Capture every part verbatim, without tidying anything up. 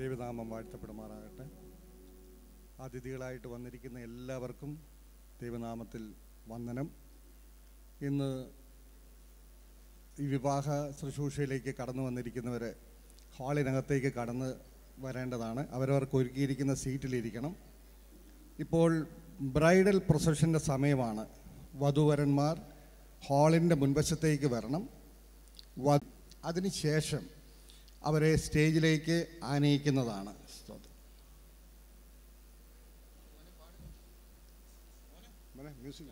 ദൈവനാമം വാഴ്ത്തപ്പെടുമാറാകട്ടെ. അതിഥികളായിട്ട് വന്നിരിക്കുന്ന എല്ലാവർക്കും ദൈവനാമത്തിൽ വന്ദനം. ഇന്ന് ഈ വിവാഹ ശുശ്രൂഷയിലേക്ക് കടന്നു വന്നിരിക്കുന്നവർ ഹാളിനകത്തേക്ക് കടന്ന് വരേണ്ടതാണ്. അവരവർക്ക് ഒരുക്കിയിരിക്കുന്ന സീറ്റിലിരിക്കണം. ഇപ്പോൾ ബ്രൈഡൽ പ്രൊസഷൻ്റെ സമയമാണ്. വധൂവരന്മാർ ഹാളിൻ്റെ മുൻവശത്തേക്ക് വരണം. അതിനുശേഷം അവരെ സ്റ്റേജിലേക്ക് ആനയിക്കുന്നതാണ്. മ്യൂസിക്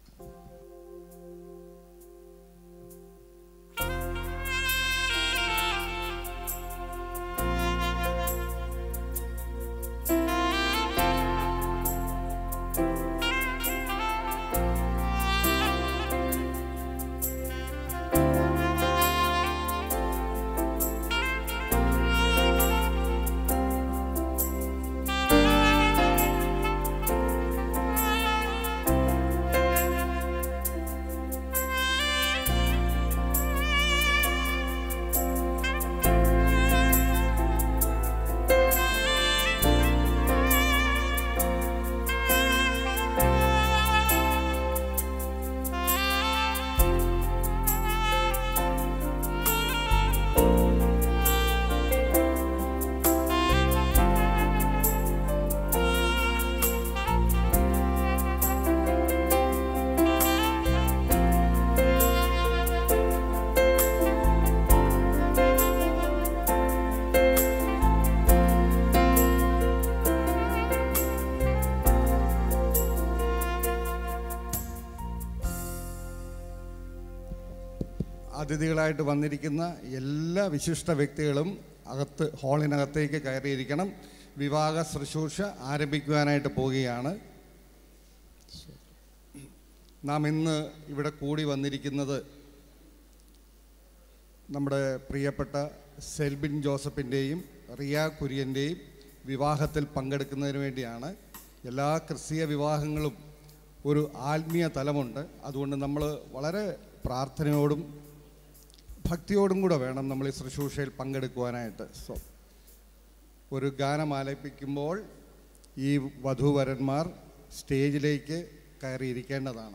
അതിഥികളായിട്ട് വന്നിരിക്കുന്ന എല്ലാ വിശിഷ്ട വ്യക്തികളും അകത്ത് ഹാളിനകത്തേക്ക് കയറിയിരിക്കണം. വിവാഹ ശുശ്രൂഷ ആരംഭിക്കുവാനായിട്ട് പോവുകയാണ്. നാം ഇന്ന് ഇവിടെ കൂടി വന്നിരിക്കുന്നത് നമ്മുടെ പ്രിയപ്പെട്ട സെൽബിൻ ജോസഫിൻ്റെയും റിയ കുര്യൻ്റെയും വിവാഹത്തിൽ പങ്കെടുക്കുന്നതിന് വേണ്ടിയാണ്. എല്ലാ ക്രിസ്തീയ വിവാഹങ്ങളും ഒരു ആത്മീയ തലമുണ്ട്. അതുകൊണ്ട് നമ്മൾ വളരെ പ്രാർത്ഥനയോടും ഭക്തിയോടും കൂടെ വേണം നമ്മൾ ഈ ശുശ്രൂഷയിൽ പങ്കെടുക്കുവാനായിട്ട്. സോ ഒരു ഗാനം ആലപിക്കുമ്പോൾ ഈ വധൂവരന്മാർ സ്റ്റേജിലേക്ക് കയറിയിരിക്കേണ്ടതാണ്.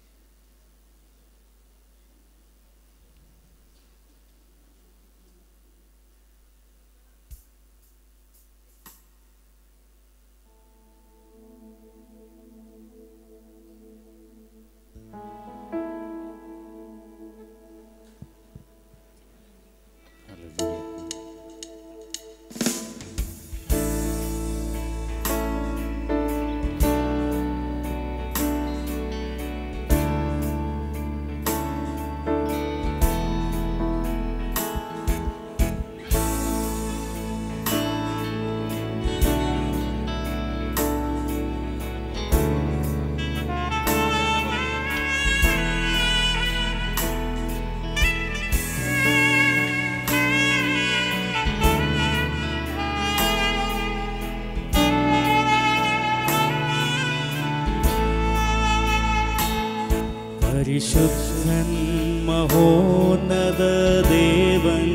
പരിശുദ്ധൻ മഹോന്നത ദേവൻ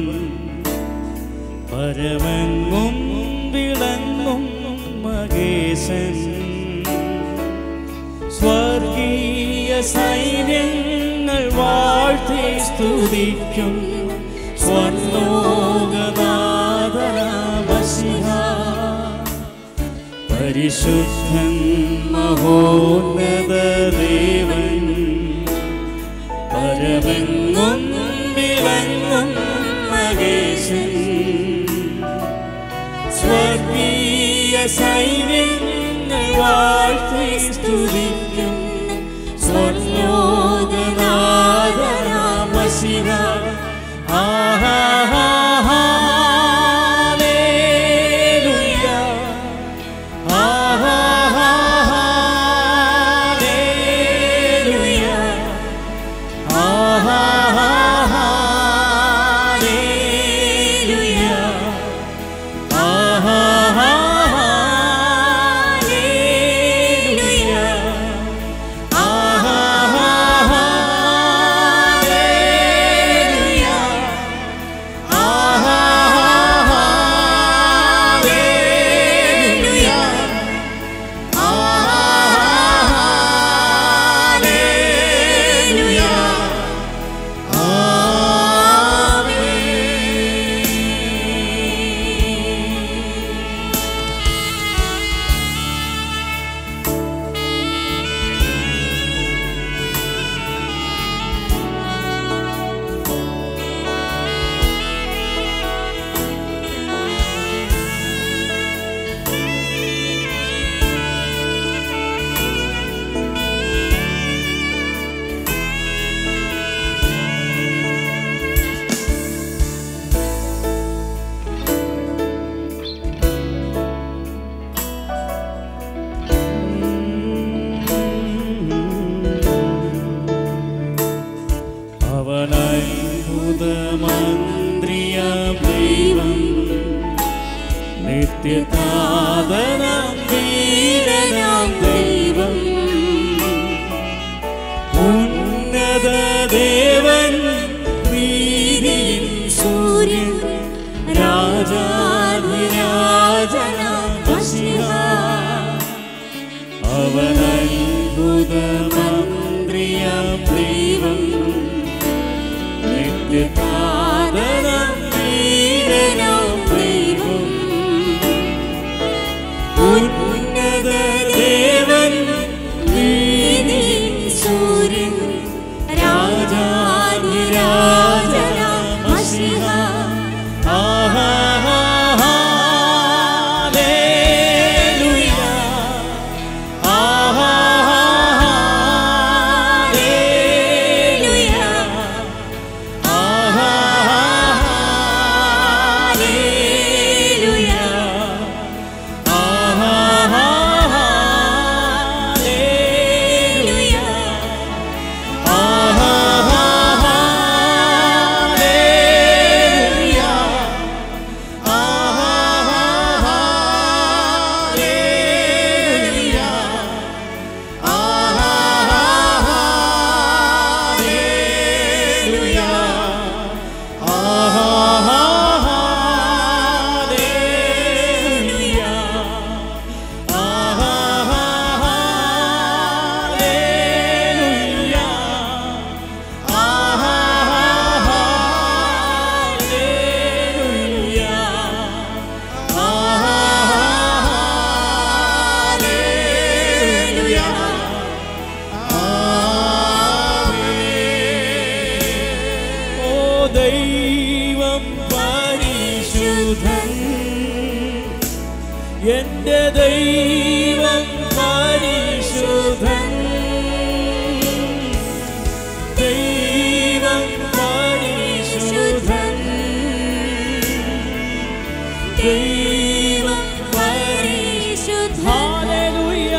പരമെങ്ങും വിളങ്ങും മഹേശൻ സ്വർഗീയ സൈന്യങ്ങൾ വാഴ്ത്തി സ്തുതിക്കും സ്വർലോകനാഥനാമസിഹ. പരിശുദ്ധൻ മഹോന്നത ദേവൻ പരമെങ്ങും വിളങ്ങും മഹേശൻ സ്വർഗീയ സൈന്യങ്ങൾ വാഴ്ത്തി സ്തുതിക്കും സ്വർലോകനാഥനാമസിഹ. ആഹാ നിത്യതാതനാം വീരനാം ദൈവം ഉന്നത ദേവൻ നീതിയിൻ സൂര്യൻ രാജാധിരാജനാം മശിഹ അവൻ അത്ഭുത മന്ത്രിയാം ദൈവം നിത്യതാതനാം വീരനാം ദൈവം ഉന്നത ദേവൻ നീതിയിൻ സൂര്യൻ രാജാധിരാജനാം മശിഹ ദൈവം പരിശുദ്ധൻ എന്റെ ദൈവം പരിശുദ്ധൻ ദൈവം പരിശുദ്ധൻ ദൈവം പരിശുദ്ധൻ ഹല്ലേലൂയ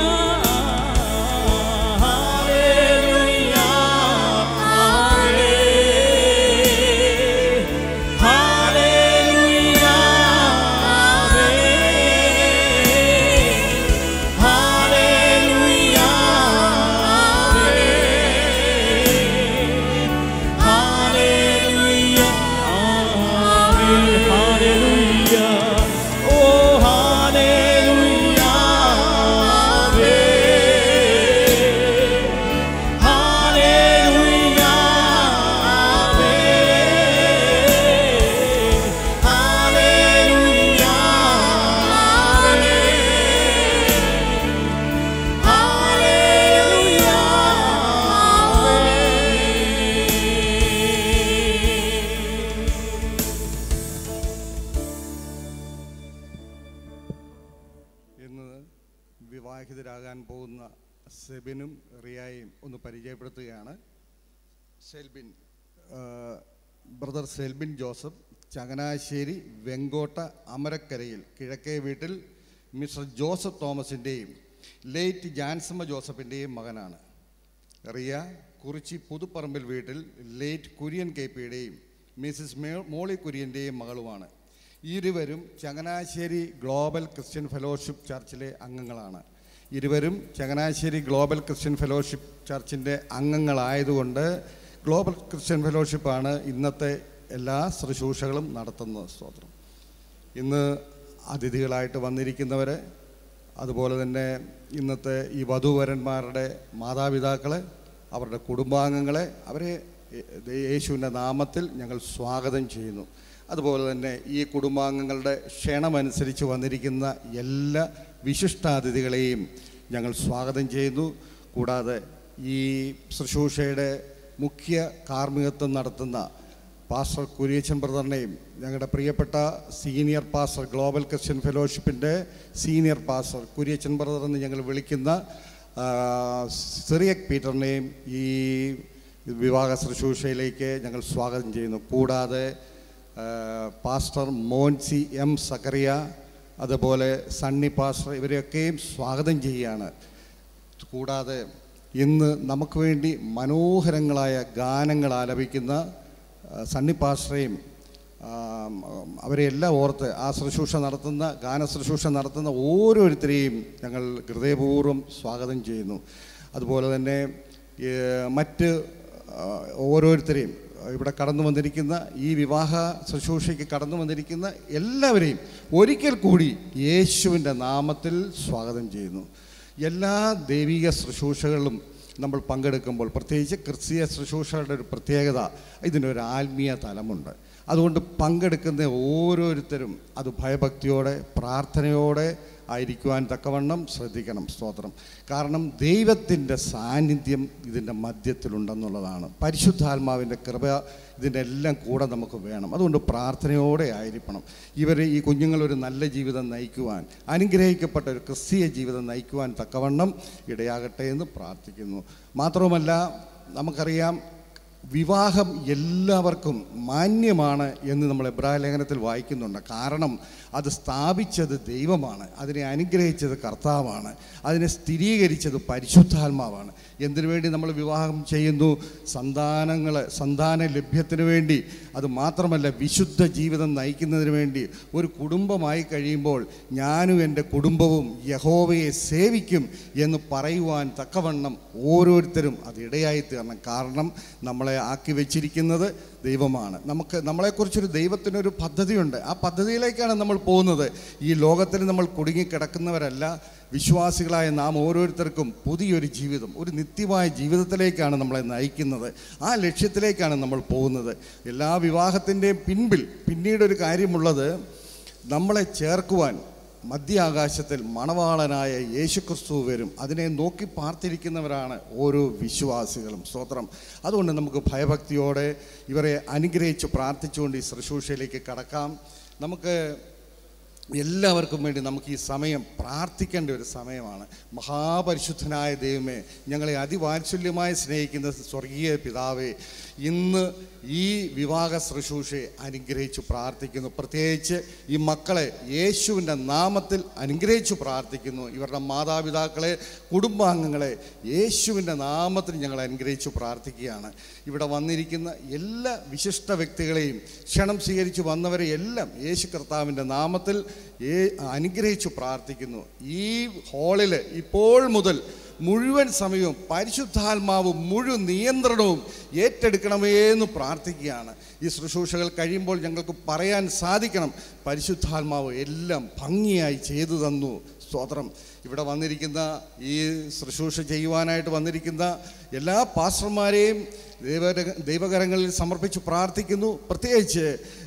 ഹല്ലേലൂയ വിവാഹിതരാകാൻ പോകുന്ന സെബിനും റിയായും ഒന്ന് പരിചയപ്പെടുത്തുകയാണ്. സെൽബിൻ, ബ്രദർ സെൽബിൻ ജോസഫ് ചങ്ങനാശ്ശേരി വെങ്കോട്ട അമരക്കരയിൽ കിഴക്കേ വീട്ടിൽ മിസ്റ്റർ ജോസഫ് തോമസിൻ്റെയും ലേറ്റ് ജാൻസമ്മ ജോസഫിൻ്റെയും മകനാണ്. റിയ കുറിച്ചി പുതുപ്പറമ്പിൽ വീട്ടിൽ ലേറ്റ് കുര്യൻ കെ പിയുടെയും മിസ്സിസ് മോളി കുര്യൻ്റെയും മകളുമാണ്. ഇരുവരും ചങ്ങനാശ്ശേരി ഗ്ലോബൽ ക്രിസ്ത്യൻ ഫെലോഷിപ്പ് ചർച്ചിലെ അംഗങ്ങളാണ്. ഇരുവരും ചങ്ങനാശ്ശേരി ഗ്ലോബൽ ക്രിസ്ത്യൻ ഫെലോഷിപ്പ് ചർച്ചിൻ്റെ അംഗങ്ങളായതുകൊണ്ട് ഗ്ലോബൽ ക്രിസ്ത്യൻ ഫെലോഷിപ്പാണ് ഇന്നത്തെ എല്ലാ ശുശ്രൂഷകളും നടത്തുന്നത്. സ്തോത്രം. ഇന്ന് അതിഥികളായിട്ട് വന്നിരിക്കുന്നവരെ, അതുപോലെ തന്നെ ഇന്നത്തെ ഈ വധൂവരന്മാരുടെ മാതാപിതാക്കളെ, അവരുടെ കുടുംബാംഗങ്ങളെ, അവരെ യേശുവിൻ്റെ നാമത്തിൽ ഞങ്ങൾ സ്വാഗതം ചെയ്യുന്നു. അതുപോലെ തന്നെ ഈ കുടുംബാംഗങ്ങളുടെ ക്ഷണമനുസരിച്ച് വന്നിരിക്കുന്ന എല്ലാ വിശിഷ്ടാതിഥികളെയും ഞങ്ങൾ സ്വാഗതം ചെയ്യുന്നു. കൂടാതെ ഈ ശുശ്രൂഷയുടെ മുഖ്യ കാർമ്മികത്വം നടത്തുന്ന പാസ്റ്റർ കുര്യച്ചൻ ബ്രദറിനെയും ഞങ്ങളുടെ പ്രിയപ്പെട്ട സീനിയർ പാസ്റ്റർ ഗ്ലോബൽ ക്രിസ്ത്യൻ ഫെലോഷിപ്പിൻ്റെ സീനിയർ പാസ്റ്റർ കുര്യച്ചൻ ബ്രദർ എന്ന് ഞങ്ങൾ വിളിക്കുന്ന സിറിയക് പീറ്ററിനെയും ഈ വിവാഹ ശുശ്രൂഷയിലേക്ക് ഞങ്ങൾ സ്വാഗതം ചെയ്യുന്നു. കൂടാതെ പാസ്റ്റർ മോൻസി എം സക്കറിയ, അതുപോലെ സണ്ണി പാസ്റ്റർ, ഇവരെയൊക്കെയും സ്വാഗതം ചെയ്യുകയാണ്. കൂടാതെ ഇന്ന് നമുക്ക് വേണ്ടി മനോഹരങ്ങളായ ഗാനങ്ങൾ ആലപിക്കുന്ന സണ്ണി പാസ്റ്ററേയും അവരെ എല്ലാം ഓർത്ത് ആ ശുശ്രൂഷ നടത്തുന്ന ഗാന ശുശ്രൂഷ നടത്തുന്ന ഓരോരുത്തരെയും ഞങ്ങൾ ഹൃദയപൂർവ്വം സ്വാഗതം ചെയ്യുന്നു. അതുപോലെ തന്നെ മറ്റ് ഓരോരുത്തരെയും ഇവിടെ കടന്നു വന്നിരിക്കുന്ന ഈ വിവാഹ ശുശ്രൂഷയ്ക്ക് കടന്നു വന്നിരിക്കുന്ന എല്ലാവരെയും ഒരിക്കൽ കൂടി യേശുവിൻ്റെ നാമത്തിൽ സ്വാഗതം ചെയ്യുന്നു. എല്ലാ ദൈവിക ശുശ്രൂഷകളിലും നമ്മൾ പങ്കെടുക്കുമ്പോൾ പ്രത്യേകിച്ച് ക്രിസ്തീയ ശുശ്രൂഷകളുടെ ഒരു പ്രത്യേകത, ഇതിനൊരു ആത്മീയ തലമുണ്ട്. അതുകൊണ്ട് പങ്കെടുക്കുന്ന ഓരോരുത്തരും അത് ഭയഭക്തിയോടെ പ്രാർത്ഥനയോടെ ആയിരിക്കുവാൻ തക്കവണ്ണം ശ്രദ്ധിക്കണം. സ്തോത്രം. കാരണം ദൈവത്തിൻ്റെ സാന്നിധ്യം ഇതിൻ്റെ മധ്യത്തിലുണ്ടെന്നുള്ളതാണ്. പരിശുദ്ധാത്മാവിൻ്റെ കൃപ ഇതിൻ്റെ എല്ലാം കൂടെ നമുക്ക് വേണം. അതുകൊണ്ട് പ്രാർത്ഥനയോടെ ആയിരിക്കണം. ഇവർ ഈ കുഞ്ഞുങ്ങളൊരു നല്ല ജീവിതം നയിക്കുവാൻ, അനുഗ്രഹിക്കപ്പെട്ട ഒരു ക്രിസ്തീയ ജീവിതം നയിക്കുവാൻ തക്കവണ്ണം ഇടയാകട്ടെ എന്ന് പ്രാർത്ഥിക്കുന്നു. മാത്രവുമല്ല, നമുക്കറിയാം വിവാഹം എല്ലാവർക്കും മാന്യമാണ് എന്ന് നമ്മൾ എബ്രായ ലേഖനത്തിൽ വായിക്കുന്നുണ്ട്. കാരണം അത് സ്ഥാപിച്ചത് ദൈവമാണ്, അതിനെ അനുഗ്രഹിച്ചത് കർത്താവാണ്, അതിനെ സ്ഥിരീകരിച്ചത് പരിശുദ്ധാത്മാവാണ്. എന്തിനു വേണ്ടി നമ്മൾ വിവാഹം ചെയ്യുന്നു? സന്താനങ്ങൾ സന്താന ലഭ്യത്തിന് വേണ്ടി. അത് മാത്രമല്ല, വിശുദ്ധ ജീവിതം നയിക്കുന്നതിന് വേണ്ടി. ഒരു കുടുംബമായി കഴിയുമ്പോൾ ഞാനും എൻ്റെ കുടുംബവും യഹോവയെ സേവിക്കും എന്ന് പറയുവാൻ തക്കവണ്ണം ഓരോരുത്തരും അത് ഇടയായി തീരണം. കാരണം നമ്മളെ ആക്കി വെച്ചിരിക്കുന്നത് ദൈവമാണ്. നമുക്ക് നമ്മളെക്കുറിച്ചൊരു ദൈവത്തിനൊരു പദ്ധതിയുണ്ട്. ആ പദ്ധതിയിലേക്കാണ് നമ്മൾ പോകുന്നത്. ഈ ലോകത്തിൽ നമ്മൾ കുടുങ്ങിക്കിടക്കുന്നവരല്ല. വിശ്വാസികളായ നാം ഓരോരുത്തർക്കും പുതിയൊരു ജീവിതം, ഒരു നിത്യമായ ജീവിതത്തിലേക്കാണ് നമ്മളെ നയിക്കുന്നത്. ആ ലക്ഷ്യത്തിലേക്കാണ് നമ്മൾ പോകുന്നത്. എല്ലാ വിവാഹത്തിൻ്റെയും പിൻപിൽ പിന്നീടൊരു കാര്യമുള്ളത്, നമ്മളെ ചേർക്കുവാൻ മധ്യാകാശത്തിൽ മണവാളനായ യേശുക്രിസ്തു വരും. അതിനെ നോക്കി പാർത്തിരിക്കുന്നവരാണ് ഓരോ വിശ്വാസികളും. സ്തോത്രം. അതുകൊണ്ട് നമുക്ക് ഭയഭക്തിയോടെ ഇവരെ അനുഗ്രഹിച്ച് പ്രാർത്ഥിച്ചുകൊണ്ട് ഈ ശുശ്രൂഷയിലേക്ക് കടക്കാം. നമുക്ക് എല്ലാവർക്കും വേണ്ടി നമുക്ക് ഈ സമയം പ്രാർത്ഥിക്കേണ്ട ഒരു സമയമാണ്. മഹാപരിശുദ്ധനായ ദൈവമേ, ഞങ്ങളെ അതിവാത്സല്യമായി സ്നേഹിക്കുന്ന സ്വർഗീയ പിതാവേ, ഇന്ന് ഈ വിവാഹ ശുശ്രൂഷയെ അനുഗ്രഹിച്ചു പ്രാർത്ഥിക്കുന്നു. പ്രത്യേകിച്ച് ഈ മക്കളെ യേശുവിൻ്റെ നാമത്തിൽ അനുഗ്രഹിച്ചു പ്രാർത്ഥിക്കുന്നു. ഇവരുടെ മാതാപിതാക്കളെ, കുടുംബാംഗങ്ങളെ യേശുവിൻ്റെ നാമത്തിൽ ഞങ്ങൾ അനുഗ്രഹിച്ചു പ്രാർത്ഥിക്കുകയാണ്. ഇവിടെ വന്നിരിക്കുന്ന എല്ലാ വിശിഷ്ട വ്യക്തികളെയും, ക്ഷണം സ്വീകരിച്ച് വന്നവരെ എല്ലാം യേശു കർത്താവിൻ്റെ നാമത്തിൽ അനുഗ്രഹിച്ചു പ്രാർത്ഥിക്കുന്നു. ഈ ഹാളിൽ ഇപ്പോൾ മുതൽ മുഴുവൻ സമയവും പരിശുദ്ധാത്മാവ് മുഴുവൻ നിയന്ത്രണവും ഏറ്റെടുക്കണമേ എന്ന് പ്രാർത്ഥിക്കുകയാണ്. ഈ ശുശ്രൂഷകൾ കഴിയുമ്പോൾ ഞങ്ങൾക്ക് പറയാൻ സാധിക്കണം, പരിശുദ്ധാത്മാവ് എല്ലാം ഭംഗിയായി ചെയ്തു തന്നു. സ്തോത്രം. ഇവിടെ വന്നിരിക്കുന്ന ഈ ശുശ്രൂഷ ചെയ്യുവാനായിട്ട് വന്നിരിക്കുന്ന എല്ലാ പാസ്റ്റർമാരെയും ദൈവ ദൈവകരങ്ങളിൽ സമർപ്പിച്ച് പ്രാർത്ഥിക്കുന്നു. പ്രത്യേകിച്ച്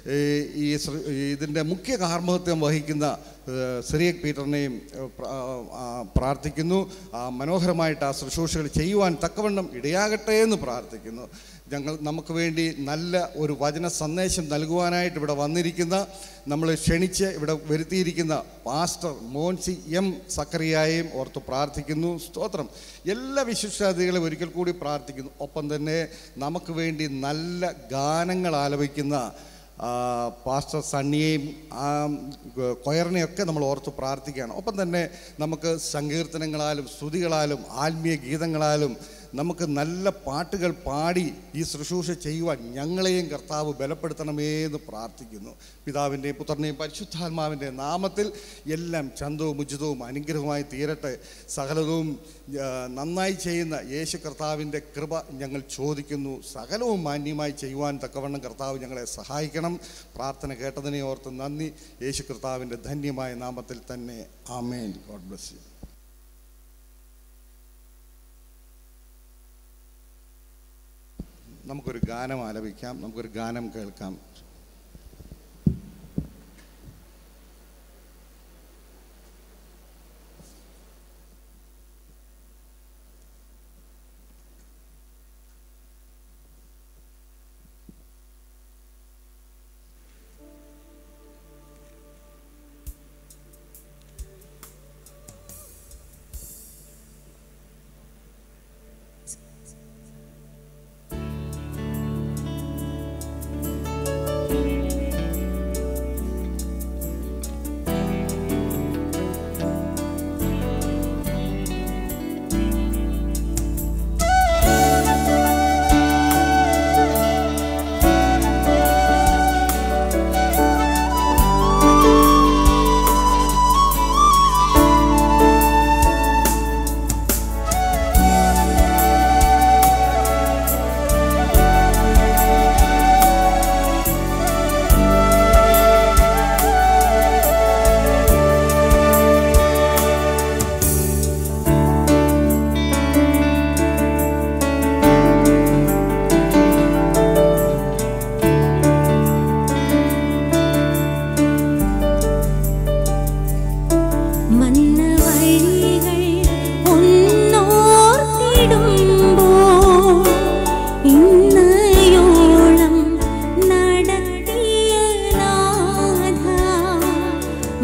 ഈ ഇതിൻ്റെ മുഖ്യ കാർമ്മികത്വം വഹിക്കുന്ന സിറിയക് പീറ്ററിനെയും പ്രാർത്ഥിക്കുന്നു. മനോഹരമായിട്ട് ആ ശുശ്രൂഷകൾ ചെയ്യുവാൻ തക്കവണ്ണം ഇടയാകട്ടെ എന്ന് പ്രാർത്ഥിക്കുന്നു. ഞങ്ങൾ നമുക്ക് വേണ്ടി നല്ല ഒരു വചന സന്ദേശം നൽകുവാനായിട്ട് ഇവിടെ വന്നിരിക്കുന്ന, നമ്മൾ ക്ഷണിച്ച് ഇവിടെ വരുത്തിയിരിക്കുന്ന പാസ്റ്റർ മോൻസി എം സക്കറിയായെയും ഓർത്ത് പ്രാർത്ഥിക്കുന്നു. സ്തോത്രം. എല്ലാ വിശിഷ്ടാതിഥികളെ ഒരിക്കൽ കൂടി പ്രാർത്ഥിക്കുന്നു. ഒപ്പം തന്നെ നമുക്ക് വേണ്ടി നല്ല ഗാനങ്ങൾ ആലപിക്കുന്ന പാസ്റ്റർ സണ്ണിയെയും ആ കൊയറിനെയൊക്കെ നമ്മൾ ഓർത്ത് പ്രാർത്ഥിക്കുകയാണ്. ഒപ്പം തന്നെ നമുക്ക് സങ്കീർത്തനങ്ങളാലും സ്തുതികളാലും ആത്മീയ ഗീതങ്ങളാലും നമുക്ക് നല്ല പാട്ടുകൾ പാടി ഈ ശുശ്രൂഷ ചെയ്യുവാൻ ഞങ്ങളെയും കർത്താവ് ബലപ്പെടുത്തണമേ എന്ന് പ്രാർത്ഥിക്കുന്നു. പിതാവിൻ്റെയും പുത്രൻ്റെയും പരിശുദ്ധാത്മാവിൻ്റെ നാമത്തിൽ എല്ലാം ചന്തവും ഉചിതവും അനുഗ്രഹമായി തീരട്ടെ. സകലവും നന്നായി ചെയ്യുന്ന യേശു കർത്താവിൻ്റെ കൃപ ഞങ്ങൾ ചോദിക്കുന്നു. സകലവും മാന്യമായി ചെയ്യുവാൻ തക്കവണ്ണം കർത്താവ് ഞങ്ങളെ സഹായിക്കണം. പ്രാർത്ഥന കേട്ടതിനെ ഓർത്ത് നന്ദി. യേശു കർത്താവിൻ്റെ ധന്യമായ നാമത്തിൽ തന്നെ. ആമേൻ. God bless you. നമുക്കൊരു ഗാനം ആലപിക്കാം, നമുക്കൊരു ഗാനം കേൾക്കാം.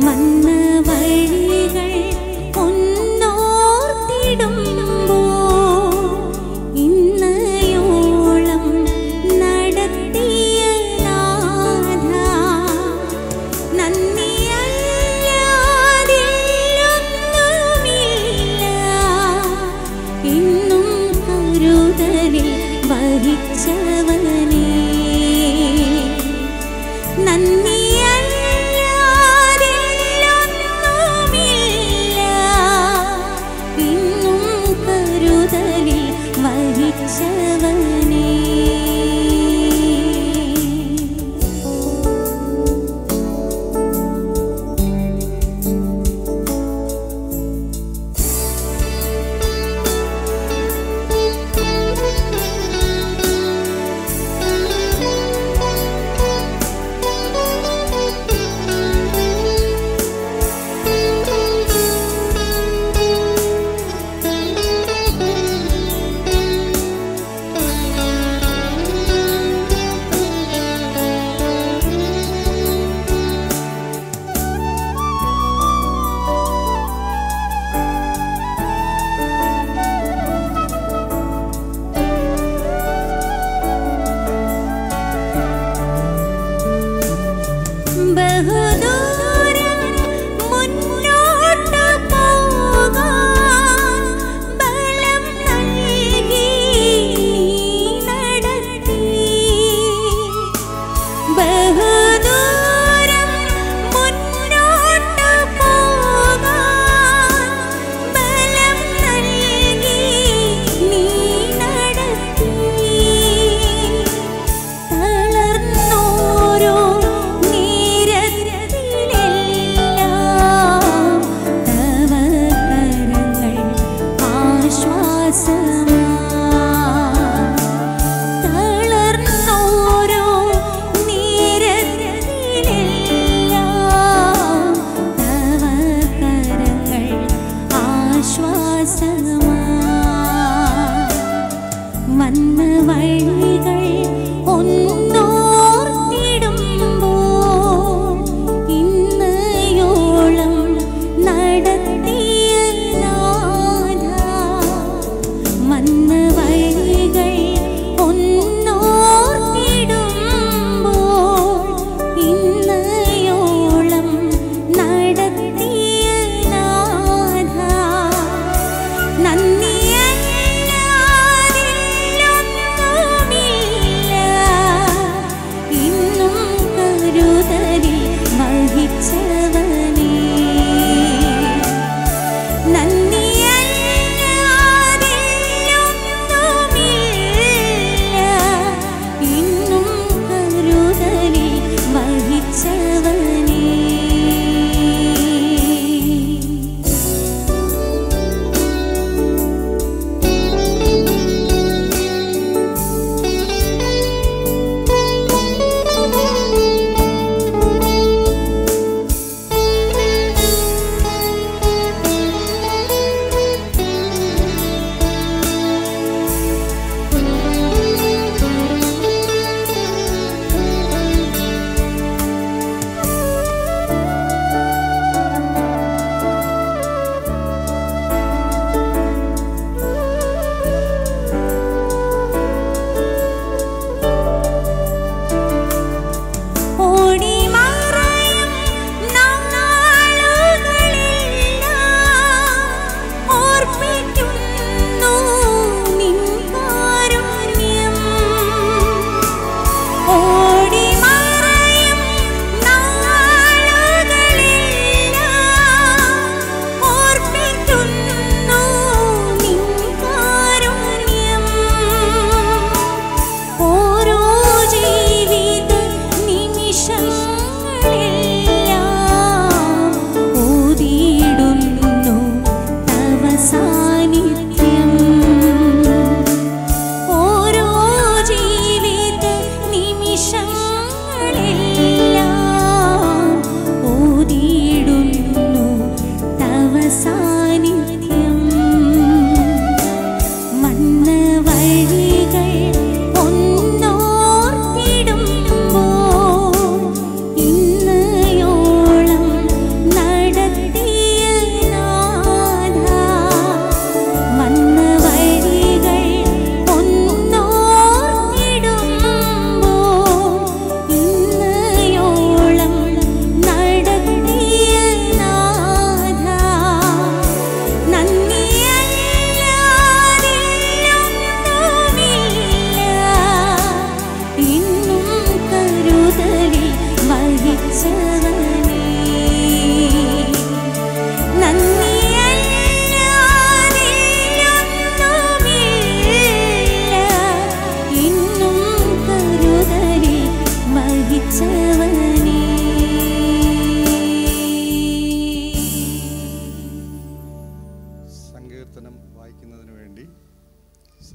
വന്ന വഴികൾ ഒന്നോർത്തിടുമ്പോ ഇന്നയോളം നടത്തിയ നാഥ നന്ദിയല്ലാതില്ലൊന്നുമില്ല. ഇന്നും കരുതലിൽ വഹിച്ചവനേ നന്ദിയല്ലാതില്ലൊന്നുമില്ല.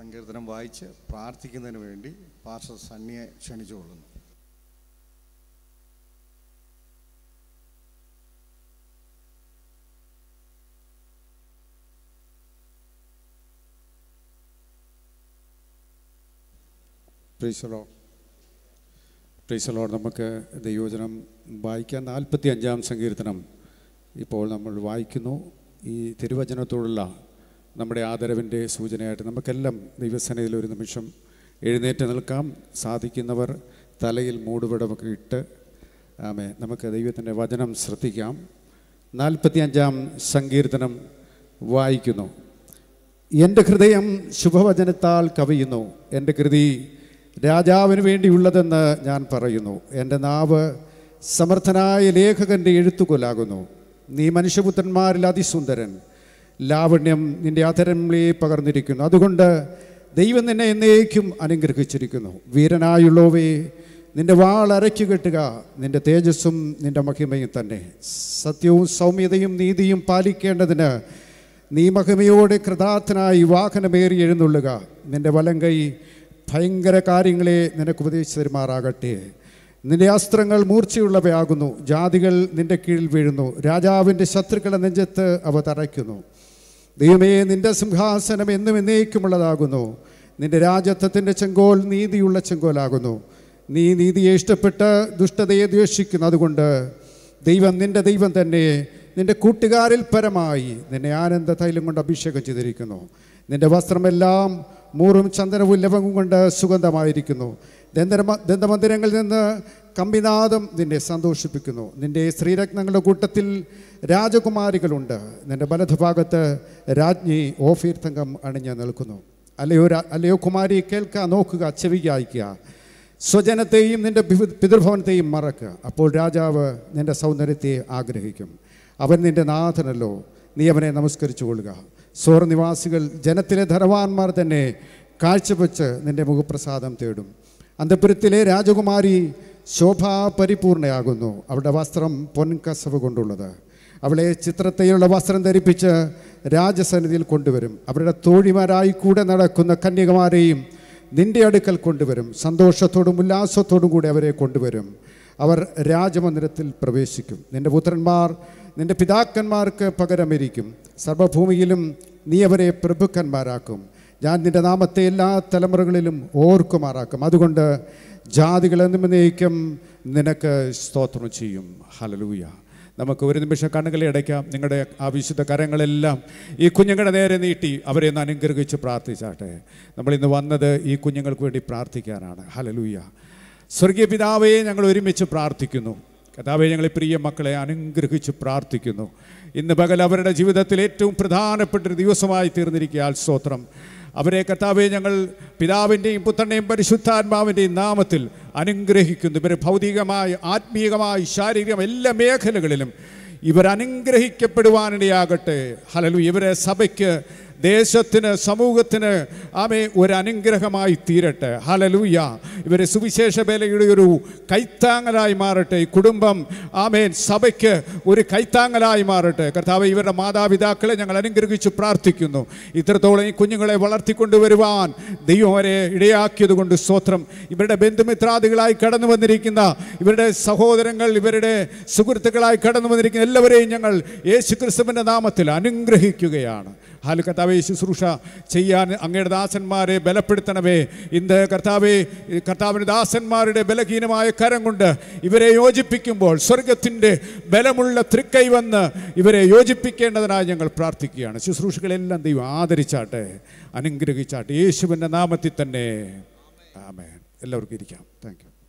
സങ്കീർത്തനം വായിച്ച് പ്രാർത്ഥിക്കുന്നതിന് വേണ്ടി പാസ്റ്റർ സണ്ണിയെ ക്ഷണിച്ചുകൊള്ളുന്നു. Praise Lord. Praise Lord. നമുക്ക് ദൈവവചനം വായിക്കാൻ നാൽപ്പത്തി അഞ്ചാം സങ്കീർത്തനം ഇപ്പോൾ നമ്മൾ വായിക്കുന്നു. ഈ തിരുവചനത്തോടുള്ള നമ്മുടെ ആദരവിൻ്റെ സൂചനയായിട്ട് നമുക്കെല്ലാം ദൈവസന്നിധിയിൽ ഒരു നിമിഷം എഴുന്നേറ്റ് നിൽക്കാം. സാധിക്കുന്നവർ തലയിൽ മൂടുപടമൊക്കെ ഇട്ട് ആമേ നമുക്ക് ദൈവത്തിൻ്റെ വചനം ശ്രദ്ധിക്കാം. നാൽപ്പത്തി അഞ്ചാം സങ്കീർത്തനം വായിക്കുന്നു. എൻ്റെ ഹൃദയം ശുഭവചനത്താൽ കവിയുന്നു, എൻ്റെ കൃതി രാജാവിന് വേണ്ടിയുള്ളതെന്ന് ഞാൻ പറയുന്നു. എൻ്റെ നാവ് സമർത്ഥനായ ലേഖകൻ്റെ എഴുത്തുകൊലാകുന്നു. നീ മനുഷ്യപുത്രന്മാരിൽ അതിസുന്ദരൻ, ലാവണ്യം നിൻ്റെ അധരങ്ങളെ പകർന്നിരിക്കുന്നു. അതുകൊണ്ട് ദൈവം നിന്നെ എന്നേക്കും അനുഗ്രഹിച്ചിരിക്കുന്നു. വീരനായുള്ളവേ, നിൻ്റെ വാൾ അരയ്ക്കു കെട്ടുക, നിൻ്റെ തേജസ്സും നിൻ്റെ മഹിമയും തന്നെ. സത്യവും സൗമ്യതയും നീതിയും പാലിക്കേണ്ടതിന് നീ മഹിമയോടെ കൃതാർത്ഥനായി വാഹനമേറി എഴുന്നള്ളുക. നിൻ്റെ വലം കൈ ഭയങ്കര കാര്യങ്ങളെ നിനക്ക് ഉപദേശിച്ചു തരുമാറാകട്ടെ. നിന്റെ അസ്ത്രങ്ങൾ മൂർച്ചയുള്ളവയാകുന്നു, ജാതികൾ നിന്റെ കീഴിൽ വീഴുന്നു, രാജാവിൻ്റെ ശത്രുക്കളെ നെഞ്ചത്ത് അവ തറയ്ക്കുന്നു. ദൈവമേ, നിന്റെ സിംഹാസനം എന്നും എന്നേക്കുമുള്ളതാകുന്നു, നിന്റെ രാജത്വത്തിൻ്റെ ചെങ്കോൽ നീതിയുള്ള ചെങ്കോലാകുന്നു. നീ നീതിയെ ഇഷ്ടപ്പെട്ട് ദുഷ്ടതയെ ദ്വേഷിക്കുന്നു. അതുകൊണ്ട് ദൈവം നിന്റെ ദൈവം തന്നെ നിന്റെ കൂട്ടുകാരിൽ പരമായി നിന്നെ ആനന്ദ തൈലം കൊണ്ട് അഭിഷേകം ചെയ്തിരിക്കുന്നു. നിന്റെ വസ്ത്രമെല്ലാം മൂറും ചന്ദനവും ലവങ്ങും കൊണ്ട് സുഗന്ധമായിരിക്കുന്നു. ദന്തമ ദന്തമന്ദിരങ്ങളിൽ നിന്ന് കമ്പിനാദം നിന്നെ സന്തോഷിപ്പിക്കുന്നു. നിന്റെ സ്ത്രീരത്നങ്ങളുടെ കൂട്ടത്തിൽ രാജകുമാരികളുണ്ട്. നിന്റെ വലതുഭാഗത്ത് രാജ്ഞി ഓഫീർ തങ്കം അണിഞ്ഞ് നിൽക്കുന്നു. അല്ലയോ അല്ലയോ കുമാരി, കേൾക്കുക, നോക്കുക, ചെവിയായിക്കുക. സ്വജനത്തെയും നിന്റെ പിതൃഭവനത്തെയും മറക്കുക. അപ്പോൾ രാജാവ് നിന്റെ സൗന്ദര്യത്തെ ആഗ്രഹിക്കും. അവൻ നിന്റെ നാഥനല്ലോ, നീ അവനെ നമസ്കരിച്ചു കൊള്ളുക. സോർ നിവാസികൾ, ജനത്തിലെ ധനവാന്മാർ തന്നെ കാഴ്ചവെച്ച് നിന്റെ മുഖപ്രസാദം തേടും. അന്തപുരത്തിലെ രാജകുമാരി ശോഭാപരിപൂർണയാകുന്നു. അവളുടെ വസ്ത്രം പൊൻകസവ് കൊണ്ടുള്ളത്. അവളെ ചിത്രത്തെയുള്ള വസ്ത്രം ധരിപ്പിച്ച് രാജസന്നിധിയിൽ കൊണ്ടുവരും. അവരുടെ തോഴിമാരായി കൂടെ നടക്കുന്ന കന്യകമാരെയും നിന്റെ അടുക്കൽ കൊണ്ടുവരും. സന്തോഷത്തോടും ഉല്ലാസത്തോടും കൂടി അവരെ കൊണ്ടുവരും. അവർ രാജമന്ദിരത്തിൽ പ്രവേശിക്കും. നിന്റെ പുത്രന്മാർ നിന്റെ പിതാക്കന്മാർക്ക് പകരമിരിക്കും. സർവഭൂമിയിലും നീ അവരെ പ്രഭുക്കന്മാരാക്കും. ഞാൻ നിന്റെ നാമത്തെ എല്ലാ തലമുറകളിലും ഓർക്കുമാറാക്കും. അതുകൊണ്ട് ജാതികൾ എന്നേക്കും നിനക്ക് സ്തോത്രം ചെയ്യും. ഹല്ലേലൂയ. നമുക്ക് ഒരു നിമിഷം കണ്ണുകളെ അടയ്ക്കാം. നിങ്ങളുടെ ആ വിശുദ്ധ കരങ്ങളെല്ലാം ഈ കുഞ്ഞുങ്ങളുടെ നേരെ നീട്ടി അവരെ ഒന്ന് അനുഗ്രഹിച്ച് പ്രാർത്ഥിച്ചാട്ടെ. നമ്മളിന്ന് വന്നത് ഈ കുഞ്ഞുങ്ങൾക്ക് വേണ്ടി പ്രാർത്ഥിക്കാനാണ്. ഹല്ലേലൂയ. സ്വർഗീയ പിതാവേ, ഞങ്ങൾ ഒരുമിച്ച് പ്രാർത്ഥിക്കുന്നു. കർത്താവേ, ഞങ്ങളെ പ്രിയ മക്കളെ അനുഗ്രഹിച്ച് പ്രാർത്ഥിക്കുന്നു. ഇന്ന് പകൽ അവരുടെ ജീവിതത്തിൽ ഏറ്റവും പ്രധാനപ്പെട്ടൊരു ദിവസമായി തീർന്നിരിക്കുകയാൽ സ്തോത്രം. അവരെ കർത്താവേ ഞങ്ങൾ പിതാവിൻ്റെയും പുത്രൻ്റെയും പരിശുദ്ധാത്മാവിൻ്റെയും നാമത്തിൽ അനുഗ്രഹിക്കുന്നു. ഇവർ ഭൗതികമായി, ആത്മീയമായി, ശാരീരികമായി എല്ലാ മേഖലകളിലും ഇവർ അനുഗ്രഹിക്കപ്പെടുവാനിടയാകട്ടെ. ഹല്ലേലൂയ. ഇവരെ സഭയ്ക്ക്, ദേശത്തിന്, സമൂഹത്തിന് ആമേ ഒരു അനുഗ്രഹമായി തീരട്ടെ. ഹല്ലേലൂയ. ഇവരെ സുവിശേഷ വേലയുടെ ഒരു കൈത്താങ്ങലായി മാറട്ടെ. ഈ കുടുംബം ആമേൻ സഭയ്ക്ക് ഒരു കൈത്താങ്ങലായി മാറട്ടെ. കർത്താവേ, ഇവരുടെ മാതാപിതാക്കളെ ഞങ്ങൾ അനുഗ്രഹിച്ച് പ്രാർത്ഥിക്കുന്നു. ഇത്രത്തോളം ഈ കുഞ്ഞുങ്ങളെ വളർത്തിക്കൊണ്ടുവരുവാൻ ദൈവം അവരെ ഇടയാക്കിയത് കൊണ്ട് സ്തോത്രം. ഇവരുടെ ബന്ധുമിത്രാദികളായി കടന്നു വന്നിരിക്കുന്ന ഇവരുടെ സഹോദരങ്ങൾ, ഇവരുടെ സുഹൃത്തുക്കളായി കടന്നു വന്നിരിക്കുന്ന എല്ലാവരെയും ഞങ്ങൾ യേശുക്രിസ്തുവിൻ്റെ നാമത്തിൽ അനുഗ്രഹിക്കുകയാണ്. ഹാല കർത്താവേ, ശുശ്രൂഷ ചെയ്യാൻ അങ്ങയുടെ ദാസന്മാരെ ബലപ്പെടുത്തണമേ. ഇന്ന് കർത്താവേ, കർത്താവിൻ്റെ ദാസന്മാരുടെ ബലഹീനമായ കരം കൊണ്ട് ഇവരെ യോജിപ്പിക്കുമ്പോൾ സ്വർഗത്തിൻ്റെ ബലമുള്ള തൃക്കൈ വന്ന് ഇവരെ യോജിപ്പിക്കേണ്ടതിനായി ഞങ്ങൾ പ്രാർത്ഥിക്കുകയാണ്. ശുശ്രൂഷകളെല്ലാം ദൈവം ആദരിച്ചാട്ടെ, അനുഗ്രഹിച്ചാട്ടെ. യേശുവിൻ്റെ നാമത്തിൽ തന്നെ ആമേൻ. എല്ലാവർക്കും ഇരിക്കാം. Thank you.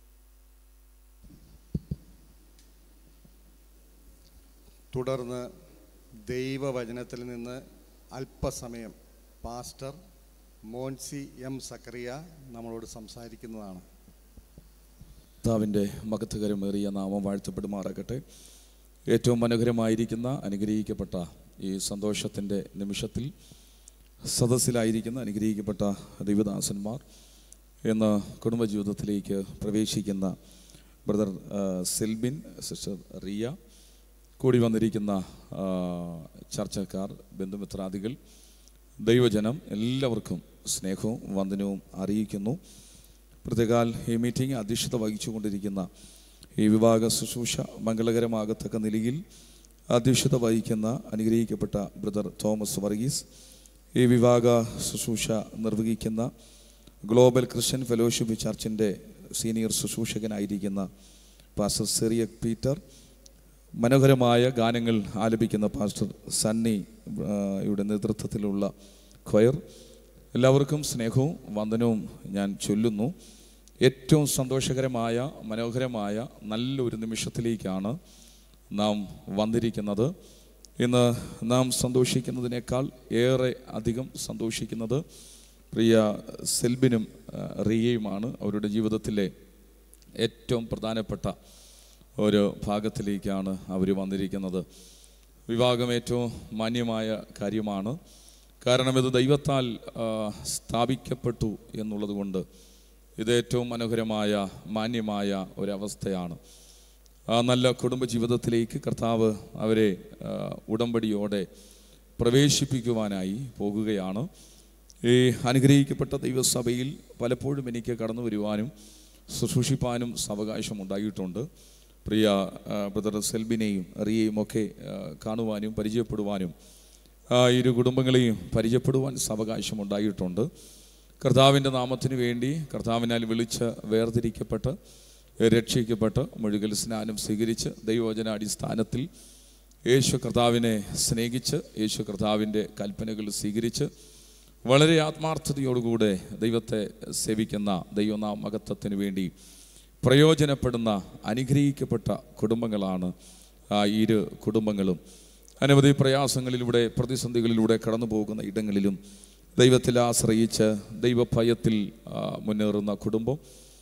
തുടർന്ന് ദൈവവചനത്തിൽ നിന്ന് അല്പസമയം പാസ്റ്റർ മോൻസി എം സക്കറിയ നമ്മളോട് സംസാരിക്കുന്നതാണ്. കർത്താവിൻ്റെ മഹത്വകരമേറിയ നാമം വാഴ്ത്തപ്പെടുമാറാകട്ടെ. ഏറ്റവും മനോഹരമായിരിക്കുന്ന അനുഗ്രഹിക്കപ്പെട്ട ഈ സന്തോഷത്തിൻ്റെ നിമിഷത്തിൽ സദസ്സിലായിരിക്കുന്ന അനുഗ്രഹിക്കപ്പെട്ട ദൈവദാസന്മാർ ഇന്ന് കുടുംബജീവിതത്തിലേക്ക് പ്രവേശിക്കുന്ന ബ്രദർ സെൽബിൻ, സിസ്റ്റർ റിയ, കൂടി വന്നിരിക്കുന്ന ചർച്ചക്കാർ, ബന്ധുമിത്രാദികൾ, ദൈവജനം, എല്ലാവർക്കും സ്നേഹവും വന്ദനവും അറിയിക്കുന്നു. പ്രത്യേകാൽ ഈ മീറ്റിംഗ് അധ്യക്ഷത വഹിച്ചുകൊണ്ടിരിക്കുന്ന ഈ വിഭാഗ ശുശ്രൂഷ മംഗളകരമാകത്തക്ക നിലയിൽ അധ്യക്ഷത വഹിക്കുന്ന അനുഗ്രഹിക്കപ്പെട്ട ബ്രദർ തോമസ് വർഗീസ്, ഈ വിഭാഗ ശുശ്രൂഷ നിർവഹിക്കുന്ന ഗ്ലോബൽ ക്രിസ്ത്യൻ ഫെലോഷിപ്പ് ചർച്ചിൻ്റെ സീനിയർ ശുശ്രൂഷകനായിരിക്കുന്ന പാസ്റ്റർ സിറിയക് പീറ്റർ, മനോഹരമായ ഗാനങ്ങൾ ആലപിക്കുന്ന പാസ്റ്റർ സണ്ണി യുടെ നേതൃത്വത്തിലുള്ള ക്വയർ, എല്ലാവർക്കും സ്നേഹവും വന്ദനവും ഞാൻ ചൊല്ലുന്നു. ഏറ്റവും സന്തോഷകരമായ മനോഹരമായ നല്ലൊരു നിമിഷത്തിലേക്കാണ് നാം വന്നിരിക്കുന്നത്. ഇന്ന് നാം സന്തോഷിക്കുന്നതിനേക്കാൾ ഏറെ അധികം സന്തോഷിക്കുന്നത് പ്രിയ സെൽബിനും റിയയുമാണ്. അവരുടെ ജീവിതത്തിലെ ഏറ്റവും പ്രധാനപ്പെട്ട ഒരു ഭാഗത്തിലേക്കാണ് അവർ വന്നിരിക്കുന്നത്. വിവാഹം ഏറ്റവും മാന്യമായ കാര്യമാണ്. കാരണം ഇത് ദൈവത്താൽ സ്ഥാപിക്കപ്പെട്ടു എന്നുള്ളത് കൊണ്ട് ഇത് ഏറ്റവും മനോഹരമായ മാന്യമായ ഒരവസ്ഥയാണ്. ആ നല്ല കുടുംബജീവിതത്തിലേക്ക് കർത്താവ് അവരെ ഉടമ്പടിയോടെ പ്രവേശിപ്പിക്കുവാനായി പോകുകയാണ്. ഈ അനുഗ്രഹിക്കപ്പെട്ട ദൈവസഭയിൽ പലപ്പോഴും എനിക്ക് കടന്നു വരുവാനും ശുശ്രൂഷിപ്പാനും അവകാശം ഉണ്ടായിട്ടുണ്ട്. പ്രിയ ബ്രദർ സെൽബിനെയും റിയയും ഒക്കെ കാണുവാനും പരിചയപ്പെടുവാനും ഇരു കുടുംബങ്ങളെയും പരിചയപ്പെടുവാൻ അവകാശം ഉണ്ടായിട്ടുണ്ട്. കർത്താവിൻ്റെ നാമത്തിന് വേണ്ടി കർത്താവിനാൽ വിളിച്ച് വേർതിരിക്കപ്പെട്ട് രക്ഷിക്കപ്പെട്ട് മുഴുകൽ സ്നാനം സ്വീകരിച്ച് ദൈവവചന അടിസ്ഥാനത്തിൽ യേശു കർത്താവിനെ സ്നേഹിച്ച് യേശു കർത്താവിൻ്റെ കൽപ്പനകൾ സ്വീകരിച്ച് വളരെ ആത്മാർത്ഥതയോടുകൂടെ ദൈവത്തെ സേവിക്കുന്ന ദൈവനാമ മഹത്വത്തിന് വേണ്ടി പ്രയോജനപ്പെടുന്ന അനുഗ്രഹിക്കപ്പെട്ട കുടുംബങ്ങളാണ് ആ ഇരു കുടുംബങ്ങളും. അനവധി പ്രയാസങ്ങളിലൂടെ പ്രതിസന്ധികളിലൂടെ കടന്നു പോകുന്ന ഇടങ്ങളിലും ദൈവത്തിൽ ആശ്രയിച്ച് ദൈവഭയത്തിൽ മുന്നേറുന്ന കുടുംബം,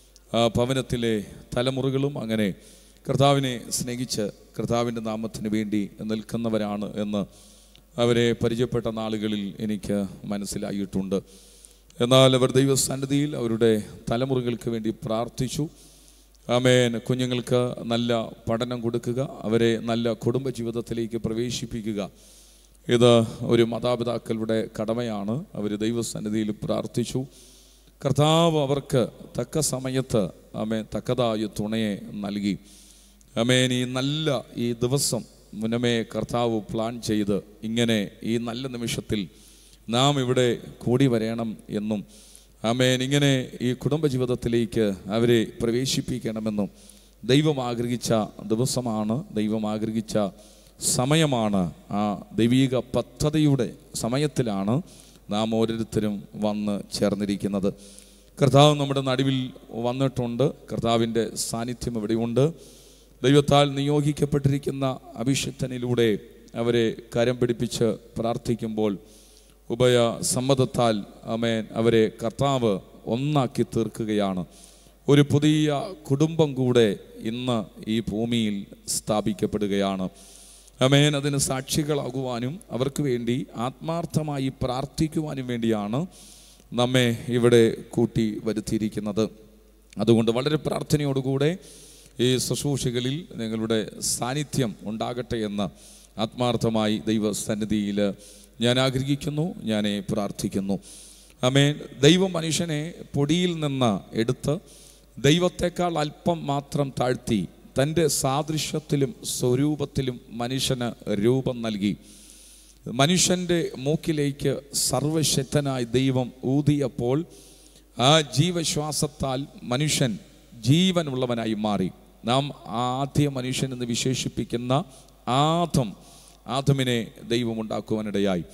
ഭവനത്തിലെ തലമുറകളും അങ്ങനെ കർത്താവിനെ സ്നേഹിച്ച് കർത്താവിൻ്റെ നാമത്തിന് വേണ്ടി നിൽക്കുന്നവരാണ് എന്ന് അവരെ പരിചയപ്പെട്ട നാളുകളിൽ എനിക്ക് മനസ്സിലായിട്ടുണ്ട്. എന്നാൽ അവർ ദൈവസന്നിധിയിൽ അവരുടെ തലമുറകൾക്ക് വേണ്ടി പ്രാർത്ഥിച്ചു. ആമേൻ. കുഞ്ഞുങ്ങൾക്ക് നല്ല പഠനം കൊടുക്കുക, അവരെ നല്ല കുടുംബജീവിതത്തിലേക്ക് പ്രവേശിപ്പിക്കുക, ഇത് ഒരു മാതാപിതാക്കളുടെ കടമയാണ്. അവർ ദൈവസന്നിധിയിൽ പ്രാർത്ഥിച്ചു. കർത്താവ് അവർക്ക് തക്ക സമയത്ത് ആമേൻ തക്കതായ തുണയെ നൽകി. ആമേൻ. ഈ നല്ല ഈ ദിവസം മുന്നമേ കർത്താവ് പ്ലാൻ ചെയ്ത് ഇങ്ങനെ ഈ നല്ല നിമിഷത്തിൽ നാം ഇവിടെ കൂടി വരണം എന്നും ആമേൻ ഇങ്ങനെ ഈ കുടുംബജീവിതത്തിലേക്ക് അവരെ പ്രവേശിപ്പിക്കണമെന്നും ദൈവം ആഗ്രഹിച്ച ദിവസമാണ്, ദൈവം ആഗ്രഹിച്ച സമയമാണ്. ആ ദൈവിക പദ്ധതിയുടെ സമയത്തിലാണ് നാം ഓരോരുത്തരും വന്ന് ചേർന്നിരിക്കുന്നത്. കർത്താവ് നമ്മുടെ നടുവിൽ വന്നിട്ടുണ്ട്. കർത്താവിൻ്റെ സാന്നിധ്യം ഇവിടെയുണ്ട്. ദൈവത്താൽ നിയോഗിക്കപ്പെട്ടിരിക്കുന്ന അഭിഷിക്തനിലൂടെ അവരെ കരം പിടിപ്പിച്ച് പ്രാർത്ഥിക്കുമ്പോൾ ഉഭയ സമ്മതത്താൽ ആമേൻ അവരെ കർത്താവ് ഒന്നാക്കി തീർക്കുകയാണ്. ഒരു പുതിയ കുടുംബം കൂടെ ഇന്ന് ഈ ഭൂമിയിൽ സ്ഥാപിക്കപ്പെടുകയാണ്. ആമേൻ. അതിന് സാക്ഷികളാകുവാനും അവർക്ക് വേണ്ടി ആത്മാർത്ഥമായി പ്രാർത്ഥിക്കുവാനും വേണ്ടിയാണ് നമ്മെ ഇവിടെ കൂട്ടി വരുത്തിയിരിക്കുന്നത്. അതുകൊണ്ട് വളരെ പ്രാർത്ഥനയോടുകൂടെ ഈ ശുശ്രൂഷകളിൽ നിങ്ങളുടെ സാന്നിധ്യം ഉണ്ടാകട്ടെ എന്ന് ആത്മാർത്ഥമായി ദൈവസന്നിധിയിൽ ഞാൻ ആഗ്രഹിക്കുന്നു, ഞാൻ പ്രാർത്ഥിക്കുന്നു. ആമേൻ. ദൈവം മനുഷ്യനെ പൊടിയിൽ നിന്ന് എടുത്ത് ദൈവത്തെക്കാൾ അല്പം മാത്രം താഴ്ത്തി തൻ്റെ സാദൃശ്യത്തിലും സ്വരൂപത്തിലും മനുഷ്യന് രൂപം നൽകി. മനുഷ്യൻ്റെ മൂക്കിലേക്ക് സർവശക്തനായ ദൈവം ഊതിയപ്പോൾ ആ ജീവശ്വാസത്താൽ മനുഷ്യൻ ജീവനുള്ളവനായി മാറി. നാം ആദ്യ മനുഷ്യൻ എന്ന് വിശേഷിപ്പിക്കുന്ന ആദം ആദമിനെ ദൈവം ഉണ്ടാക്കുവാനിടയായി.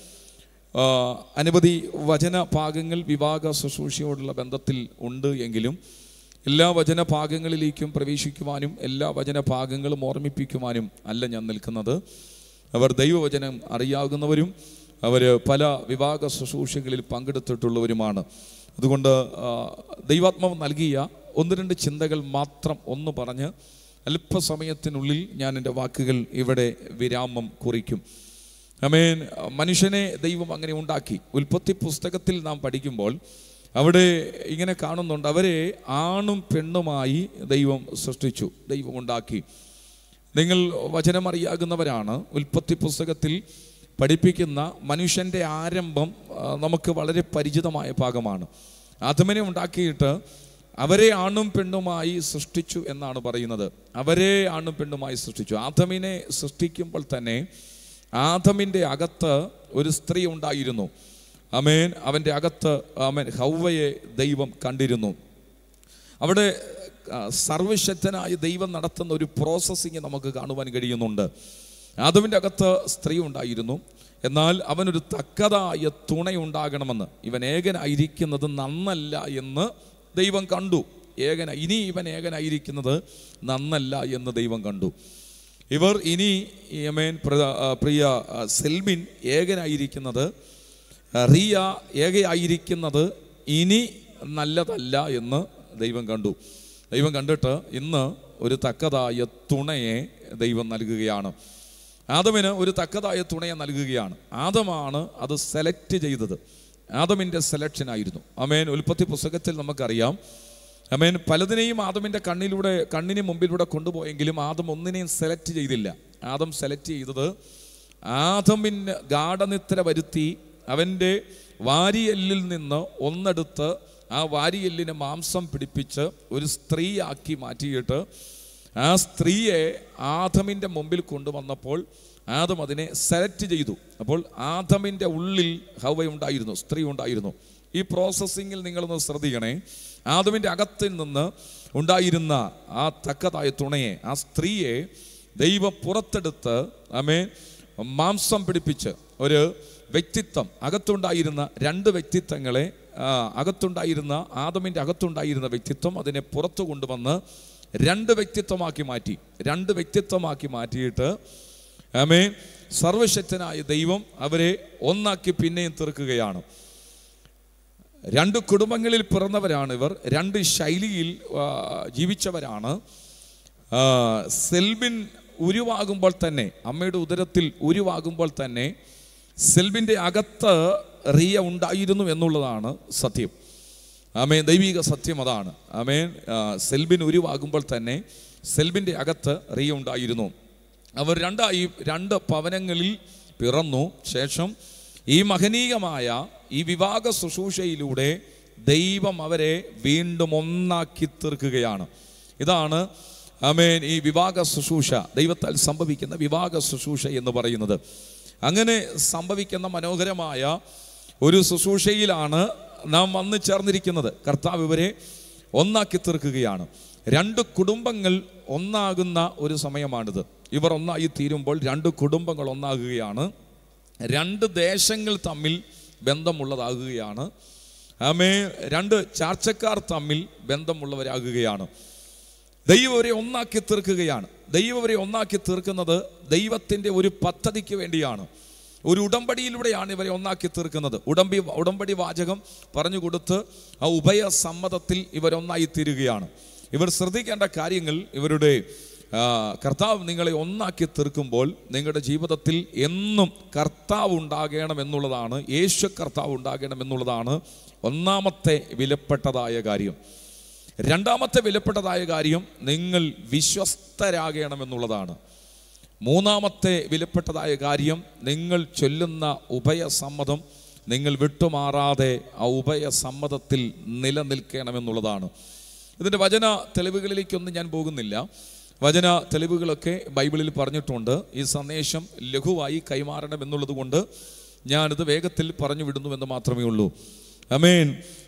അനവധി വചന ഭാഗങ്ങൾ വിവാഹ ശുശ്രൂഷയോടുള്ള ബന്ധത്തിൽ ഉണ്ട് എങ്കിലും എല്ലാ വചന ഭാഗങ്ങളിലേക്കും പ്രവേശിക്കുവാനും എല്ലാ വചന ഭാഗങ്ങളും ഓർമ്മിപ്പിക്കുവാനും അല്ല ഞാൻ നിൽക്കുന്നത്. അവർ ദൈവവചനം അറിയാവുന്നവരും അവർ പല വിവാഹ ശുശ്രൂഷകളിൽ പങ്കെടുത്തിട്ടുള്ളവരുമാണ്. അതുകൊണ്ട് ദൈവാത്മാവ് നൽകിയ ഒന്ന് രണ്ട് ചിന്തകൾ മാത്രം ഒന്ന് പറഞ്ഞ് അല്പസമയത്തിനുള്ളിൽ ഞാൻ എൻ്റെ വാക്കുകൾ ഇവിടെ വിരാമം കുറിക്കും. ആമേൻ. മനുഷ്യനെ ദൈവം അങ്ങനെ ഉണ്ടാക്കി. ഉൽപ്പത്തി പുസ്തകത്തിൽ നാം പഠിക്കുമ്പോൾ അവിടെ ഇങ്ങനെ കാണുന്നുണ്ട്, അവരെ ആണും പെണ്ണുമായി ദൈവം സൃഷ്ടിച്ചു, ദൈവം ഉണ്ടാക്കി. നിങ്ങൾ വചനം അറിയാകുന്നവരാണ്. ഉൽപ്പത്തി പുസ്തകത്തിൽ പഠിപ്പിക്കുന്ന മനുഷ്യൻ്റെ ആരംഭം നമുക്ക് വളരെ പരിചിതമായ ഭാഗമാണ്. ആദമിനെ ഉണ്ടാക്കിയിട്ട് അവരെ ആണും പെണ്ണുമായി സൃഷ്ടിച്ചു എന്നാണ് പറയുന്നത്. അവരെ ആണും പെണ്ണുമായി സൃഷ്ടിച്ചു. ആദമിനെ സൃഷ്ടിക്കുമ്പോൾ തന്നെ ആദമിൻ്റെ അകത്ത് ഒരു സ്ത്രീ ഉണ്ടായിരുന്നു. ആമേൻ. അവൻ്റെ അകത്ത് ആമേൻ ഹൗവയെ ദൈവം കണ്ടിരുന്നു. അവിടെ സർവശക്തനായ ദൈവം നടത്തുന്ന ഒരു പ്രോസസ്സിങ് നമുക്ക് കാണുവാൻ കഴിയുന്നുണ്ട്. ആദമിൻ്റെ അകത്ത് സ്ത്രീ ഉണ്ടായിരുന്നു. എന്നാൽ അവനൊരു തക്കതായ തുണയുണ്ടാകണമെന്ന്, ഇവൻ ഏകനായിരിക്കുന്നത് നന്നല്ല എന്ന് ദൈവം കണ്ടു. ഏകന ഇനി ഇവൻ ഏകനായിരിക്കുന്നത് നന്നല്ല എന്ന് ദൈവം കണ്ടു. ഇവർ ഇനി യമേൻ പ്രിയ സെൽബിൻ ഏകനായിരിക്കുന്നത്, റിയ ഏകയായിരിക്കുന്നത് ഇനി നല്ലതല്ല എന്ന് ദൈവം കണ്ടു. ദൈവം കണ്ടിട്ട് ഇന്ന് ഒരു തക്കതായ തുണയെ ദൈവം നൽകുകയാണ്. ആദമിന് ഒരു തക്കതായ തുണയെ നൽകുകയാണ്. ആദമാണ് അത് സെലക്ട് ചെയ്തത്. ആദമിൻ്റെ സെലക്ഷനായിരുന്നു. ആമേൻ. ഉൽപ്പത്തി പുസ്തകത്തിൽ നമുക്കറിയാം, ആമേൻ, പലതിനെയും ആദമിൻ്റെ കണ്ണിലൂടെ കണ്ണിന് മുമ്പിലൂടെ കൊണ്ടുപോയെങ്കിലും ആദം ഒന്നിനെയും സെലക്ട് ചെയ്തില്ല. ആദം സെലക്ട് ചെയ്തത്, ആദമിന് ഗാഠനിദ്ര വരുത്തി അവൻ്റെ വാരിയെല്ലിൽ നിന്ന് ഒന്നെടുത്ത് ആ വാരിയെല്ലിന് മാംസം പിടിപ്പിച്ച് ഒരു സ്ത്രീയാക്കി മാറ്റിയിട്ട് ആ സ്ത്രീയെ ആദമിൻ്റെ മുമ്പിൽ കൊണ്ടുവന്നപ്പോൾ ആദം അതിനെ സെലക്ട് ചെയ്തു. അപ്പോൾ ആദമിൻ്റെ ഉള്ളിൽ ഹവ്വ ഉണ്ടായിരുന്നു, സ്ത്രീ ഉണ്ടായിരുന്നു. ഈ പ്രോസസ്സിങ്ങിൽ നിങ്ങളൊന്ന് ശ്രദ്ധിക്കണേ. ആദമിൻ്റെ അകത്തിൽ നിന്ന് ഉണ്ടായിരുന്ന ആ തക്കതായ തുണയെ, ആ സ്ത്രീയെ ദൈവം പുറത്തെടുത്ത് ആമേൻ മാംസം പിടിപ്പിച്ച് ഒരു വ്യക്തിത്വം, അകത്തുണ്ടായിരുന്ന രണ്ട് വ്യക്തിത്വങ്ങളെ, അകത്തുണ്ടായിരുന്ന ആദമിൻ്റെ അകത്തുണ്ടായിരുന്ന വ്യക്തിത്വം അതിനെ പുറത്തു കൊണ്ടുവന്ന് രണ്ട് വ്യക്തിത്വമാക്കി മാറ്റി. രണ്ട് വ്യക്തിത്വമാക്കി മാറ്റിയിട്ട് ആമേൻ സർവശക്തനായ ദൈവം അവരെ ഒന്നാക്കി പിന്നെയും തീർക്കുകയാണ്. രണ്ട് കുടുംബങ്ങളിൽ പിറന്നവരാണ് ഇവർ. രണ്ട് ശൈലിയിൽ ജീവിച്ചവരാണ്. സെൽബിൻ ഉരുവാകുമ്പോൾ തന്നെ, അമ്മയുടെ ഉദരത്തിൽ ഉരുവാകുമ്പോൾ തന്നെ സെൽബിൻ്റെ അകത്ത് റിയ ഉണ്ടായിരുന്നു എന്നുള്ളതാണ് സത്യം. ആമേൻ. ദൈവിക സത്യം അതാണ്. ആമേൻ. സെൽബിൻ ഉരുവാകുമ്പോൾ തന്നെ സെൽബിൻ്റെ അകത്ത് റിയ ഉണ്ടായിരുന്നു. അവർ രണ്ടായി രണ്ട് ഭവനങ്ങളിൽ പിറന്നു. ശേഷം ഈ മഹനീയമായ ഈ വിവാഹ ശുശ്രൂഷയിലൂടെ ദൈവം അവരെ വീണ്ടും ഒന്നാക്കി തീർക്കുകയാണ്. ഇതാണ് ആമേൻ ഈ വിവാഹ ശുശ്രൂഷ, ദൈവത്താൽ സംഭവിക്കുന്ന വിവാഹ ശുശ്രൂഷ എന്ന് പറയുന്നത്. അങ്ങനെ സംഭവിക്കുന്ന മനോഹരമായ ഒരു ശുശ്രൂഷയിലാണ് നാം വന്നു ചേർന്നിരിക്കുന്നത്. കർത്താവ് ഇവരെ ഒന്നാക്കി തീർക്കുകയാണ്. രണ്ട് കുടുംബങ്ങൾ ഒന്നാകുന്ന ഒരു സമയമാണിത്. ഇവർ ഒന്നായി തീരുമ്പോൾ രണ്ട് കുടുംബങ്ങൾ ഒന്നാകുകയാണ്. രണ്ട് ദേശങ്ങൾ തമ്മിൽ ബന്ധമുള്ളതാകുകയാണ്. ആമേ രണ്ട് ചാർച്ചക്കാർ തമ്മിൽ ബന്ധമുള്ളവരാകുകയാണ്. ദൈവം അവരെ ഒന്നാക്കി തീർക്കുകയാണ്. ദൈവം അവരെ ഒന്നാക്കി തീർക്കുന്നത് ദൈവത്തിൻ്റെ ഒരു പദ്ധതിക്ക് വേണ്ടിയാണ്. ഒരു ഉടമ്പടിയിലൂടെയാണ് ഇവരെ ഒന്നാക്കി തീർക്കുന്നത്. ഉടമ്പടി ഉടമ്പടി വാചകം പറഞ്ഞു കൊടുത്ത് ആ ഉഭയ സമ്മതത്തിൽ ഇവരൊന്നായി തീരുകയാണ്. ഇവർ ശ്രദ്ധിക്കേണ്ട കാര്യങ്ങൾ, ഇവരുടെ കർത്താവ് നിങ്ങളെ ഒന്നാക്കി തീർക്കുമ്പോൾ നിങ്ങളുടെ ജീവിതത്തിൽ എന്നും കർത്താവ് ഉണ്ടാകണം എന്നുള്ളതാണ്, യേശു കർത്താവ് ഉണ്ടാകണം എന്നുള്ളതാണ് ഒന്നാമത്തെ വിലപ്പെട്ടതായ കാര്യം. രണ്ടാമത്തെ വിലപ്പെട്ടതായ കാര്യം നിങ്ങൾ വിശ്വസ്തരാകണമെന്നുള്ളതാണ്. മൂന്നാമത്തെ വിലപ്പെട്ടതായ കാര്യം നിങ്ങൾ ചൊല്ലുന്ന ഉഭയസമ്മതം നിങ്ങൾ വിട്ടുമാറാതെ ആ ഉഭയസമ്മതത്തിൽ നിലനിൽക്കണമെന്നുള്ളതാണ്. ഇതിൻ്റെ വചന തെളിവുകളിലേക്കൊന്നും ഞാൻ പോകുന്നില്ല. വചന തെളിവുകളൊക്കെ ബൈബിളിൽ പറഞ്ഞിട്ടുണ്ട്. ഈ സന്ദേശം ലഘുവായി കൈമാറണം എന്നുള്ളത് കൊണ്ട് ഞാനിത് വേഗത്തിൽ പറഞ്ഞു വിടുന്നുവെന്ന് മാത്രമേ ഉള്ളൂ. ആമേൻ.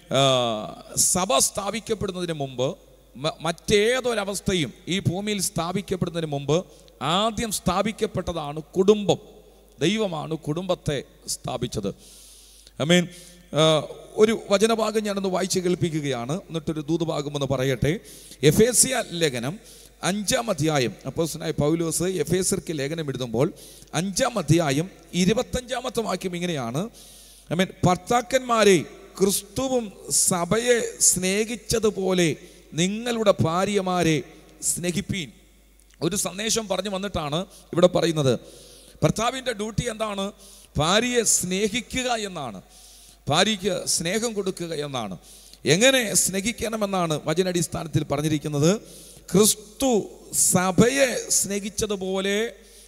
സഭ സ്ഥാപിക്കപ്പെടുന്നതിന് മുമ്പ്, മറ്റേതൊരവസ്ഥയും ഈ ഭൂമിയിൽ സ്ഥാപിക്കപ്പെടുന്നതിന് മുമ്പ് ആദ്യം സ്ഥാപിക്കപ്പെട്ടതാണ് കുടുംബം. ദൈവമാണ് കുടുംബത്തെ സ്ഥാപിച്ചത്. ആമേൻ. ഒരു വചനഭാഗം ഞാനൊന്ന് വായിച്ച് കേൾപ്പിക്കുകയാണ്, എന്നിട്ടൊരു ദൂതഭാഗമെന്ന് പറയട്ടെ. എഫേസ്യ ലേഖനം അഞ്ചാം അധ്യായം, അപ്പോസ്തലനായ പൗലോസ് എഫേസ്യർക്ക് ലേഖനം എഴുതുമ്പോൾ അഞ്ചാം അധ്യായം ഇരുപത്തഞ്ചാമത്തെ വാക്യം ഇങ്ങനെയാണ്. ആമേൻ. ഭർത്താക്കന്മാരെ ക്രിസ്തുവും സഭയെ സ്നേഹിച്ചതുപോലെ നിങ്ങളുടെ ഭാര്യമാരെ സ്നേഹിപ്പീൻ. ഒരു സന്ദേശം പറഞ്ഞു വന്നിട്ടാണ് ഇവിടെ പറയുന്നത്. ഭർത്താവിൻ്റെ ഡ്യൂട്ടി എന്താണ്? ഭാര്യയെ സ്നേഹിക്കുക എന്നാണ്, ഭാര്യയ്ക്ക് സ്നേഹം കൊടുക്കുക എന്നാണ്. എങ്ങനെ സ്നേഹിക്കണമെന്നാണ് വചനാടിസ്ഥാനത്തിൽ പറഞ്ഞിരിക്കുന്നത്. ക്രിസ്തു സഭയെ സ്നേഹിച്ചതുപോലെ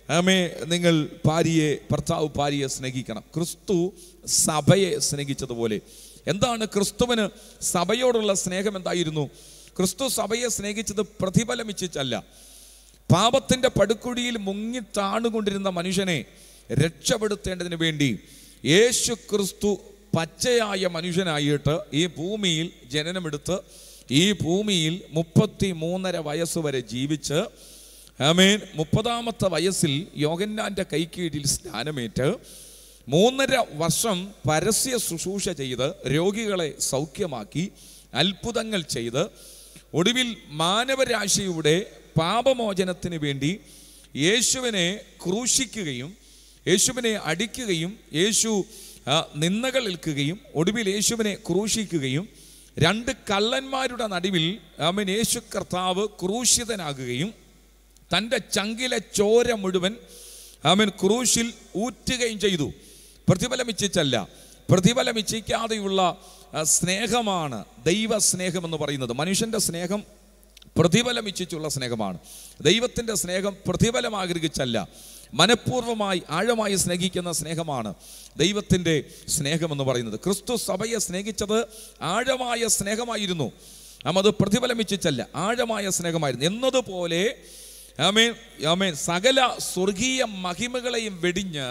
ആമേ നിങ്ങൾ ഭാര്യയെ ഭർത്താവ് ഭാര്യയെ സ്നേഹിക്കണം. ക്രിസ്തു സഭയെ സ്നേഹിച്ചതുപോലെ. എന്താണ് ക്രിസ്തുവിന് സഭയോടുള്ള സ്നേഹം എന്തായിരുന്നു? ക്രിസ്തു സഭയെ സ്നേഹിച്ചത് പ്രതിഫലമിച്ചല്ല. പാപത്തിൻ്റെ പടുകുഴിയിൽ മുങ്ങി താണുകൊണ്ടിരുന്ന മനുഷ്യനെ രക്ഷപ്പെടുത്തേണ്ടതിന് വേണ്ടി യേശു ക്രിസ്തു പച്ചയായ മനുഷ്യനായിട്ട് ഈ ഭൂമിയിൽ ജനനമെടുത്ത് ഈ ഭൂമിയിൽ മുപ്പത്തി മൂന്നര വയസ്സ് വരെ ജീവിച്ച് ആമേൻ മുപ്പതാമത്തെ വയസ്സിൽ യോഹന്നാൻ്റെ കൈക്കീഴിൽ സ്നാനമേറ്റ് മൂന്നര വർഷം പരസ്യ ശുശ്രൂഷ ചെയ്ത് രോഗികളെ സൗഖ്യമാക്കി അത്ഭുതങ്ങൾ ചെയ്ത് ഒടുവിൽ മാനവരാശിയുടെ പാപമോചനത്തിന് വേണ്ടി യേശുവിനെ ക്രൂശിക്കുകയും യേശുവിനെ അടിക്കുകയും യേശു നിന്ദകൾ ഏൽക്കുകയും ഒടുവിൽ യേശുവിനെ ക്രൂശിക്കുകയും രണ്ട് കള്ളന്മാരുടെ നടുവിൽ ആമേൻ യേശു കർത്താവ് ക്രൂശിതനാകുകയും തൻ്റെ ചങ്കിലെ ചോര മുഴുവൻ ആമേൻ ക്രൂശിൽ ഊറ്റുകയും ചെയ്തു. പ്രതിഫലമിച്ചല്ല, പ്രതിഫലമിച്ചിക്കാതെയുള്ള സ്നേഹമാണ് ദൈവ സ്നേഹമെന്ന് പറയുന്നത്. മനുഷ്യൻ്റെ സ്നേഹം പ്രതിഫലമിച്ചുള്ള സ്നേഹമാണ്. ദൈവത്തിൻ്റെ സ്നേഹം പ്രതിഫലം ആഗ്രഹിച്ചല്ല, മനഃപൂർവ്വമായി ആഴമായി സ്നേഹിക്കുന്ന സ്നേഹമാണ് ദൈവത്തിൻ്റെ സ്നേഹമെന്ന് പറയുന്നത്. ക്രിസ്തു സഭയെ സ്നേഹിച്ചത് ആഴമായ സ്നേഹമായിരുന്നു. നാം അത് പ്രതിഫലമിച്ചല്ല, ആഴമായ സ്നേഹമായിരുന്നു. എന്നതുപോലെ ആമേൻ ആമേൻ സകല സ്വർഗീയ മഹിമകളെയും വെടിഞ്ഞ്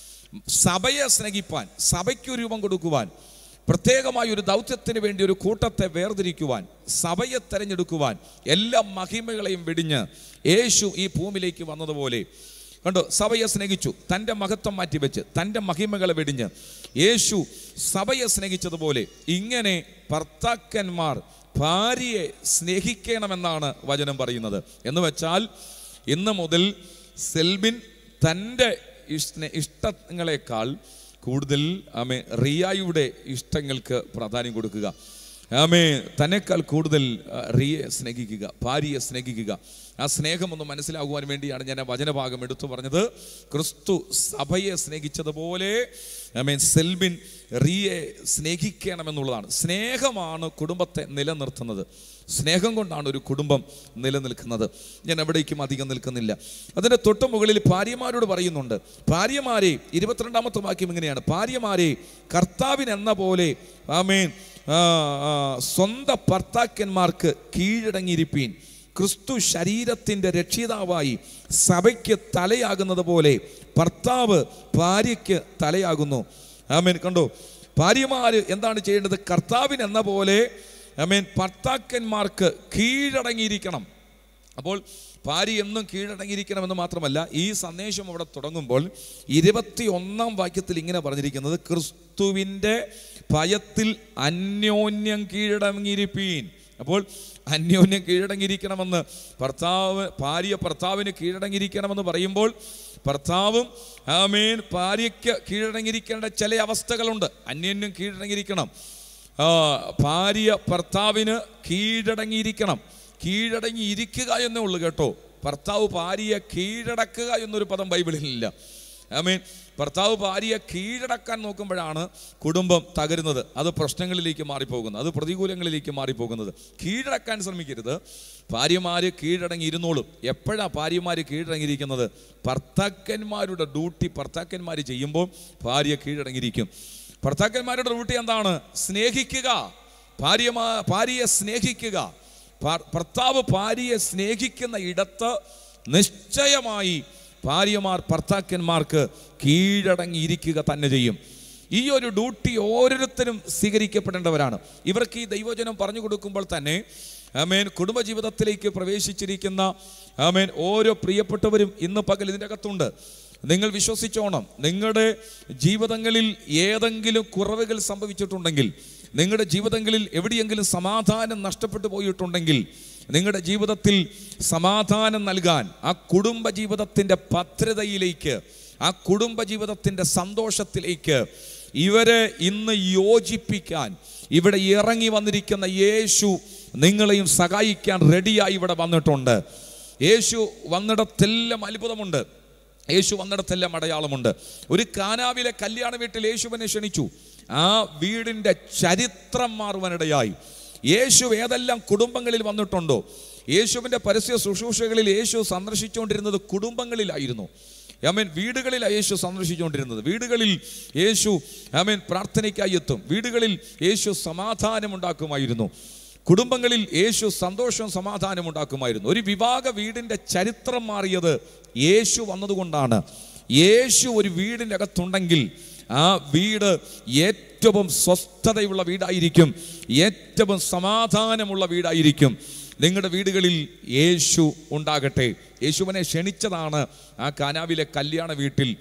സഭയെ സ്നേഹിപ്പാൻ, സഭയ്ക്ക് രൂപം കൊടുക്കുവാൻ, പ്രത്യേകമായ ഒരു ദൗത്യത്തിന് വേണ്ടി ഒരു കൂട്ടത്തെ വേർതിരിക്കുവാൻ, സഭയെ തെരഞ്ഞെടുക്കുവാൻ, എല്ലാ മഹിമകളെയും വെടിഞ്ഞ് യേശു ഈ ഭൂമിയിലേക്ക് വന്നതുപോലെ കണ്ടോ, സഭയെ സ്നേഹിച്ചു. തൻ്റെ മഹത്വം മാറ്റിവെച്ച് തൻ്റെ മഹിമകളെ വെടിഞ്ഞ് യേശു സഭയെ സ്നേഹിച്ചതുപോലെ ഇങ്ങനെ ഭർത്താക്കന്മാർ ഭാര്യയെ സ്നേഹിക്കണമെന്നാണ് വചനം പറയുന്നത്. എന്ന് വെച്ചാൽ ഇന്ന് മുതൽ സെൽബിൻ തൻ്റെ ഇഷ്ടങ്ങളെക്കാൾ കൂടുതൽ ആമേ റിയായുടെ ഇഷ്ടങ്ങൾക്ക് പ്രാധാന്യം കൊടുക്കുക. ആമേ തന്നെക്കാൾ കൂടുതൽ റിയയെ സ്നേഹിക്കുക, ഭാര്യയെ സ്നേഹിക്കുക. ആ സ്നേഹമൊന്ന് മനസ്സിലാകുവാൻ വേണ്ടിയാണ് ഞാൻ ആ വചനഭാഗം എടുത്തു പറഞ്ഞത്. ക്രിസ്തു സഭയെ സ്നേഹിച്ചതുപോലെ ആമേൻ സെൽബിൻ റിയയെ സ്നേഹിക്കണമെന്നുള്ളതാണ്. സ്നേഹമാണ് കുടുംബത്തെ നിലനിർത്തുന്നത്. സ്നേഹം കൊണ്ടാണ് ഒരു കുടുംബം നിലനിൽക്കുന്നത്. ഞാൻ എവിടേക്കും അധികം നിൽക്കുന്നില്ല. അതിൻ്റെ തൊട്ട് മുകളിൽ ഭാര്യമാരോട് പറയുന്നുണ്ട്. ഭാര്യമാരെ, ഇരുപത്തിരണ്ടാമത്തെ വാക്യം ഇങ്ങനെയാണ്: ഭാര്യമാരെ കർത്താവിനെന്ന പോലെ ആമേൻ സ്വന്തം ഭർത്താക്കന്മാർക്ക് കീഴടങ്ങിയിരിപ്പീൻ. ക്രിസ്തു ശരീരത്തിൻ്റെ രക്ഷിതാവായി സഭയ്ക്ക് തലയാകുന്നത് പോലെ ഭർത്താവ് ഭാര്യയ്ക്ക് തലയാകുന്നു. ആമേൻ. കണ്ടോ, ഭാര്യമാർ എന്താണ് ചെയ്യേണ്ടത്? കർത്താവിനെന്ന പോലെ ആമേൻ ഭർത്താക്കന്മാർക്ക് കീഴടങ്ങിയിരിക്കണം. അപ്പോൾ ഭാര്യ എന്നും കീഴടങ്ങിയിരിക്കണമെന്ന് മാത്രമല്ല, ഈ സന്ദേശം അവിടെ തുടങ്ങുമ്പോൾ ഇരുപത്തി ഒന്നാം വാക്യത്തിൽ ഇങ്ങനെ പറഞ്ഞിരിക്കുന്നത്: ക്രിസ്തുവിൻ്റെ ഭയത്തിൽ അന്യോന്യം കീഴടങ്ങിയിരിപ്പീൻ. അപ്പോൾ അന്യോന്യം കീഴടങ്ങിയിരിക്കണമെന്ന് ഭർത്താവ് ഭാര്യ ഭർത്താവിന് കീഴടങ്ങിയിരിക്കണമെന്ന് പറയുമ്പോൾ ഭർത്താവും ആമേൻ ഭാര്യയ്ക്ക് കീഴടങ്ങിയിരിക്കേണ്ട ചില അവസ്ഥകളുണ്ട്. അന്യോന്യം കീഴടങ്ങിയിരിക്കണം. ഭാര്യ ഭർത്താവിന് കീഴടങ്ങിയിരിക്കണം. കീഴടങ്ങിയിരിക്കുക എന്നേ ഉള്ളൂ കേട്ടോ. ഭർത്താവ് ഭാര്യയെ കീഴടക്കുക എന്നൊരു പദം ബൈബിളിലില്ല. ആമേൻ. ഭർത്താവ് ഭാര്യയെ കീഴടക്കാൻ നോക്കുമ്പോഴാണ് കുടുംബം തകരുന്നത്, അത് പ്രശ്നങ്ങളിലേക്ക് മാറിപ്പോകുന്നത്, അത് പ്രതികൂലങ്ങളിലേക്ക് മാറിപ്പോകുന്നത്. കീഴടക്കാൻ ശ്രമിക്കരുത്. ഭാര്യമാർ കീഴടങ്ങിയിരുന്നോളും. എപ്പോഴാണ് ഭാര്യമാർ കീഴടങ്ങിയിരിക്കുന്നത്? ഭർത്താക്കന്മാരുടെ ഡ്യൂട്ടി ഭർത്താക്കന്മാർ ചെയ്യുമ്പോൾ ഭാര്യ കീഴടങ്ങിയിരിക്കും. ഭർത്താക്കന്മാരുടെ ഡ്യൂട്ടി എന്താണ്? സ്നേഹിക്കുക. ഭാര്യമാ ഭാര്യയെ സ്നേഹിക്കുക. ഭർത്താവ് ഭാര്യയെ സ്നേഹിക്കുന്ന ഇടത്ത് നിശ്ചയമായി ഭാര്യമാർ ഭർത്താക്കന്മാർക്ക് കീഴടങ്ങിയിരിക്കുക തന്നെ ചെയ്യും. ഈ ഒരു ഡ്യൂട്ടി ഓരോരുത്തരും സ്വീകരിക്കപ്പെടേണ്ടവരാണ്. ഇവർക്ക് ഈ ദൈവവചനം പറഞ്ഞു കൊടുക്കുമ്പോൾ തന്നെ ആമേൻ കുടുംബജീവിതത്തിലേക്ക് പ്രവേശിച്ചിരിക്കുന്ന ആമേൻ ഓരോ പ്രിയപ്പെട്ടവരും ഇന്ന് പകൽ ഇതിൻ്റെ അകത്തുണ്ട്. നിങ്ങൾ വിശ്വസിച്ചോണം, നിങ്ങളുടെ ജീവിതങ്ങളിൽ ഏതെങ്കിലും കുറവുകൾ സംഭവിച്ചിട്ടുണ്ടെങ്കിൽ, നിങ്ങളുടെ ജീവിതങ്ങളിൽ എവിടെയെങ്കിലും സമാധാനം നഷ്ടപ്പെട്ടു പോയിട്ടുണ്ടെങ്കിൽ, നിങ്ങളുടെ ജീവിതത്തിൽ സമാധാനം നൽകാൻ, ആ കുടുംബ ജീവിതത്തിൻ്റെ ഭദ്രതയിലേക്ക്, ആ കുടുംബ ജീവിതത്തിൻ്റെ സന്തോഷത്തിലേക്ക് ഇവരെ ഇന്ന് യോജിപ്പിക്കാൻ ഇവിടെ ഇറങ്ങി വന്നിരിക്കുന്ന യേശു നിങ്ങളെയും സഹായിക്കാൻ റെഡിയായി ഇവിടെ വന്നിട്ടുണ്ട്. യേശു വന്നിടത്തെല്ലാം അത്ഭുതമുണ്ട്. യേശു വന്നിടത്തെല്ലാം അടയാളമുണ്ട്. ഒരു കാനാവിലെ കല്യാണ വീട്ടിൽ യേശുവിനെ ക്ഷണിച്ചു. ആ വീടിൻ്റെ ചരിത്രം മാറുവാനിടയായി. യേശു ഏതെല്ലാം കുടുംബങ്ങളിൽ വന്നിട്ടുണ്ടോ, യേശുവിൻ്റെ പരസ്യ ശുശ്രൂഷകളിൽ യേശു സന്ദർശിച്ചുകൊണ്ടിരുന്നത് കുടുംബങ്ങളിലായിരുന്നു. ആമേൻ വീടുകളിലാണ് യേശു സന്ദർശിച്ചുകൊണ്ടിരുന്നത്. വീടുകളിൽ യേശു ആമേൻ പ്രാർത്ഥനയ്ക്കായി എത്തും. വീടുകളിൽ യേശു സമാധാനം ഉണ്ടാക്കുമായിരുന്നു. കുടുംബങ്ങളിൽ യേശു സന്തോഷവും സമാധാനം ഉണ്ടാക്കുമായിരുന്നു. ഒരു വിവാഹ വീടിൻ്റെ ചരിത്രം മാറിയത് യേശു വന്നതുകൊണ്ടാണ്. യേശു ഒരു വീടിൻ്റെ അകത്തുണ്ടെങ്കിൽ ആ വീട് ഏറ്റവും സ്വസ്ഥതയുള്ള വീടായിരിക്കും, ഏറ്റവും സമാധാനമുള്ള വീടായിരിക്കും. നിങ്ങളുടെ വീടുകളിൽ യേശു ഉണ്ടാകട്ടെ. യേശുവിനെ ക്ഷണിച്ചതാണ് ആ കാനാവിലെ കല്യാണ വീട്ടിൽ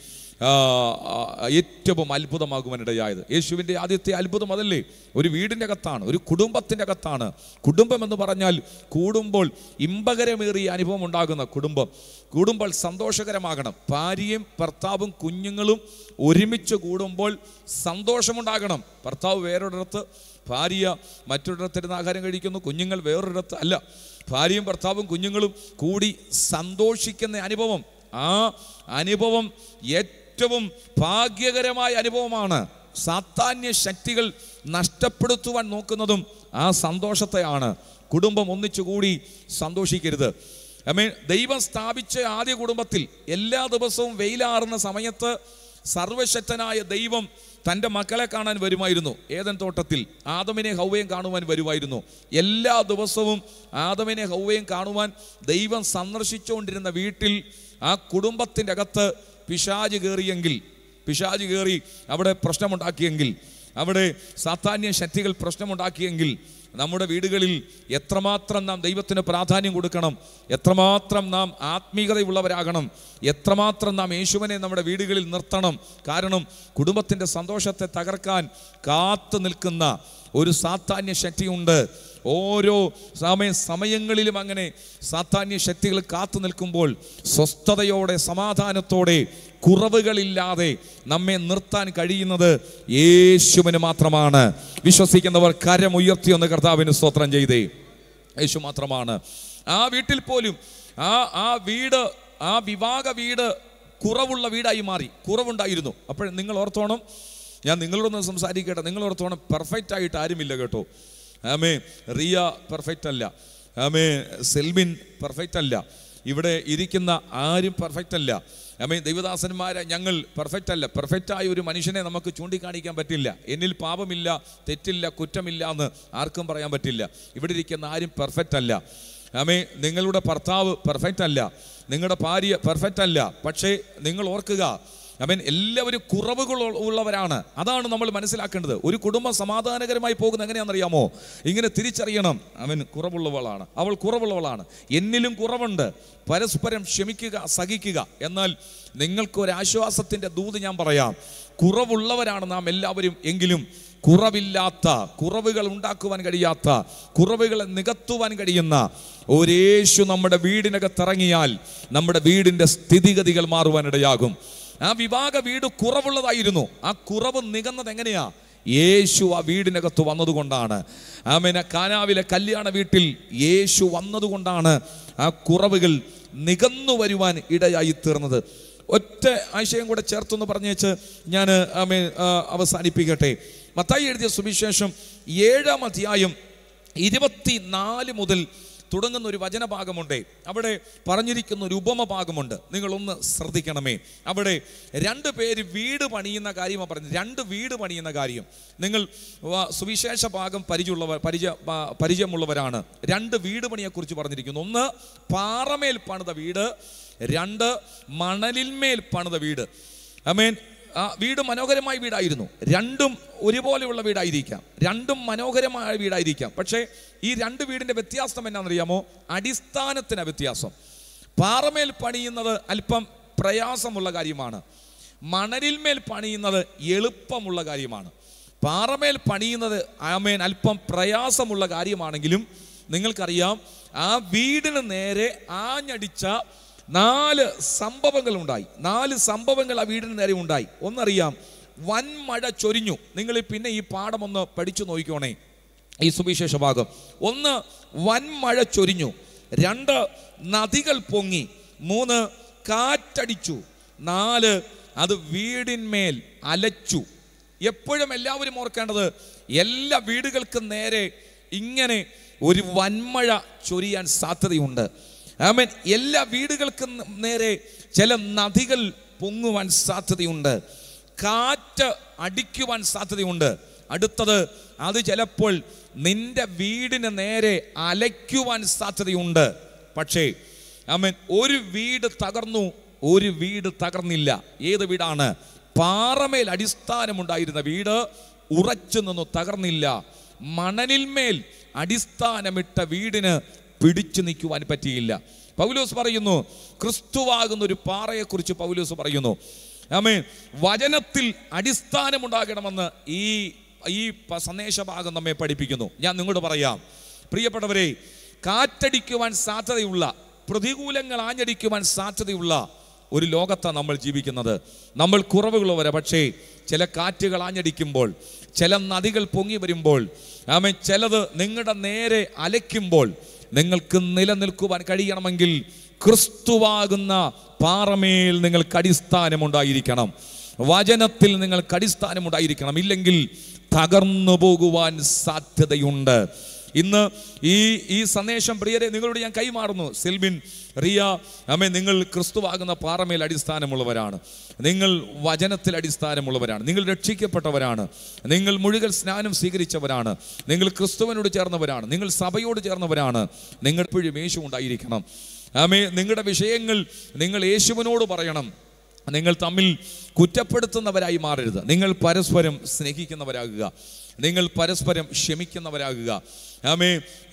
ഏറ്റവും അത്ഭുതമാകുവാനിടയായത്. യേശുവിൻ്റെ ആദ്യത്തെ അത്ഭുതം അതല്ലേ? ഒരു വീടിൻ്റെ അകത്താണ്, ഒരു കുടുംബത്തിൻ്റെ അകത്താണ്. കുടുംബം എന്ന് പറഞ്ഞാൽ കൂടുമ്പോൾ ഇമ്പകരമേറിയ അനുഭവം ഉണ്ടാകുന്ന കുടുംബം. കൂടുമ്പോൾ സന്തോഷകരമാകണം. ഭാര്യയും ഭർത്താവും കുഞ്ഞുങ്ങളും ഒരുമിച്ച് കൂടുമ്പോൾ സന്തോഷമുണ്ടാകണം. ഭർത്താവ് വേറൊരിടത്ത്, ഭാര്യ മറ്റൊരിടത്തിരുന്ന് ആഹാരം കഴിക്കുന്നു, കുഞ്ഞുങ്ങൾ വേറൊരിടത്ത് അല്ല. ഭാര്യയും ഭർത്താവും കുഞ്ഞുങ്ങളും കൂടി സന്തോഷിക്കുന്ന അനുഭവം, ആ അനുഭവം ഏറ്റവും ഭാഗ്യകരമായ അനുഭവമാണ്. സാത്താന്യ ശക്തികൾ നഷ്ടപ്പെടുത്തുവാൻ നോക്കുന്നതും ആ സന്തോഷത്തെയാണ്. കുടുംബം ഒന്നിച്ചുകൂടി സന്തോഷിക്കരുത്. ആമേൻ. ദൈവം സ്ഥാപിച്ച ആദ്യ കുടുംബത്തിൽ എല്ലാ ദിവസവും വെയിലാറുന്ന സമയത്ത് സർവശക്തനായ ദൈവം തൻ്റെ മക്കളെ കാണാൻ വരുമായിരുന്നു. ഏദൻ തോട്ടത്തിൽ ആദമിനെ ഹൗവയും കാണുവാൻ വരുമായിരുന്നു. എല്ലാ ദിവസവും ആദമിനെ ഹൗവയും കാണുവാൻ ദൈവം സന്ദർശിച്ചുകൊണ്ടിരുന്ന വീട്ടിൽ ആ കുടുംബത്തിൻ്റെ അകത്ത് പിശാച് കയറിയെങ്കിൽ, പിശാച് കയറി അവിടെ പ്രശ്നമുണ്ടാക്കിയെങ്കിൽ, അവിടെ സാത്താന്യ ശക്തികൾ പ്രശ്നമുണ്ടാക്കിയെങ്കിൽ നമ്മുടെ വീടുകളിൽ എത്രമാത്രം നാം ദൈവത്തിന് പ്രാധാന്യം കൊടുക്കണം, എത്രമാത്രം നാം ആത്മീയതയുള്ളവരാകണം, എത്രമാത്രം നാം യേശുവിനെ നമ്മുടെ വീടുകളിൽ നിർത്തണം. കാരണം കുടുംബത്തിൻ്റെ സന്തോഷത്തെ തകർക്കാൻ കാത്തു നിൽക്കുന്ന ഒരു സാത്താന്യ ശക്തിയുണ്ട്. ഓരോ സമയ സമയങ്ങളിലും അങ്ങനെ സാത്താന്യ ശക്തികൾ കാത്തു നിൽക്കുമ്പോൾ സ്വസ്ഥതയോടെ സമാധാനത്തോടെ കുറവുകളില്ലാതെ നമ്മെ നിർത്താൻ കഴിയുന്നത് യേശുവിന് മാത്രമാണ്. വിശ്വസിക്കുന്നവർ കരമുയർത്തി ഒന്ന് കർത്താവിന് സ്തോത്രം ചെയ്തേ. യേശു മാത്രമാണ്. ആ വീട്ടിൽ പോലും ആ ആ വീട്, ആ വിവാഹ വീട് കുറവുള്ള വീടായി മാറി. കുറവുണ്ടായിരുന്നു. അപ്പോൾ നിങ്ങൾ ഓർത്തോണം, ഞാൻ നിങ്ങളോടൊന്ന് സംസാരിക്കട്ടെ, നിങ്ങൾ ഓർത്തോണം, പെർഫെക്റ്റ് ആയിട്ട് ആരുമില്ല കേട്ടോ. ആമേ. റിയ പെർഫെക്റ്റ് അല്ല. ആമേ. സെൽമിൻ പെർഫെക്റ്റ് അല്ല. ഇവിടെ ഇരിക്കുന്ന ആരും പെർഫെക്റ്റ് അല്ല. ആമേ. ദൈവദാസന്മാരെ ഞങ്ങൾ പെർഫെക്റ്റ് അല്ല. പെർഫെക്റ്റായ ഒരു മനുഷ്യനെ നമുക്ക് ചൂണ്ടിക്കാണിക്കാൻ പറ്റില്ല. എന്നിൽ പാപമില്ല, തെറ്റില്ല, കുറ്റമില്ല എന്ന് ആർക്കും പറയാൻ പറ്റില്ല. ഇവിടെ ഇരിക്കുന്ന ആരും പെർഫെക്റ്റ് അല്ല. ആമേ. നിങ്ങളുടെ ഭർത്താവ് പെർഫെക്റ്റ് അല്ല, നിങ്ങളുടെ ഭാര്യ പെർഫെക്റ്റ് അല്ല. പക്ഷേ നിങ്ങൾ ഓർക്കുക, ആമേൻ, എല്ലാവരും കുറവുകൾ ഉള്ളവരാണ്. അതാണ് നമ്മൾ മനസ്സിലാക്കേണ്ടത്. ഒരു കുടുംബം സമാധാനകരമായി പോകുന്നത് എങ്ങനെയാണെന്നറിയാമോ? ഇങ്ങനെ തിരിച്ചറിയണം, അവൻ കുറവുള്ളവളാണ്, അവൾ കുറവുള്ളവളാണ്, എന്നിലും കുറവുണ്ട്, പരസ്പരം ക്ഷമിക്കുക, സഹിക്കുക. എന്നാൽ നിങ്ങൾക്കൊരാശ്വാസത്തിൻ്റെ ദൂത് ഞാൻ പറയാം. കുറവുള്ളവരാണ് നാം എല്ലാവരും, എങ്കിലും കുറവില്ലാത്ത, കുറവുകൾ ഉണ്ടാക്കുവാൻ കഴിയാത്ത, കുറവുകളെ നികത്തുവാൻ കഴിയുന്ന ഒരു യേശു നമ്മുടെ വീടിനകത്തിറങ്ങിയാൽ നമ്മുടെ വീടിൻ്റെ സ്ഥിതിഗതികൾ മാറുവാനിടയാകും. ആ വിവാഹ വീട് കുറവുള്ളതായിരുന്നു. ആ കുറവ് നികന്നത് എങ്ങനെയാ? യേശു ആ വീടിനകത്ത് വന്നതുകൊണ്ടാണ്. ആമേൻ. കാനാവിലെ കല്യാണ വീട്ടിൽ യേശു വന്നതുകൊണ്ടാണ് ആ കുറവുകൾ നികന്നു വരുവാൻ ഇടയായി തീർന്നത്. ഒറ്റ ആശയം കൂടെ ചേർത്തൊന്ന് പറഞ്ഞേച്ച് ഞാൻ ആമേൻ അവസാനിപ്പിക്കട്ടെ. മത്തായി എഴുതിയ സുവിശേഷം ഏഴാം അധ്യായം ഇരുപത്തി നാല് മുതൽ തുടങ്ങുന്ന ഒരു വചനഭാഗമുണ്ട്. അവിടെ പറഞ്ഞിരിക്കുന്ന ഒരു ഉപമ ഭാഗമുണ്ട്. നിങ്ങളൊന്ന് ശ്രദ്ധിക്കണമേ. അവിടെ രണ്ട് പേര് വീട് പണിയുന്ന കാര്യമാണ് പറഞ്ഞത്. രണ്ട് വീട് പണിയുന്ന കാര്യം. നിങ്ങൾ സുവിശേഷ ഭാഗം പരിചയമുള്ളവർ പരിചയ പരിചയമുള്ളവരാണ്. രണ്ട് വീട് പണിയെക്കുറിച്ച് പറഞ്ഞിരിക്കുന്നു. ഒന്ന് പാറമേൽ പണിത വീട്, രണ്ട് മണലിന്മേൽ പണിത വീട്. ആമേൻ. ആ വീട് മനോഹരമായ വീടായിരുന്നു. രണ്ടും ഒരുപോലെയുള്ള വീടായിരിക്കാം, രണ്ടും മനോഹരമായ വീടായിരിക്കാം. പക്ഷേ ഈ രണ്ട് വീടിൻ്റെ വ്യത്യാസം എന്നാണെന്നറിയാമോ? അടിസ്ഥാനത്തിന് വ്യത്യാസം. പാറമേൽ പണിയുന്നത് അല്പം പ്രയാസമുള്ള കാര്യമാണ്, മണലിന്മേൽ പണിയുന്നത് എളുപ്പമുള്ള കാര്യമാണ്. പാറമേൽ പണിയുന്നത് ആമേൻ അല്പം പ്രയാസമുള്ള കാര്യമാണെങ്കിലും നിങ്ങൾക്കറിയാം, ആ വീടിന് നേരെ ആഞ്ഞടിച്ച നാല് സംഭവങ്ങൾ ഉണ്ടായി. നാല് സംഭവങ്ങൾ ആ വീടിന് നേരെ ഉണ്ടായി. ഒന്നറിയാം, വൻമഴ ചൊരിഞ്ഞു. നിങ്ങൾ പിന്നെ ഈ പാഠം ഒന്ന് പഠിച്ചു നോക്കിക്കോണേ, ഈ സുവിശേഷ ഭാഗം. ഒന്ന്, വൻമഴ ചൊരിഞ്ഞു. രണ്ട്, നദികൾ പൊങ്ങി. മൂന്ന്, കാറ്റടിച്ചു. നാല്, അത് വീടിന്മേൽ അലച്ചു. എപ്പോഴും എല്ലാവരും ഓർക്കേണ്ടത്, എല്ലാ വീടുകൾക്കും നേരെ ഇങ്ങനെ ഒരു വൻമഴ ചൊരിയാൻ സാധ്യതയുണ്ട്. ആമേൻ. എല്ലാ വീടുകൾക്കും നേരെ ചില നദികൾ പൊങ്ങുവാൻ സാധ്യതയുണ്ട്. കാറ്റ് അടിക്കുവാൻ സാധ്യതയുണ്ട്. അടുത്തത്, അത് ചിലപ്പോൾ നിന്റെ വീടിന് നേരെ അലയ്ക്കുവാൻ സാധ്യതയുണ്ട്. പക്ഷേ ആമേൻ, ഒരു വീട് തകർന്നു, ഒരു വീട് തകർന്നില്ല. ഏത് വീടാണ്? പാറമേൽ അടിസ്ഥാനമുണ്ടായിരുന്ന വീട് ഉറച്ചു നിന്നു, തകർന്നില്ല. മണലിന്മേൽ അടിസ്ഥാനമിട്ട വീടിന് പിടിച്ചു നിൽക്കുവാൻ പറ്റിയില്ല. പൗലോസ് പറയുന്നു, ക്രിസ്തുവാകുന്ന ഒരു പാറയെക്കുറിച്ച് പൗലോസ് പറയുന്നു. ആമേൻ, വചനത്തിൽ അടിസ്ഥാനമുണ്ടാകണമെന്ന് ഈ ഈ സന്ദേശഭാഗം നമ്മെ പഠിപ്പിക്കുന്നു. ഞാൻ നിങ്ങളോട് പറയാം, പ്രിയപ്പെട്ടവരെ, കാറ്റടിക്കുവാൻ സാധ്യതയുള്ള, പ്രതികൂലങ്ങൾ ആഞ്ഞടിക്കുവാൻ സാധ്യതയുള്ള ഒരു ലോകത്താണ് നമ്മൾ ജീവിക്കുന്നത്. നമ്മൾ കുറവുകളുള്ളവരെ, പക്ഷേ ചില കാറ്റുകൾ ആഞ്ഞടിക്കുമ്പോൾ, ചില നദികൾ പൊങ്ങി വരുമ്പോൾ, ആമേൻ, ചിലത് നിങ്ങളുടെ നേരെ അലയ്ക്കുമ്പോൾ നിങ്ങൾക്ക് നിലനിൽക്കുവാൻ കഴിയണമെങ്കിൽ ക്രിസ്തുവാകുന്ന പാറമേൽ നിങ്ങൾക്ക് അടിസ്ഥാനമുണ്ടായിരിക്കണം. വചനത്തിൽ നിങ്ങൾക്ക് അടിസ്ഥാനമുണ്ടായിരിക്കണം. ഇല്ലെങ്കിൽ തകർന്നു പോകുവാൻ സാധ്യതയുണ്ട്. ഇന്ന് ഈ ഈ സന്ദേശം പ്രിയരെ നിങ്ങളോട് ഞാൻ കൈമാറുന്നു. സെൽബിൻ, റിയ, അമ്മേ, നിങ്ങൾ ക്രിസ്തുവാകുന്ന പാറമേൽ അടിസ്ഥാനമുള്ളവരാണ്. നിങ്ങൾ വചനത്തിൽ അടിസ്ഥാനമുള്ളവരാണ്. നിങ്ങൾ രക്ഷിക്കപ്പെട്ടവരാണ്. നിങ്ങൾ മുഴുവൻ സ്നാനം സ്വീകരിച്ചവരാണ്. നിങ്ങൾ ക്രിസ്തുവിനോട് ചേർന്നവരാണ്. നിങ്ങൾ സഭയോട് ചേർന്നവരാണ്. നിങ്ങൾ എപ്പോഴും യേശു ഉണ്ടായിരിക്കണം. ആമേ, നിങ്ങളുടെ വിഷയങ്ങൾ നിങ്ങൾ യേശുവിനോട് പറയണം. നിങ്ങൾ തമ്മിൽ കുറ്റപ്പെടുത്തുന്നവരായി മാറരുത്. നിങ്ങൾ പരസ്പരം സ്നേഹിക്കുന്നവരാകുക. നിങ്ങൾ പരസ്പരം ക്ഷമിക്കുന്നവരാകുക. ആമേ,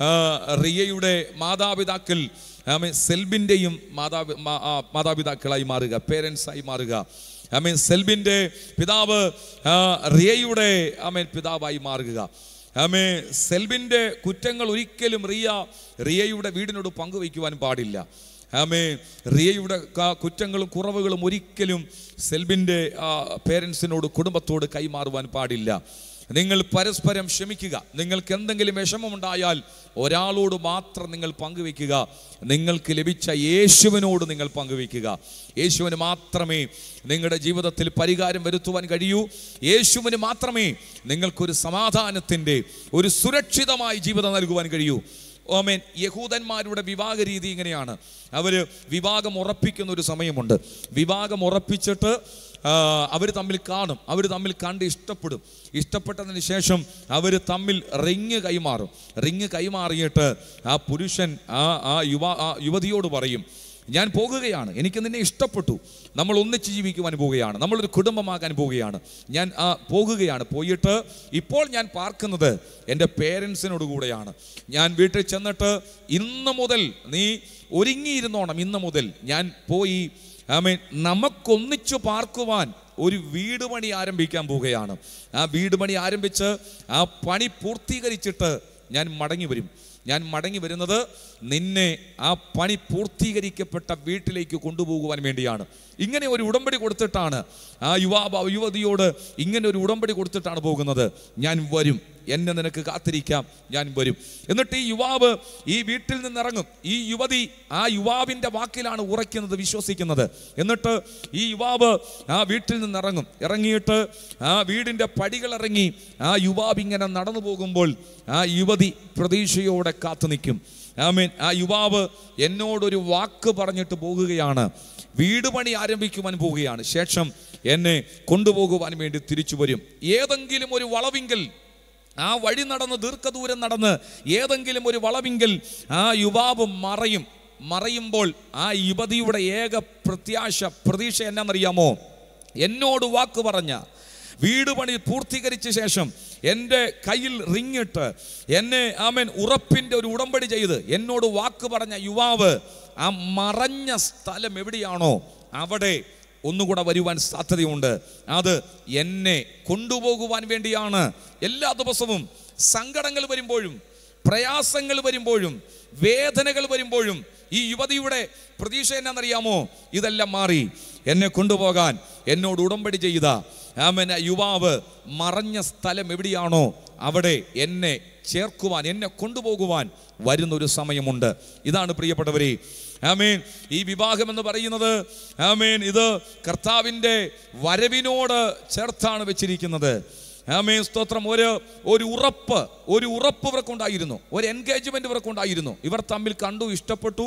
റിയയുടെ മാതാപിതാക്കൾ ആമേ സെൽബിൻ്റെയും മാതാപി മാതാപിതാക്കളായി മാറുക, പേരൻസായി മാറുക. ആമേ, സെൽബിൻ്റെ പിതാവ് റിയയുടെ ആമേ പിതാവായി മാറുക. ആമേ, സെൽബിൻ്റെ കുറ്റങ്ങൾ ഒരിക്കലും റിയ റിയയുടെ വീടിനോട് പങ്കുവയ്ക്കുവാൻ പാടില്ല. ആമേ, റിയയുടെ കുറ്റങ്ങളും കുറവുകളും ഒരിക്കലും സെൽബിൻ്റെ പേരൻസിനോട്, കുടുംബത്തോട് കൈമാറുവാൻ പാടില്ല. നിങ്ങൾ പരസ്പരം ക്ഷമിക്കുക. നിങ്ങൾക്ക് എന്തെങ്കിലും വിഷമമുണ്ടായാൽ ഒരാളോട് മാത്രം നിങ്ങൾ പങ്കുവയ്ക്കുക. നിങ്ങൾക്ക് ലഭിച്ച യേശുവിനോട് നിങ്ങൾ പങ്കുവയ്ക്കുക. യേശുവിന് മാത്രമേ നിങ്ങളുടെ ജീവിതത്തിൽ പരിഹാരം വരുത്തുവാൻ കഴിയൂ. യേശുവിന് മാത്രമേ നിങ്ങൾക്കൊരു സമാധാനത്തിൻ്റെ, ഒരു സുരക്ഷിതമായ ജീവിതം നൽകുവാൻ കഴിയൂ. ആമേൻ. യഹൂദന്മാരുടെ വിവാഹ രീതി ഇങ്ങനെയാണ്. അവർ വിവാഹം ഉറപ്പിക്കുന്ന ഒരു സമയമുണ്ട്. വിവാഹം ഉറപ്പിച്ചിട്ട് അവർ തമ്മിൽ കാണും. അവർ തമ്മിൽ കണ്ട് ഇഷ്ടപ്പെടും. ഇഷ്ടപ്പെട്ടതിന് ശേഷം അവർ തമ്മിൽ റിങ് കൈമാറും. റിങ് കൈമാറിയിട്ട് ആ പുരുഷൻ ആ ആ യുവ ആ യുവതിയോട് പറയും, ഞാൻ പോകുകയാണ്, എനിക്ക് നിന്നെ ഇഷ്ടപ്പെട്ടു, നമ്മൾ ഒന്നിച്ച് ജീവിക്കുവാൻ പോവുകയാണ്, നമ്മളൊരു കുടുംബമാകാൻ പോവുകയാണ്, ഞാൻ ആ പോകുകയാണ്. പോയിട്ട് ഇപ്പോൾ ഞാൻ പാർക്കുന്നത് എൻ്റെ പേരൻസിനോട് കൂടെയാണ്. ഞാൻ വീട്ടിൽ ചെന്നിട്ട് ഇന്ന് മുതൽ നീ ഒരുങ്ങിയിരുന്നോണം. ഇന്ന് മുതൽ ഞാൻ പോയി ആമേൻ നമുക്കൊന്നിച്ചു പാർക്കുവാൻ ഒരു വീട് പണി ആരംഭിക്കാൻ പോവുകയാണ്. ആ വീട് പണി ആരംഭിച്ച് ആ പണി പൂർത്തീകരിച്ചിട്ട് ഞാൻ മടങ്ങി വരും. ഞാൻ മടങ്ങി വരുന്നത് നിന്നെ ആ പണി പൂർത്തീകരിക്കപ്പെട്ട വീട്ടിലേക്ക് കൊണ്ടുപോകുവാൻ വേണ്ടിയാണ്. ഇങ്ങനെ ഒരു ഉടമ്പടി കൊടുത്തിട്ടാണ് ആ യുവാവ് യുവതിയോട് ഇങ്ങനെ ഒരു ഉടമ്പടി കൊടുത്തിട്ടാണ് പോകുന്നത്. ഞാൻ വരും, എന്നെ നിനക്ക് കാത്തിരിക്കാം, ഞാൻ വരും. എന്നിട്ട് ഈ യുവാവ് ഈ വീട്ടിൽ നിന്നിറങ്ങും. ഈ യുവതി ആ യുവാവിൻ്റെ വാക്കിലാണ് ഉറയ്ക്കുന്നത്, വിശ്വസിക്കുന്നത്. എന്നിട്ട് ഈ യുവാവ് ആ വീട്ടിൽ നിന്നിറങ്ങും. ഇറങ്ങിയിട്ട് ആ വീടിൻ്റെ പടികളിറങ്ങി ആ യുവാവ് ഇങ്ങനെ നടന്നു പോകുമ്പോൾ ആ യുവതി പ്രതീക്ഷയോടെ കാത്തു നിൽക്കും. ആമേൻ. ആ യുവാവ് എന്നോടൊരു വാക്ക് പറഞ്ഞിട്ട് പോകുകയാണ്. വീട് പണി ആരംഭിക്കുവാൻ പോവുകയാണ്. ശേഷം എന്നെ കൊണ്ടുപോകുവാൻ വേണ്ടി തിരിച്ചു വരും. ഏതെങ്കിലും ഒരു വളവിങ്കൽ, ആ വഴി നടന്ന് ദീർഘദൂരം നടന്ന് ഏതെങ്കിലും ഒരു വളവിങ്കൽ ആ യുവാവ് മറയും. മറയുമ്പോൾ ആ യുവതിയുടെ ഏക പ്രത്യാശ, പ്രതീക്ഷ എന്നാണെന്നറിയാമോ? എന്നോട് വാക്ക് പറഞ്ഞ, വീട് പണി പൂർത്തീകരിച്ച ശേഷം എൻ്റെ കയ്യിൽ റിങ്ങിട്ട് എന്നെ ആമേൻ ഉറപ്പിൻ്റെ ഒരു ഉടമ്പടി ചെയ്ത് എന്നോട് വാക്ക് പറഞ്ഞ യുവാവ് ആ മറഞ്ഞ സ്ഥലം എവിടെയാണോ അവിടെ ഒന്നുകൂടെ വരുവാൻ സാധ്യതയുണ്ട്. അത് എന്നെ കൊണ്ടുപോകുവാൻ വേണ്ടിയാണ്. എല്ലാ ദിവസവും സങ്കടങ്ങൾ വരുമ്പോഴും, പ്രയാസങ്ങൾ വരുമ്പോഴും, വേദനകൾ വരുമ്പോഴും ഈ യുവതിയുടെ പ്രതീക്ഷ എന്നാണെന്നറിയാമോ? ഇതെല്ലാം മാറി എന്നെ കൊണ്ടുപോകാൻ എന്നോട് ഉടമ്പടി ചെയ്ത ആമേൻ യുവാവ് മറഞ്ഞ സ്ഥലം എവിടെയാണോ അവിടെ എന്നെ ചേർക്കുവാൻ, എന്നെ കൊണ്ടുപോകുവാൻ വരുന്നൊരു സമയമുണ്ട്. ഇതാണ് പ്രിയപ്പെട്ടവരെ ആമേൻ ഈ വിവാഹം എന്ന് പറയുന്നത്. ആമേൻ ഇത് കർത്താവിൻ്റെ വരവിനോട് ചേർത്താണ് വെച്ചിരിക്കുന്നത്. ആമേൻ സ്തോത്രം. ഒരു ഒരു ഉറപ്പ് ഒരു ഉറപ്പ് ഇവർക്കുണ്ടായിരുന്നു. ഒരു എൻഗേജ്മെന്റ് ഇവർക്കുണ്ടായിരുന്നു. ഇവർ തമ്മിൽ കണ്ടു, ഇഷ്ടപ്പെട്ടു.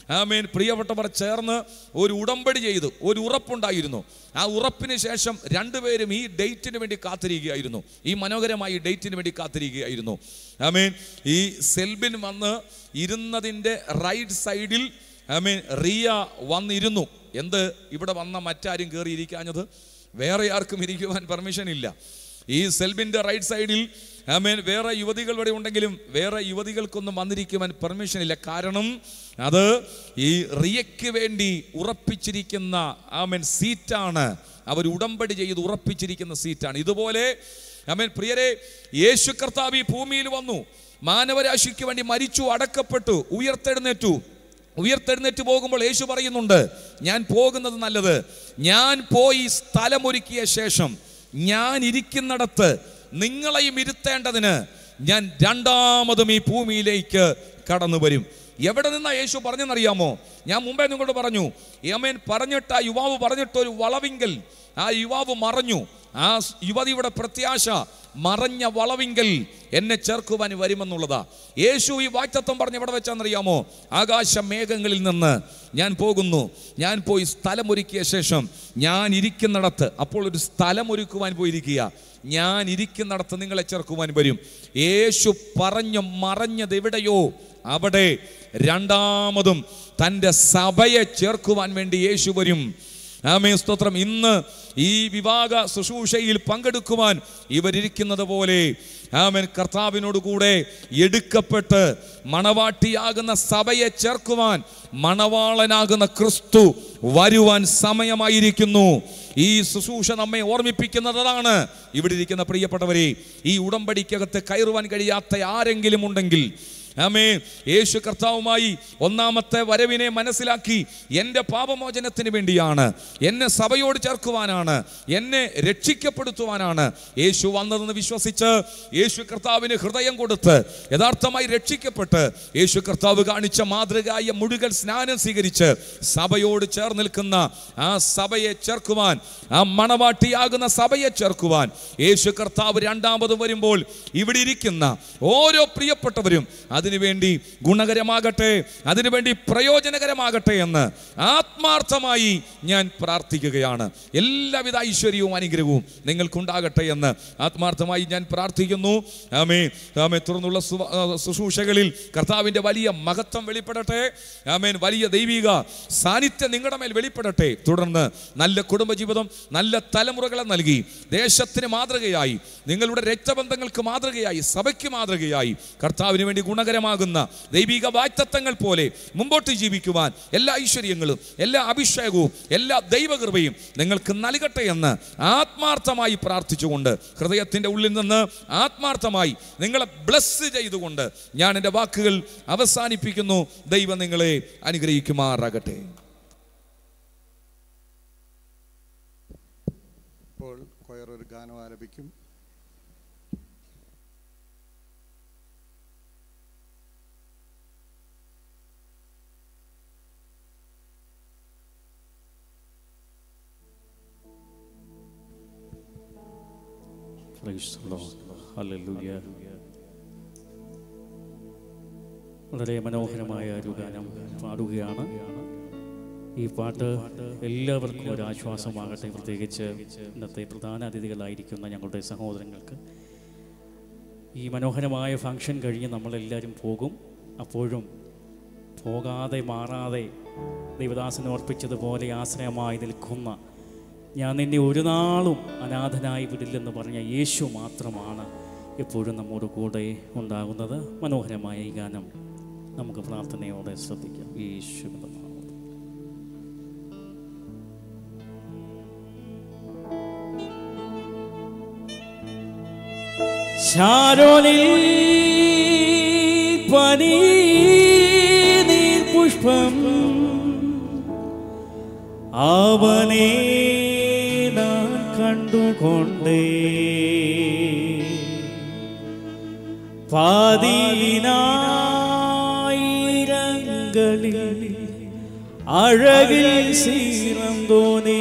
ആമേൻ, പ്രിയപ്പെട്ടവർ ചേർന്ന് ഒരു ഉടമ്പടി ചെയ്തു. ഒരു ഉറപ്പുണ്ടായിരുന്നു. ആ ഉറപ്പിന് ശേഷം രണ്ടുപേരും ഈ ഡേറ്റിന് വേണ്ടി കാത്തിരിക്കുകയായിരുന്നു. ഈ മനോഹരമായ ഈ ഡേറ്റിന് വേണ്ടി കാത്തിരിക്കുകയായിരുന്നു. ആമേൻ, ഈ സെൽബിൻ വന്ന് ഇരുന്നതിൻ്റെ റൈറ്റ് സൈഡിൽ ആമേൻ റിയ വന്നിരുന്നു. എന്ത്, ഇവിടെ വന്ന മറ്റാരും കയറി ഇരിക്കാഞ്ഞത്? വേറെ ആർക്കും ഇരിക്കുവാൻ പെർമിഷൻ ഇല്ല. ഈ സെൽബിൻ്റെ റൈറ്റ് സൈഡിൽ ആമേൻ വേറെ യുവതികൾ ഇവിടെ ഉണ്ടെങ്കിലും വേറെ യുവതികൾക്കൊന്നും വന്നിരിക്കുവാൻ പെർമിഷൻ ഇല്ല. കാരണം അത് ഈ റിയയ്ക്ക് വേണ്ടി ഉറപ്പിച്ചിരിക്കുന്ന ആമേൻ സീറ്റാണ്. അവർ ഉടമ്പടി ചെയ്ത് ഉറപ്പിച്ചിരിക്കുന്ന സീറ്റാണ്. ഇതുപോലെ ആമേൻ പ്രിയരെ, യേശു കർത്താവ് ഈ ഭൂമിയിൽ വന്നു, മാനവരാശിക്ക് വേണ്ടി മരിച്ചു, അടക്കപ്പെട്ടു, ഉയർത്തെഴുന്നേറ്റു. ഉയർത്തെഴുന്നേറ്റ് പോകുമ്പോൾ യേശു പറയുന്നുണ്ട്, ഞാൻ പോകുന്നത് നല്ലത്, ഞാൻ പോയി സ്ഥലമൊരുക്കിയ ശേഷം ഞാൻ ഇരിക്കുന്നിടത്ത് നിങ്ങളെയും ഇരുത്തേണ്ടതിന് ഞാൻ രണ്ടാമതും ഈ ഭൂമിയിലേക്ക് കടന്നു വരും. എവിടെ നിന്നാ യേശു പറഞ്ഞെന്നറിയാമോ? ഞാൻ മുമ്പേ നിങ്ങളോട് പറഞ്ഞു, ആമേൻ, പറഞ്ഞിട്ട് ആ യുവാവ് പറഞ്ഞിട്ടൊരു വളവിങ്കൽ ആ യുവാവ് മറഞ്ഞു. ആ യുവതിയുടെ പ്രത്യാശ മറഞ്ഞ വളവിങ്കൽ എന്നെ ചേർക്കുവാൻ വരുമെന്നുള്ളതാ. യേശു ഈ വാഗ്ദത്തം പറഞ്ഞ് എവിടെ വെച്ചാന്നറിയാമോ? ആകാശ മേഘങ്ങളിൽ നിന്ന് ഞാൻ പോകുന്നു, ഞാൻ പോയി സ്ഥലമൊരുക്കിയ ശേഷം ഞാൻ ഇരിക്കുന്നിടത്ത്. അപ്പോൾ ഒരു സ്ഥലമൊരുക്കുവാൻ പോയിരിക്കുക. ഞാൻ ഇരിക്കുന്നിടത്ത് നിങ്ങളെ ചേർക്കുവാൻ വരും. യേശു പറഞ്ഞു മറഞ്ഞത് എവിടെയോ അവിടെ രണ്ടാമതും തൻ്റെ സഭയെ ചേർക്കുവാൻ വേണ്ടി യേശു വരും. ആമേൻ, സ്തോത്രം. ഇന്ന് ഈ വിവാഹ ശുശ്രൂഷയിൽ പങ്കെടുക്കുവാൻ ഇവരിയ്ക്കുന്നത് പോലെ ആമേൻ കർത്താവിനോട് കൂടെ എടുക്കപ്പെട്ട് മണവാട്ടിയാകുന്ന സഭയെ ചേർക്കുവാൻ മണവാളനാകുന്ന ക്രിസ്തു വരുവാൻ സമയമായിരിക്കുന്നു. ഈ ശുശ്രൂഷ നമ്മെ ഓർമ്മിപ്പിക്കുന്നതാണ്. ഇവിടെ ഇരിക്കുന്ന പ്രിയപ്പെട്ടവരെ, ഈ ഉടമ്പടിക്കകത്ത് കയറുവാൻ കഴിയാത്ത ആരെങ്കിലും ഉണ്ടെങ്കിൽ ആമേ, യേശു കർത്താവുമായി ഒന്നാമത്തെ വരവിനെ മനസ്സിലാക്കി എൻ്റെ പാപമോചനത്തിന് വേണ്ടിയാണ്, എന്നെ സഭയോട് ചേർക്കുവാനാണ്, എന്നെ രക്ഷിക്കപ്പെടുത്തുവാനാണ് യേശു വന്നതെന്ന് വിശ്വസിച്ച് യേശു കർത്താവിന് ഹൃദയം കൊടുത്ത് യഥാർത്ഥമായി രക്ഷിക്കപ്പെട്ട് യേശു കർത്താവ് കാണിച്ച മാതൃകയായ മുഴുകൽ സ്നാനം സ്വീകരിച്ച് സഭയോട് ചേർന്ന് നിൽക്കുന്ന ആ സഭയെ ചേർക്കുവാൻ, ആ മണവാട്ടിയാകുന്ന സഭയെ ചേർക്കുവാൻ യേശു കർത്താവ് രണ്ടാമത് വരുമ്പോൾ ഇവിടെ ഇരിക്കുന്ന ഓരോ പ്രിയപ്പെട്ടവരും അതിനുവേണ്ടി ഗുണകരമാകട്ടെ, അതിനുവേണ്ടി പ്രയോജനകരമാകട്ടെ എന്ന് ആത്മാർത്ഥമായി ഞാൻ പ്രാർത്ഥിക്കുകയാണ്. എല്ലാവിധ ഐശ്വര്യവും അനുഗ്രഹവും നിങ്ങൾക്കുണ്ടാകട്ടെ എന്ന് ആത്മാർത്ഥമായി ഞാൻ പ്രാർത്ഥിക്കുന്നു. ആമേ ആമേ തുടർന്നുള്ള ശുശ്രൂഷകളിൽ കർത്താവിൻ്റെ വലിയ മഹത്വം വെളിപ്പെടട്ടെ. ആമേൻ, വലിയ ദൈവിക സാന്നിധ്യം നിങ്ങളുടെ മേൽ വെളിപ്പെടട്ടെ. തുടർന്ന് നല്ല കുടുംബജീവിതം, നല്ല തലമുറകളെ നൽകി ദേശത്തിന് മാതൃകയായി, നിങ്ങളുടെ രക്തബന്ധങ്ങൾക്ക് മാതൃകയായി, സഭയ്ക്ക് മാതൃകയായി കർത്താവിന് വേണ്ടി ഗുണകരമാകുന്ന ദൈവിക വാഗ്ദത്തങ്ങൾ പോലെ മുമ്പോട്ട് ജീവിക്കുവാൻ എല്ലാ ഐശ്വര്യങ്ങളും എല്ലാ അഭിഷേകവും എല്ലാ ദൈവകൃപയും നിങ്ങൾക്ക് നൽകട്ടെ എന്ന് ആത്മാർത്ഥമായി പ്രാർത്ഥിച്ചുകൊണ്ട് ഹൃദയത്തിൻ്റെ ഉള്ളിൽ നിന്ന് ആത്മാർത്ഥമായി നിങ്ങളെ ബ്ലസ് ചെയ്തുകൊണ്ട് ഞാൻ എൻ്റെ വാക്കുകൾ അവസാനിപ്പിക്കുന്നു. ദൈവം നിങ്ങളെ അനുഗ്രഹിക്കുമാറാകട്ടെ. ഇപ്പോൾ കൊയർ ഒരു ഗാനം ആലപിക്കും. വളരെ മനോഹരമായ ഒരു ഗാനം പാടുകയാണ്. ഈ പാട്ട് എല്ലാവർക്കും ഒരു ആശ്വാസമാകട്ടെ. പ്രത്യേകിച്ച് ഇന്നത്തെ പ്രധാന അതിഥികളായിരിക്കുന്ന ഞങ്ങളുടെ സഹോദരങ്ങൾക്ക്. ഈ മനോഹരമായ ഫംഗ്ഷൻ കഴിഞ്ഞ് നമ്മളെല്ലാവരും പോകും. അപ്പോഴും പോകാതെ മാറാതെ ദൈവദാസന് ഓർപ്പിച്ചതുപോലെ ആശ്രയമായി നിൽക്കുന്ന, ഞാൻ നിന്നെ ഒരു നാളും അനാഥനായി വിടില്ലെന്ന് പറഞ്ഞ യേശു മാത്രമാണ് എപ്പോഴും നമ്മോട് കൂടെ ഉണ്ടാകുന്നത്. മനോഹരമായ ഈ ഗാനം നമുക്ക് പ്രാർത്ഥനയോടെ ശ്രദ്ധിക്കാം. യേശു ശാരോനിൽ പനീർ പുഷ്പം അവനെ ഞാൻ കണ്ടുകൊണ്ടേ പതിനായിരങ്ങളിൽ അഴകിൽ സീറന്തോനേ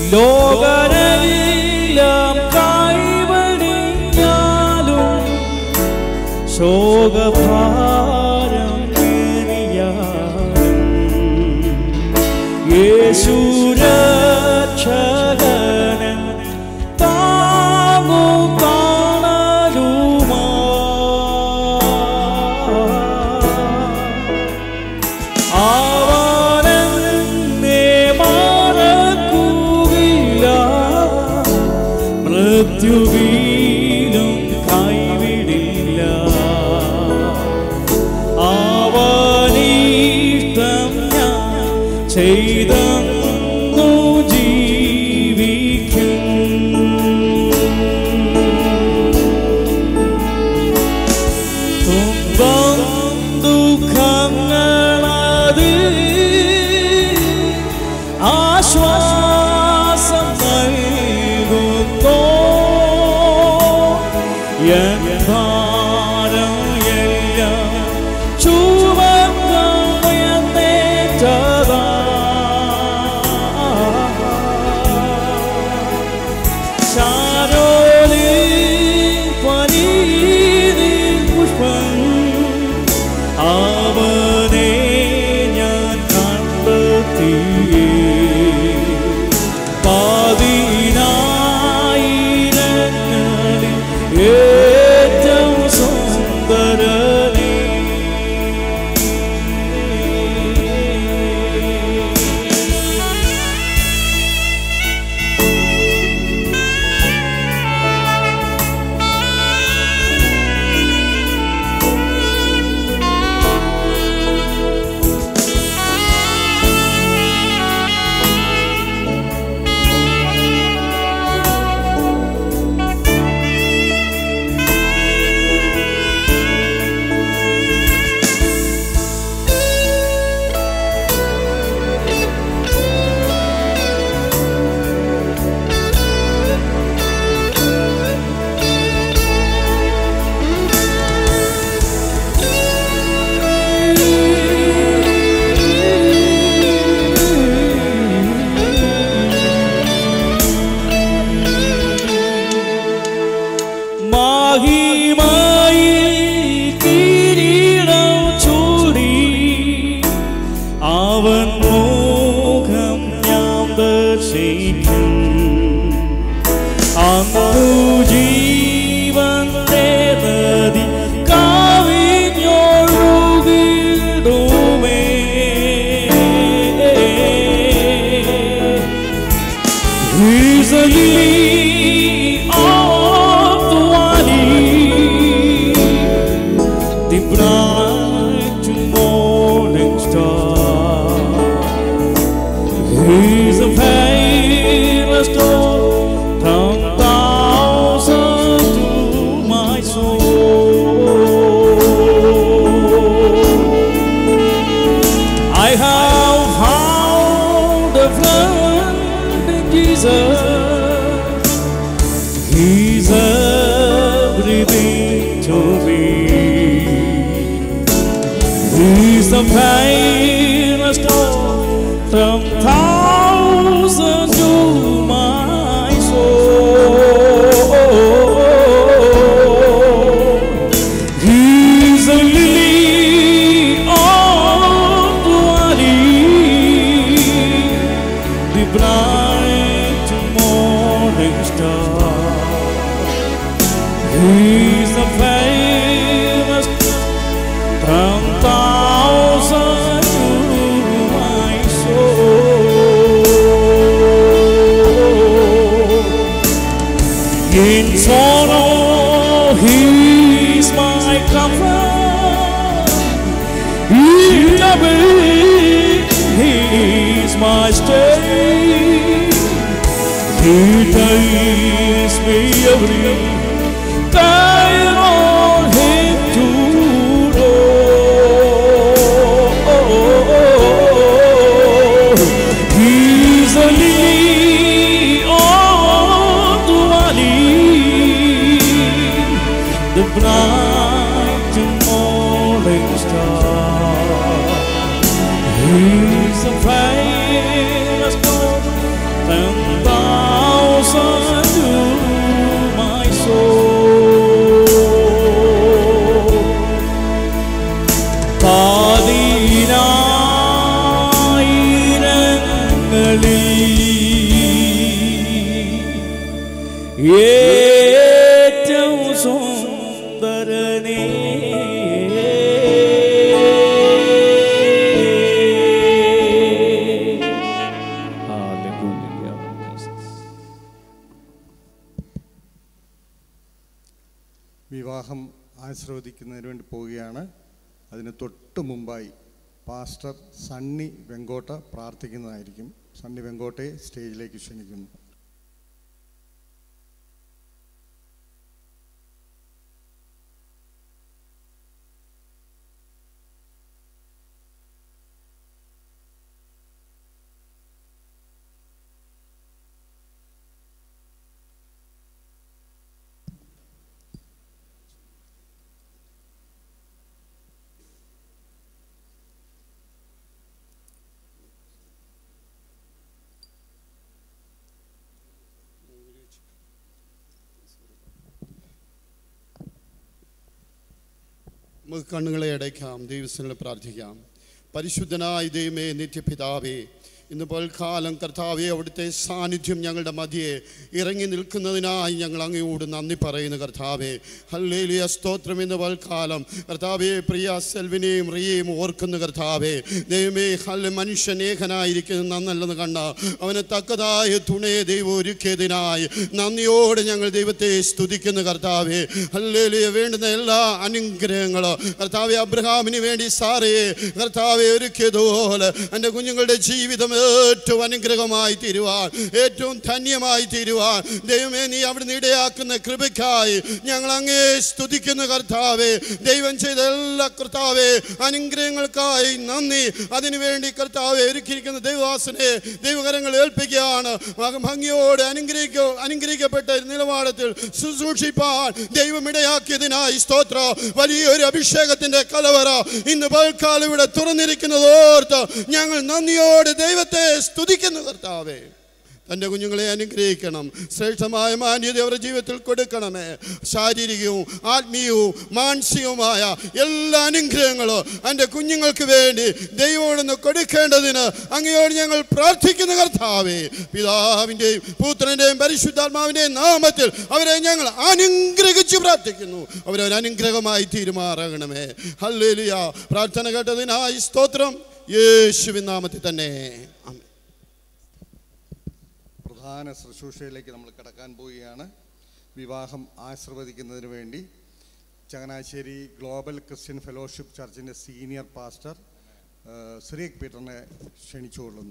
ലോകരെല്ലാം കൈവടിഞ്ഞാലും ശോകഭാരം ഏറിയാലും യേശു രക്ഷകൻ താങ്ങും കാണലുമാ അവനെന്നെ മറക്കുകയില്ല, മൃത്യുവിലും കൈവിടില്ല. അവനിഷ്ടം ഞാൻ ചെയ്തെന്നു ജീവിക്കും. തുമ്പം ദുഃഖങ്ങളത് ആശ്വാസം നൽകുന്നു. എൻ ഭാരം എല്ലാം ചുമന്നേറ്റതാ. ശാരോലിൻ പനീരിൻ പുഷ്പം അവനെ ഞാൻ കണ്ടെത്തി. പതിനായിരങ്ങളിൽ ഏറ്റവും സുന്ദരനേ. മഹിമയിൽ കിരീടം ചൂടി അവൻ മുഖം ഞാൻ ദർശിക്കും. അന്നു ജീവന്റെ നദി കവിഞ്ഞൊഴുകിടുമേ. He's a lily of the valley, the bright morning star. He's a fairest of ten thousand to my soul. I have found a friend in Jesus. He's everything to me. He's the finest of from thousand to my soul. He's a lily of the valley, the bright morning star. He's the famous from thousand to my soul. In sorrow, He's my comfort. In trouble, He's my stay. He tells me every day on Him to know. He's a lily of the valley, the bright morning star. He's the famous God and ഏറ്റവും സുന്ദരനേ വിവാഹം ആശീർവദിക്കുന്നതിന് വേണ്ടി പോവുകയാണ്. അതിന് തൊട്ട് മുമ്പായി pastor Sunny Vengotta പ്രാർത്ഥിക്കുന്നതായിരിക്കും. സണ്ണി വെങ്കോട്ടയെ സ്റ്റേജിലേക്ക് ക്ഷണിക്കുന്നു. നമുക്ക് കണ്ണുകളെ അടയ്ക്കാം, ദൈവത്തിനോട് പ്രാർത്ഥിക്കാം. പരിശുദ്ധനായ ദൈവമേ, നിത്യപിതാവേ, ഇന്ന് പൽക്കാലം കർത്താവെ അവിടുത്തെ സാന്നിധ്യം ഞങ്ങളുടെ മധ്യേ ഇറങ്ങി നിൽക്കുന്നതിനായി ഞങ്ങൾ അങ്ങയോട് നന്ദി പറയുന്നു കർത്താവെ. ഹല്ലേലൂയ, സ്തോത്രം. ഇന്ന് പൽക്കാലം കർത്താവെ പ്രിയ സെൽവിനെയും റിയയും ഓർക്കുന്നു കർത്താവെ. ദൈവമേ, ഹല്ലെ മനുഷ്യൻ ഏകനായിരിക്കുന്നത് നന്നല്ലെന്ന് കണ്ട അവന് തക്കതായ തുണയെ ദൈവം ഒരുക്കിയതിനായി നന്ദിയോടെ ഞങ്ങൾ ദൈവത്തെ സ്തുതിക്കുന്നു കർത്താവെ. ഹല്ലേലൂയ, വേണ്ടുന്ന എല്ലാ അനുഗ്രഹങ്ങളും കർത്താവെ അബ്രഹാമിന് വേണ്ടി സാറയെ കർത്താവെ ഒരുക്കിയതുപോലെ എൻ്റെ കുഞ്ഞുങ്ങളുടെ ജീവിതം ഏറ്റവും അനുഗ്രഹമായി തീരുവാൻ, ഏറ്റവും ധന്യമായി തീരുവാൻ ദൈവമേ നീ അവിടുന്ന് ഇടയാക്കുന്ന കൃപയ്ക്കായി ഞങ്ങൾ അങ്ങേ സ്തുതിക്കുന്ന കർത്താവേ. ദൈവം ചെയ്ത എല്ലാ കർത്താവേ അനുഗ്രഹങ്ങൾക്കായി നന്ദി. അതിനുവേണ്ടി കർത്താവെ ഒരുക്കിയിരിക്കുന്ന ദൈവദാസനെ ദൈവകരങ്ങൾ ഏൽപ്പിക്കുകയാണ്. ഭംഗിയോടെ അനുഗ്രഹിക്ക അനുഗ്രഹിക്കപ്പെട്ട നിലവാരത്തിൽ ശുശ്രൂഷിപ്പാൻ ദൈവം ഇടയാക്കിയതിനായി സ്തോത്രം. വലിയൊരു അഭിഷേകത്തിന്റെ കലവറ ഇന്ന് പൽക്കാലം ഇവിടെ തുറന്നിരിക്കുന്നതോർത്ത് ഞങ്ങൾ നന്ദിയോടെ ദൈവത്തെ സ്തുതിക്കുന്നു കർത്താവേ. തൻ്റെ കുഞ്ഞുങ്ങളെ അനുഗ്രഹിക്കണം, ശ്രേഷ്ഠമായ മാന്യത അവരുടെ ജീവിതത്തിൽ കൊടുക്കണമേ. ശാരീരികവും ആത്മീയവും മാനസികവുമായ എല്ലാ അനുഗ്രഹങ്ങളും എൻ്റെ കുഞ്ഞുങ്ങൾക്ക് വേണ്ടി ദൈവമോടൊന്ന് കൊടുക്കേണ്ടതിന് അങ്ങയോട് ഞങ്ങൾ പ്രാർത്ഥിക്കുന്ന കർത്താവേ. പിതാവിൻ്റെയും പുത്രൻ്റെയും പരിശുദ്ധാത്മാവിൻ്റെയും നാമത്തിൽ അവരെ ഞങ്ങൾ അനുഗ്രഹിച്ച് പ്രാർത്ഥിക്കുന്നു. അവരൊരു അനുഗ്രഹമായി തീരുമാറാകണമേ. ഹല്ലേലൂയ. പ്രാർത്ഥന കേട്ടതിനായി സ്തോത്രം. യേശുവിൻ നാമത്തിൽ തന്നെ ആമേൻ. പ്രധാന ശുശ്രൂഷയിലേക്ക് നമ്മൾ കടക്കാൻ പോവുകയാണ്. വിവാഹം ആശീർവദിക്കുന്നതിന് വേണ്ടി ചങ്ങനാശ്ശേരി ഗ്ലോബൽ ക്രിസ്ത്യൻ ഫെലോഷിപ്പ് ചർച്ചിൻ്റെ സീനിയർ പാസ്റ്റർ സിറിയക് പീറ്ററിനെ ക്ഷണിച്ചുകൊള്ളുന്നു.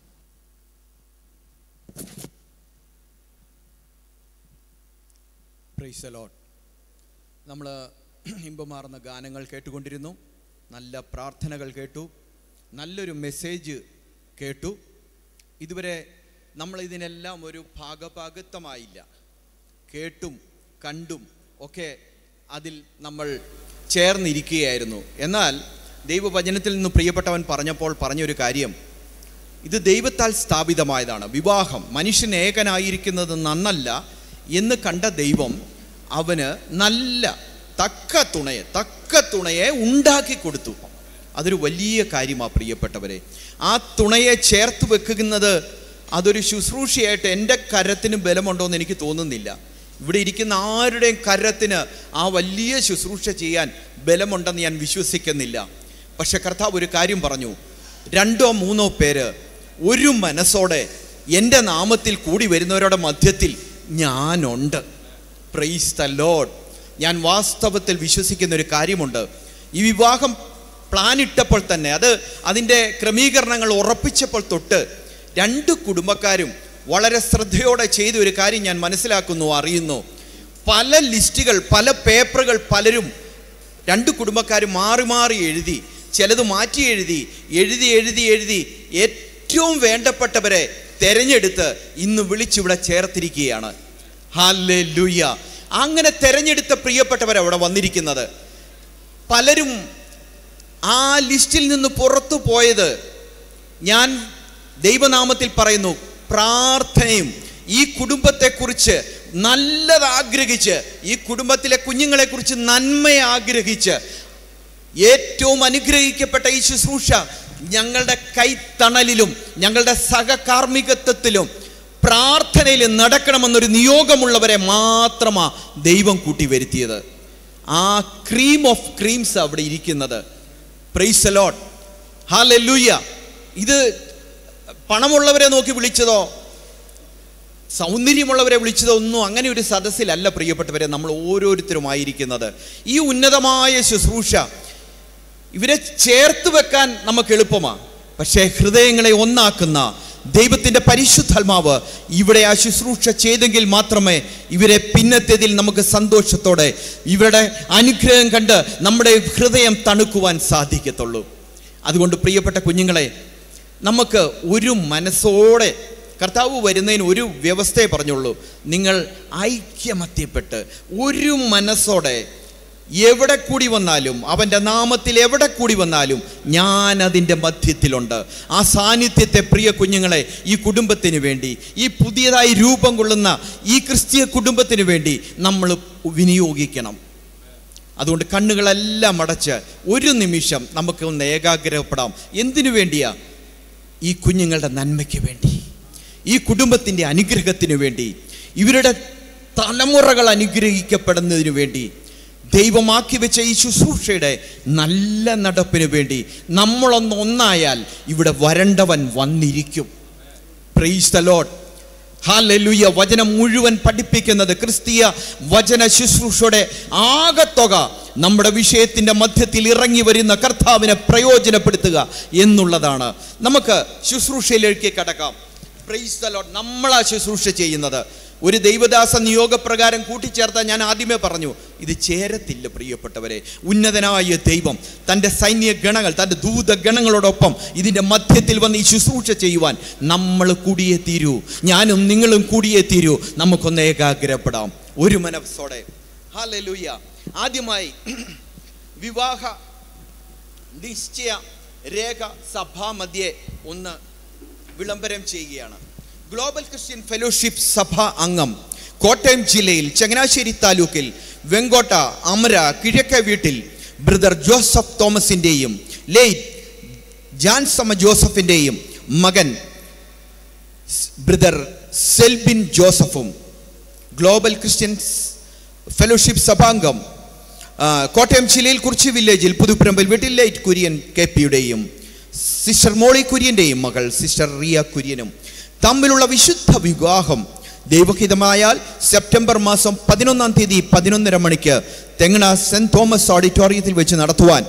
Praise the Lord. നമ്മൾ ഇമ്പമാർന്ന ഗാനങ്ങൾ കേട്ടുകൊണ്ടിരുന്നു, നല്ല പ്രാർത്ഥനകൾ കേട്ടു, നല്ലൊരു മെസ്സേജ് കേട്ടു. ഇതുവരെ നമ്മൾ ഇതിനെല്ലാം ഒരു ഭാഗഭാഗിത്വമായില്ല, കേട്ടും കണ്ടും ഒക്കെ അതിൽ നമ്മൾ ചേർന്നിരിക്കുകയായിരുന്നു. എന്നാൽ ദൈവവചനത്തിൽ നിന്ന് പ്രിയപ്പെട്ടവൻ പറഞ്ഞപ്പോൾ പറഞ്ഞൊരു കാര്യം, ഇത് ദൈവത്താൽ സ്ഥാപിതമായതാണ്. വിവാഹം മനുഷ്യൻ ഏകനായിരിക്കുന്നത് നന്നല്ല എന്ന് കണ്ട ദൈവം അവന് നല്ല തക്ക തുണയെ തക്ക തുണയെ ഉണ്ടാക്കി കൊടുത്തു. അതൊരു വലിയ കാര്യമാണ് പ്രിയപ്പെട്ടവരെ. ആ തുണയെ ചേർത്ത് വെക്കുന്നത് അതൊരു ശുശ്രൂഷയായിട്ട് എൻ്റെ കരത്തിന് ബലമുണ്ടോ എന്ന് എനിക്ക് തോന്നുന്നില്ല. ഇവിടെ ഇരിക്കുന്ന ആരുടെയും കരത്തിന് ആ വലിയ ശുശ്രൂഷ ചെയ്യാൻ ബലമുണ്ടെന്ന് ഞാൻ വിശ്വസിക്കുന്നില്ല. പക്ഷെ കർത്താവ് ഒരു കാര്യം പറഞ്ഞു, രണ്ടോ മൂന്നോ പേര് ഒരു മനസ്സോടെ എൻ്റെ നാമത്തിൽ കൂടി വരുന്നവരുടെ മധ്യത്തിൽ ഞാനുണ്ട്. Praise the Lord. ഞാൻ വാസ്തവത്തിൽ വിശ്വസിക്കുന്ന ഒരു കാര്യമുണ്ട്. ഈ വിവാഹം പ്ലാൻ ഇട്ടപ്പോൾ തന്നെ, അത് അതിൻ്റെ ക്രമീകരണങ്ങൾ ഉറപ്പിച്ചപ്പോൾ തൊട്ട് രണ്ട് കുടുംബക്കാരും വളരെ ശ്രദ്ധയോടെ ചെയ്ത ഒരു കാര്യം ഞാൻ മനസ്സിലാക്കുന്നു, അറിയുന്നു. പല ലിസ്റ്റുകൾ, പല പേപ്പറുകൾ പലരും രണ്ട് കുടുംബക്കാരും മാറി മാറി എഴുതി, ചിലത് മാറ്റി എഴുതി എഴുതി എഴുതി എഴുതി ഏറ്റവും വേണ്ടപ്പെട്ടവരെ തെരഞ്ഞെടുത്ത് ഇന്ന് വിളിച്ചിവിടെ ചേർത്തിരിക്കുകയാണ്. ഹല്ലേലൂയ. അങ്ങനെ തെരഞ്ഞെടുത്ത പ്രിയപ്പെട്ടവരവിടെ വന്നിരിക്കുന്നത്. പലരും ആ ലിസ്റ്റിൽ നിന്ന് പുറത്തു പോയത് ഞാൻ ദൈവനാമത്തിൽ പറയുന്നു, പ്രാർത്ഥനയും ഈ കുടുംബത്തെക്കുറിച്ച് നല്ലത് ആഗ്രഹിച്ച്, ഈ കുടുംബത്തിലെ കുഞ്ഞുങ്ങളെക്കുറിച്ച് നന്മയെ ആഗ്രഹിച്ച് ഏറ്റവും അനുഗ്രഹിക്കപ്പെട്ട ഈ ശുശ്രൂഷ ഞങ്ങളുടെ കൈത്തണലിലും ഞങ്ങളുടെ സഹകാർമ്മികത്വത്തിലും പ്രാർത്ഥനയിൽ നടക്കണമെന്നൊരു നിയോഗമുള്ളവരെ മാത്രമാ ദൈവം കൂട്ടി വരുത്തിയത്. ആ ക്രീം ഓഫ് ക്രീംസ് അവിടെ ഇരിക്കുന്നത്. പ്രൈസ് ദി ലോർഡ്, ഹല്ലേലൂയ. ഇത് പണമുള്ളവരെ നോക്കി വിളിച്ചതോ സൗന്ദര്യമുള്ളവരെ വിളിച്ചതോ ഒന്നും അങ്ങനെ ഒരു സദസ്സിലല്ല പ്രിയപ്പെട്ടവരെ നമ്മൾ ഓരോരുത്തരുമായിരിക്കുന്നത്. ഈ ഉന്നതമായ ശുശ്രൂഷ ഇവരെ ചേർത്ത് വെക്കാൻ നമുക്ക് എളുപ്പമാണ്. പക്ഷേ ഹൃദയങ്ങളെ ഒന്നാക്കുന്ന ദൈവത്തിൻ്റെ പരിശുദ്ധാത്മാവ് ഇവിടെ ആ ശുശ്രൂഷ ചെയ്തെങ്കിൽ മാത്രമേ ഇവരെ പിന്നത്തേതിൽ നമുക്ക് സന്തോഷത്തോടെ ഇവരുടെ അനുഗ്രഹം കണ്ട് നമ്മുടെ ഹൃദയം തണുക്കുവാൻ സാധിക്കത്തുള്ളൂ. അതുകൊണ്ട് പ്രിയപ്പെട്ട കുഞ്ഞുങ്ങളെ, നമുക്ക് ഒരു മനസ്സോടെ കർത്താവ് വരുന്നതിന് ഒരു വ്യവസ്ഥയെ പറഞ്ഞുള്ളൂ. നിങ്ങൾ ഐക്യമത്യപ്പെട്ട് ഒരു മനസ്സോടെ എവിടെ കൂടി വന്നാലും, അവൻ്റെ നാമത്തിൽ എവിടെ കൂടി വന്നാലും ഞാൻ അതിൻ്റെ മധ്യത്തിലുണ്ട്. ആ സാന്നിധ്യത്തെ പ്രിയ കുഞ്ഞുങ്ങളെ ഈ കുടുംബത്തിന് വേണ്ടി, ഈ പുതിയതായി രൂപം കൊള്ളുന്ന ഈ ക്രിസ്തീയ കുടുംബത്തിന് വേണ്ടി നമ്മൾ വിനിയോഗിക്കണം. അതുകൊണ്ട് കണ്ണുകളെല്ലാം അടച്ച് ഒരു നിമിഷം നമുക്ക് ഒന്ന് ഏകാഗ്രപ്പെടാം. എന്തിനു വേണ്ടിയാ? ഈ കുഞ്ഞുങ്ങളുടെ നന്മയ്ക്ക് വേണ്ടി, ഈ കുടുംബത്തിൻ്റെ അനുഗ്രഹത്തിന് വേണ്ടി, ഇവരുടെ തലമുറകൾ അനുഗ്രഹിക്കപ്പെടുന്നതിന് വേണ്ടി, ദൈവമാക്കി വെച്ച ഈ ശുശ്രൂഷയുടെ നല്ല നടപ്പിന് വേണ്ടി നമ്മളൊന്ന് ഒന്നായാൽ ഇവിടെ വരണ്ടവൻ വന്നിരിക്കും. പ്രൈസ് ദി ലോർഡ്, ഹല്ലേലൂയ. വചനം മുഴുവൻ പഠിപ്പിക്കുന്നത് ക്രിസ്തീയ വചന ശുശ്രൂഷയുടെ ആകത്തുക നമ്മുടെ വിഷയത്തിൻ്റെ മധ്യത്തിൽ ഇറങ്ങി വരുന്ന കർത്താവിനെ പ്രയോജനപ്പെടുത്തുക എന്നുള്ളതാണ്. നമുക്ക് ശുശ്രൂഷയിലേക്ക് കടക്കാം. Praise the Lord. നമ്മളാ ശുശ്രൂഷ ചെയ്യുന്നത്. ഒരു ദൈവദാസ നിയോഗപ്രകാരം കൂട്ടിച്ചേർത്താൽ ഞാൻ ആദ്യമേ പറഞ്ഞു, ഇത് ചേരത്തില്ല പ്രിയപ്പെട്ടവരെ. ഉന്നതനായ ദൈവം തൻ്റെ സൈന്യ ഗണങ്ങൾ, തൻ്റെ ദൂതഗണങ്ങളോടൊപ്പം ഇതിൻ്റെ മധ്യത്തിൽ വന്ന് ഈ ശുശ്രൂഷ ചെയ്യുവാൻ നമ്മൾ കൂടിയേ തീരൂ. ഞാനും നിങ്ങളും കൂടിയേ തീരൂ. നമുക്കൊന്ന് ഏകാഗ്രപ്പെടാം ഒരു മനസ്സോടെ. ഹല്ലേലൂയ. ആദ്യമായി വിവാഹ നിശ്ചയ രേഖ സഭാമധ്യേ ഒന്ന് വിളംബരം ചെയ്യുകയാണ്. ഗ്ലോബൽ ക്രിസ്ത്യൻ ഫെലോഷിപ്പ് സഭ അംഗം, കോട്ടയം ജില്ലയിൽ ചങ്ങനാശ്ശേരി താലൂക്കിൽ വെങ്കോട്ട അമര കിഴക്കേ വീട്ടിൽ ബ്രദർ ജോസഫ് തോമസിൻ്റെയും ലേറ്റ് ജാൻസമ്മ ജോസഫിൻ്റെയും മകൻ ബ്രദർ സെൽബിൻ ജോസഫും, ഗ്ലോബൽ ക്രിസ്ത്യൻ ഫെലോഷിപ്പ് സഭാംഗം കോട്ടയം ജില്ലയിൽ കുറിച്ചി വില്ലേജിൽ പുതുപ്പറമ്പിൽ വീട്ടിൽ ലേറ്റ് കുര്യൻ കെ പിയുടെയും സിസ്റ്റർ മോളി കുര്യൻ്റെയും മകൾ സിസ്റ്റർ റിയ കുര്യനും തമ്മിലുള്ള വിശുദ്ധ വിവാഹം ദൈവഹിതമായാൽ സെപ്റ്റംബർ മാസം പതിനൊന്നാം തീയതി പതിനൊന്നര മണിക്ക് തെങ്ങണ സെന്റ് തോമസ് ഓഡിറ്റോറിയത്തിൽ വെച്ച് നടത്തുവാൻ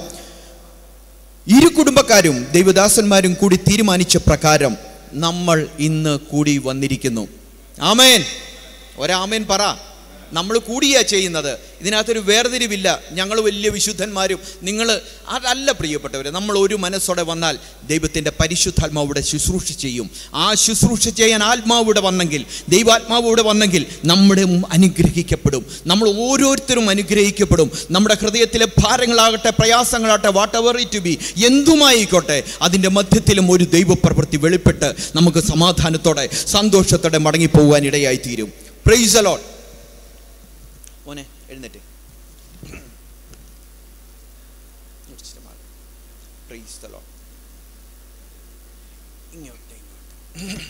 ഇരു കുടുംബക്കാരും ദൈവദാസന്മാരും കൂടി തീരുമാനിച്ച പ്രകാരം നമ്മൾ ഇന്ന് കൂടി വന്നിരിക്കുന്നു. ആമേൻ. ഒരാമേൻ പറ. നമ്മൾ കൂടിയാ ചെയ്യുന്നത്. ഇതിനകത്തൊരു വേർതിരിവില്ല. ഞങ്ങൾ വലിയ വിശുദ്ധന്മാരും നിങ്ങൾ അതല്ല പ്രിയപ്പെട്ടവരെ. നമ്മൾ ഒരു മനസ്സോടെ വന്നാൽ ദൈവത്തിൻ്റെ പരിശുദ്ധാത്മാവിടെ ശുശ്രൂഷ ചെയ്യും. ആ ശുശ്രൂഷ ചെയ്യാൻ ആത്മാവിടെ വന്നെങ്കിൽ, ദൈവാത്മാവിടെ വന്നെങ്കിൽ നമ്മുടെ അനുഗ്രഹിക്കപ്പെടും. നമ്മൾ ഓരോരുത്തരും അനുഗ്രഹിക്കപ്പെടും. നമ്മുടെ ഹൃദയത്തിലെ ഭാരങ്ങളാകട്ടെ, പ്രയാസങ്ങളാകട്ടെ, വാട്ട് എവർ ഇറ്റ് ബി, എന്തുമായിക്കോട്ടെ, അതിൻ്റെ മധ്യത്തിലും ഒരു ദൈവപ്രവൃത്തി വെളിപ്പെട്ട് നമുക്ക് സമാധാനത്തോടെ സന്തോഷത്തോടെ മടങ്ങിപ്പോകാൻ ഇടയായി തീരും. Praise the Lord. മോനെ എഴുന്നേറ്റ്. Praise the Lord. ഇങ്ങോട്ട് ഇങ്ങോട്ട്.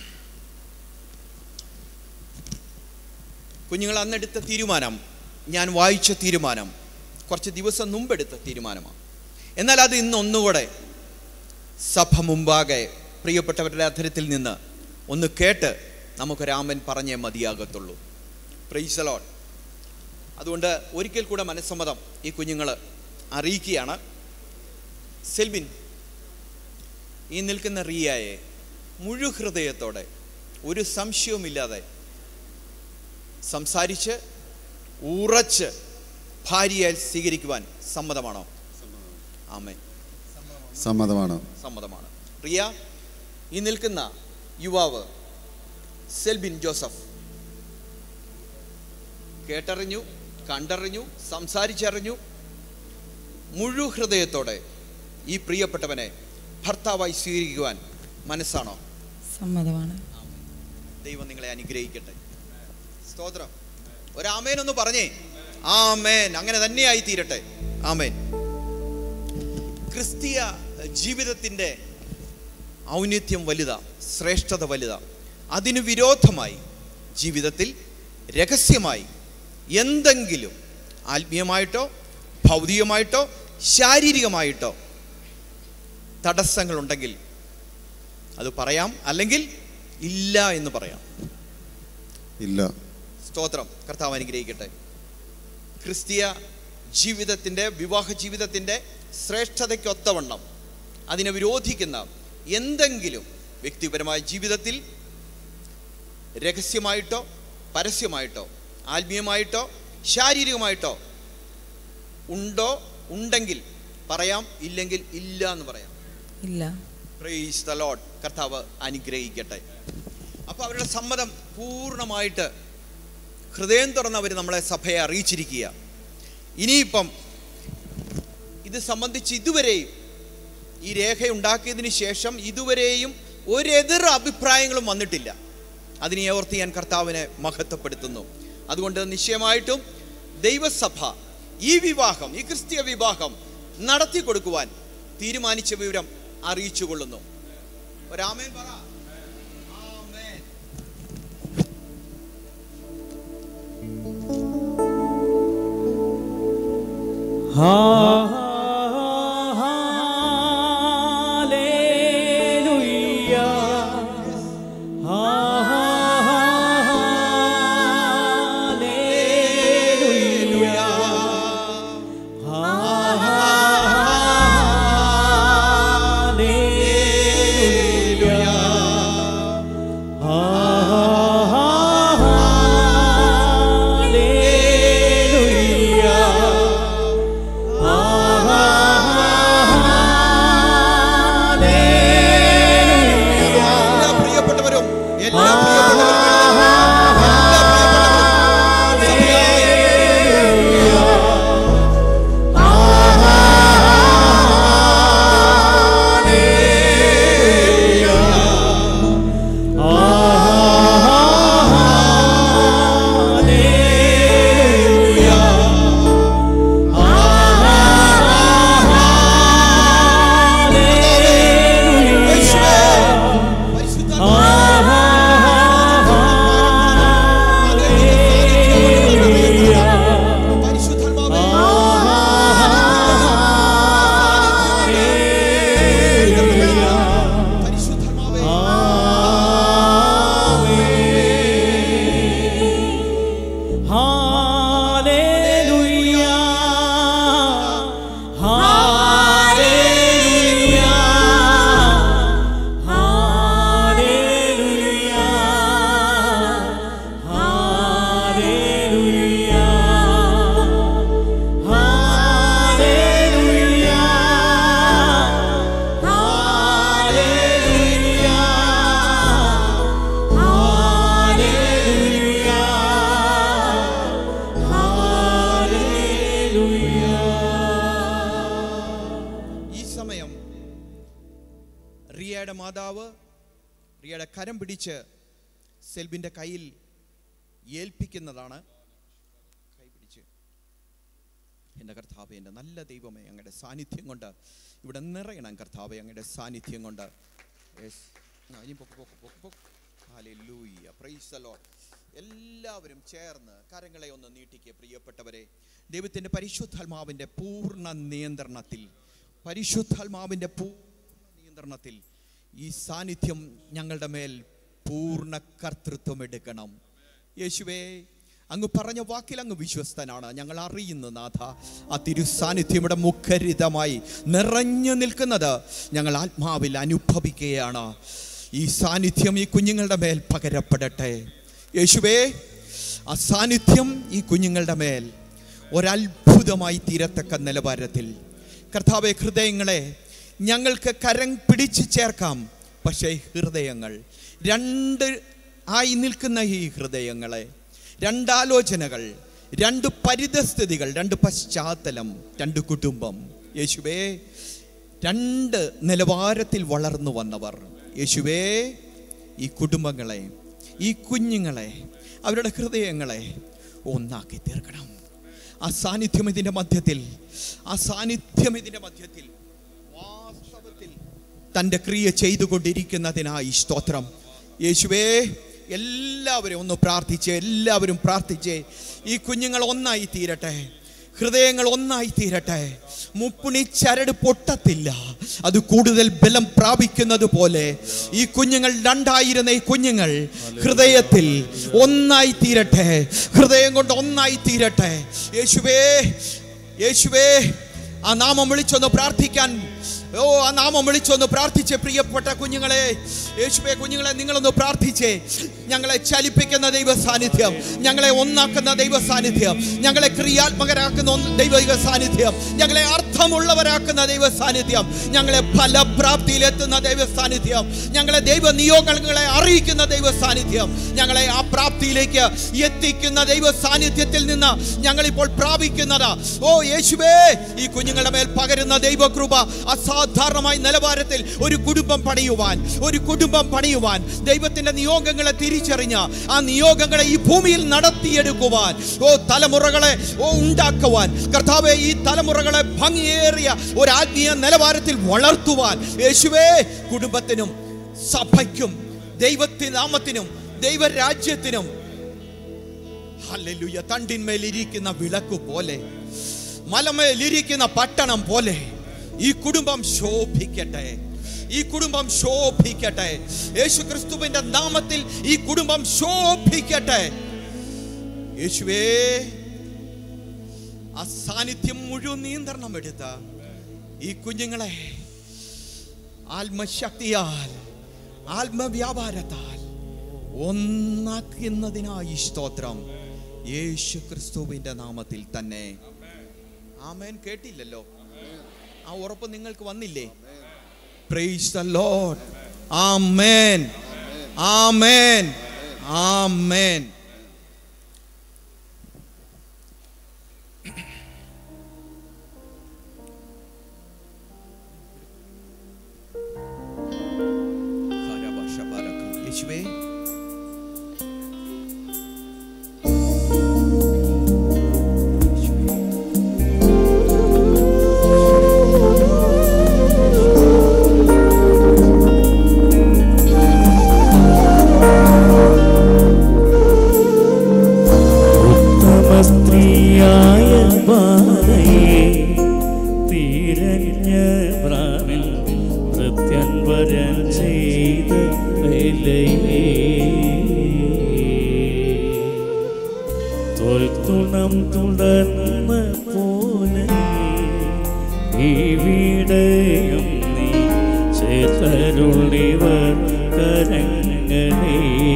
കുഞ്ഞുങ്ങൾ അന്നെടുത്ത തീരുമാനം, ഞാൻ വായിച്ച തീരുമാനം കുറച്ച് ദിവസം മുമ്പെടുത്ത തീരുമാനമാണ്. എന്നാൽ അത് ഇന്ന് ഒന്നുകൂടെ സഭ മുമ്പാകെ പ്രിയപ്പെട്ടവരുടെ അധരത്തിൽ നിന്ന് ഒന്ന് കേട്ട് നമുക്കൊരാമൻ പറഞ്ഞേ മതിയാകത്തുള്ളൂ. Price the Lord. അതുകൊണ്ട് ഒരിക്കൽ കൂടെ മനസ്സമ്മതം ഈ കുഞ്ഞുങ്ങൾ അറിയിക്കുകയാണ്. സെൽബിൻ, ഈ നിൽക്കുന്ന റിയയെ മുഴു ഹൃദയത്തോടെ ഒരു സംശയവുമില്ലാതെ സംസാരിച്ച് ഉറച്ച് ഭാര്യയായി സ്വീകരിക്കുവാൻ സമ്മതമാണോ? ആമേൻ. സമ്മതമാണ്. സമ്മതമാണ്. റിയ, ഈ നിൽക്കുന്ന യുവാവ് സെൽബിൻ ജോസഫ് കേട്ടറിഞ്ഞു, കണ്ടറിഞ്ഞു, സംസാരിച്ചറിഞ്ഞു. മുഴു ഹൃദയത്തോടെ ഈ പ്രിയപ്പെട്ടവനെ ഭർത്താവായി സ്വീകരിക്കുവാൻ മനസ്സാണോ? സമ്മതമാണ്. ദൈവം നിങ്ങളെ അനുഗ്രഹിക്കട്ടെ. സ്തോത്രം. ഒരാമേനൊന്ന് പറഞ്ഞേ. ആമേൻ. അങ്ങനെ തന്നെയായി തീരട്ടെ. ആമേൻ. ക്രിസ്തീയ ജീവിതത്തിൻ്റെ ഔന്നത്യം വലുതാ, ശ്രേഷ്ഠത വലുതാ. അതിനു വിരോധമായി ജീവിതത്തിൽ രഹസ്യമായി എന്തെങ്കിലും ആത്മീയമായിട്ടോ ഭൗതികമായിട്ടോ ശാരീരികമായിട്ടോ തടസ്സങ്ങളുണ്ടെങ്കിൽ അത് പറയാം, അല്ലെങ്കിൽ ഇല്ല എന്ന് പറയാം. ഇല്ല. സ്തോത്രം. കർത്താവ് അനുഗ്രഹിക്കട്ടെ. ക്രിസ്തീയ ജീവിതത്തിൻ്റെ, വിവാഹ ജീവിതത്തിൻ്റെ ശ്രേഷ്ഠതയ്ക്കൊത്തവണ്ണം അതിനെ വിരോധിക്കുന്ന എന്തെങ്കിലും വ്യക്തിപരമായ ജീവിതത്തിൽ രഹസ്യമായിട്ടോ പരസ്യമായിട്ടോ ആത്മീയമായിട്ടോ ശാരീരികമായിട്ടോ ഉണ്ടോ, ഉണ്ടെങ്കിൽ പറയാം, ഇല്ലെങ്കിൽ ഇല്ല എന്ന് പറയാം. ഇല്ല. Praise the Lord. കർത്താവ് അനുഗ്രഹിക്കട്ടെ. അപ്പോൾ അവരുടെ സമ്മതം പൂർണ്ണമായിട്ട് ഹൃദയം തുറന്ന് അവർ നമ്മളെ സഭയെ അറിയിച്ചിരിക്കുക. ഇനിയിപ്പം ഇത് സംബന്ധിച്ച് ഇതുവരെയും ഈ രേഖ ഉണ്ടാക്കിയതിന് ശേഷം ഇതുവരെയും ഒരെതിർ അഭിപ്രായങ്ങളും വന്നിട്ടില്ല. അതിനെ ഓർത്ത് ഞാൻ കർത്താവിനെ മഹത്വപ്പെടുത്തുന്നു. അതുകൊണ്ട് നിശ്ചയമായിട്ടും ദൈവസഭ ഈ വിവാഹം, ഈ ക്രിസ്തീയ വിവാഹം നടത്തി കൊടുക്കുവാൻ തീരുമാനിച്ച വിവരം അറിയിച്ചു കൊള്ളുന്നു. ഒരാമേൻ പറ. ആമേൻ. Hallelujah. റിയയുടെ മാതാവ് റിയയുടെ കരം പിടിച്ച് സെൽബിൻ്റെ കയ്യിൽ ഏൽപ്പിക്കുന്നതാണ്. കൈ പിടിച്ച്, എൻ്റെ കർത്താവേ, എൻ്റെ നല്ല ദൈവമേ, അങ്ങയുടെ സാന്നിധ്യം കൊണ്ട് ഇവിടെ നിറയണം കർത്താവേ, അങ്ങയുടെ സാന്നിധ്യം കൊണ്ട്. ഹല്ലേലൂയ, പ്രൈസ് ദി ലോർഡ്. എല്ലാവരും ചേർന്ന് കരങ്ങളെ ഒന്ന് നീട്ടിക്കുക. പ്രിയപ്പെട്ടവരെ, ദൈവത്തിൻ്റെ പരിശുദ്ധാത്മാവിൻ്റെ പൂർണ്ണ നിയന്ത്രണത്തിൽ, പരിശുദ്ധാത്മാവിൻ്റെ പൂർണ്ണ നിയന്ത്രണത്തിൽ ഈ സാന്നിധ്യം ഞങ്ങളുടെ മേൽ പൂർണ്ണ കർത്തൃത്വം എടുക്കണം. യേശുവേ, അങ്ങ് പറഞ്ഞ വാക്കിൽ അങ്ങ് വിശ്വസ്തനാണ്. ഞങ്ങൾ അറിയുന്നു നാഥ, ആ തിരു സാന്നിധ്യം ഇവിടെ മുഖരിതമായി നിറഞ്ഞു നിൽക്കുന്നത് ഞങ്ങൾ ആത്മാവിൽ അനുഭവിക്കുകയാണ്. ഈ സാന്നിധ്യം ഈ കുഞ്ഞുങ്ങളുടെ മേൽ പകരപ്പെടട്ടെ യേശുവേ. ആ സാന്നിധ്യം ഈ കുഞ്ഞുങ്ങളുടെ മേൽ ഒരത്ഭുതമായി തീരത്തക്ക നിലവാരത്തിൽ കർത്താവേ, ഹൃദയങ്ങളെ ഞങ്ങൾക്ക് കരം പിടിച്ചു ചേർക്കാം. പക്ഷേ ഹൃദയങ്ങൾ രണ്ട് ആയി നിൽക്കുന്ന ഈ ഹൃദയങ്ങളെ, രണ്ടാലോചനകൾ, രണ്ട് പരിതസ്ഥിതികൾ, രണ്ട് പശ്ചാത്തലം, രണ്ട് കുടുംബം, യേശുവേ, രണ്ട് നിലവാരത്തിൽ വളർന്നു വന്നവർ, യേശുവേ, ഈ കുടുംബങ്ങളെ, ഈ കുഞ്ഞുങ്ങളെ, അവരുടെ ഹൃദയങ്ങളെ ഒന്നാക്കി തീർക്കണം. ആ സാന്നിധ്യം ഇതിൻ്റെ മധ്യത്തിൽ, ആ സാന്നിധ്യം ഇതിൻ്റെ മധ്യത്തിൽ വാസ്തവത്തിൽ തൻ്റെ ക്രിയ ചെയ്തുകൊണ്ടിരിക്കുന്നതിനായി സ്തോത്രം. യേശുവേ, എല്ലാവരും ഒന്ന് പ്രാർത്ഥിച്ചേ, എല്ലാവരും പ്രാർത്ഥിച്ചേ. ഈ കുഞ്ഞുങ്ങൾ ഒന്നായി തീരട്ടെ, ഹൃദയങ്ങൾ ഒന്നായി തീരട്ടെ. മുപ്പുണി ചരട് പൊട്ടത്തില്ല, അത് കൂടുതൽ ബലം പ്രാപിക്കുന്നത് പോലെ ഈ കുഞ്ഞുങ്ങൾ, രണ്ടായിരുന്ന ഈ കുഞ്ഞുങ്ങൾ ഹൃദയത്തിൽ ഒന്നായി തീരട്ടെ, ഹൃദയം കൊണ്ട് ഒന്നായി തീരട്ടെ. യേശുവേ, യേശുവേ, ആ നാമം വിളിച്ചൊന്ന് പ്രാർത്ഥിക്കാൻ, ഓ ആ നാമം വിളിച്ചൊന്ന് പ്രാർത്ഥിച്ചേ പ്രിയപ്പെട്ട കുഞ്ഞുങ്ങളെ. യേശുവേ, കുഞ്ഞുങ്ങളെ നിങ്ങളൊന്ന് പ്രാർത്ഥിച്ചേ. ഞങ്ങളെ ചലിപ്പിക്കുന്ന ദൈവ സാന്നിധ്യം, ഞങ്ങളെ ഒന്നാക്കുന്ന ദൈവ സാന്നിധ്യം, ഞങ്ങളെ ക്രിയാത്മകരാക്കുന്ന ദൈവിക സാന്നിധ്യം, ഞങ്ങളെ അർത്ഥമുള്ളവരാക്കുന്ന ദൈവ സാന്നിധ്യം, ഞങ്ങളെ ഫലപ്രാപ്തിയിലെത്തുന്ന ദൈവ സാന്നിധ്യം, ഞങ്ങളെ ദൈവ നിയോഗങ്ങളെ അറിയിക്കുന്ന ദൈവ സാന്നിധ്യം, ഞങ്ങളെ ആ പ്രാപ്തിയിലേക്ക് എത്തിക്കുന്ന ദൈവ സാന്നിധ്യത്തിൽ നിന്ന് ഞങ്ങളിപ്പോൾ പ്രാപിക്കുന്നത്. ഓ യേശുവേ, ഈ കുഞ്ഞുങ്ങളുടെ മേൽ പകരുന്ന ദൈവകൃപ അസാധാരണമായ നിലവാരത്തിൽ ഒരു കുടുംബം പണിയുവാൻ, ഒരു കുടുംബം പണിയുവാൻ, ദൈവത്തിന്റെ നിയോഗങ്ങളെ തിരിച്ചറിഞ്ഞ ആ നിയോഗങ്ങളെ ഈ ഭൂമിയിൽ നടത്തിയെടുക്കുവാൻ, ഓ തലമുറകളെ ഓ ഉണ്ടാക്കുവാൻ, കർത്താവേ, ഈ തലമുറകളെ ഭംഗിയേറിയ ഒരു ആത്മീയ നിലവാരത്തിൽ വളർത്തുവാൻ, യേശുവേ, കുടുംബത്തിനും സഭയ്ക്കും ദൈവത്തിന്റെ നാമത്തിനും ദൈവരാജ്യത്തിനും ഹല്ലേലൂയ തണ്ടിന്മേലിരിക്കുന്ന വിളക്ക് പോലെ, മലമേലിരിക്കുന്ന പട്ടണം പോലെ ഈ കുടുംബം ശോഭിക്കട്ടെ, ഈ കുടുംബം ശോഭിക്കട്ടെ. യേശു ക്രിസ്തുവിന്റെ നാമത്തിൽ ഈ കുടുംബം ശോഭിക്കട്ടെ. യേശുവേ, ആ സാന്നിധ്യം മുഴുവൻ നിയന്ത്രണം എടുത്ത ഈ കുഞ്ഞുങ്ങളെ ആത്മശക്തിയാൽ, ആത്മവ്യാപാരത്താൽ ഒന്നാക്കുന്നതിനായി സ്തോത്രം. യേശു ക്രിസ്തുവിന്റെ നാമത്തിൽ തന്നെ ആമേൻ. കേട്ടില്ലല്ലോ, ആ ഉറപ്പ് നിങ്ങൾക്ക് വന്നില്ലേ? Praise the Lord. ആമേൻ, ആമേൻ, ആമേൻ. യേശുവേ, തോൽക്കുണം തുടർന്ന് പോലെ ഇവിടെയും നീ ചേർത്തരുളിവർ കരങ്ങളെ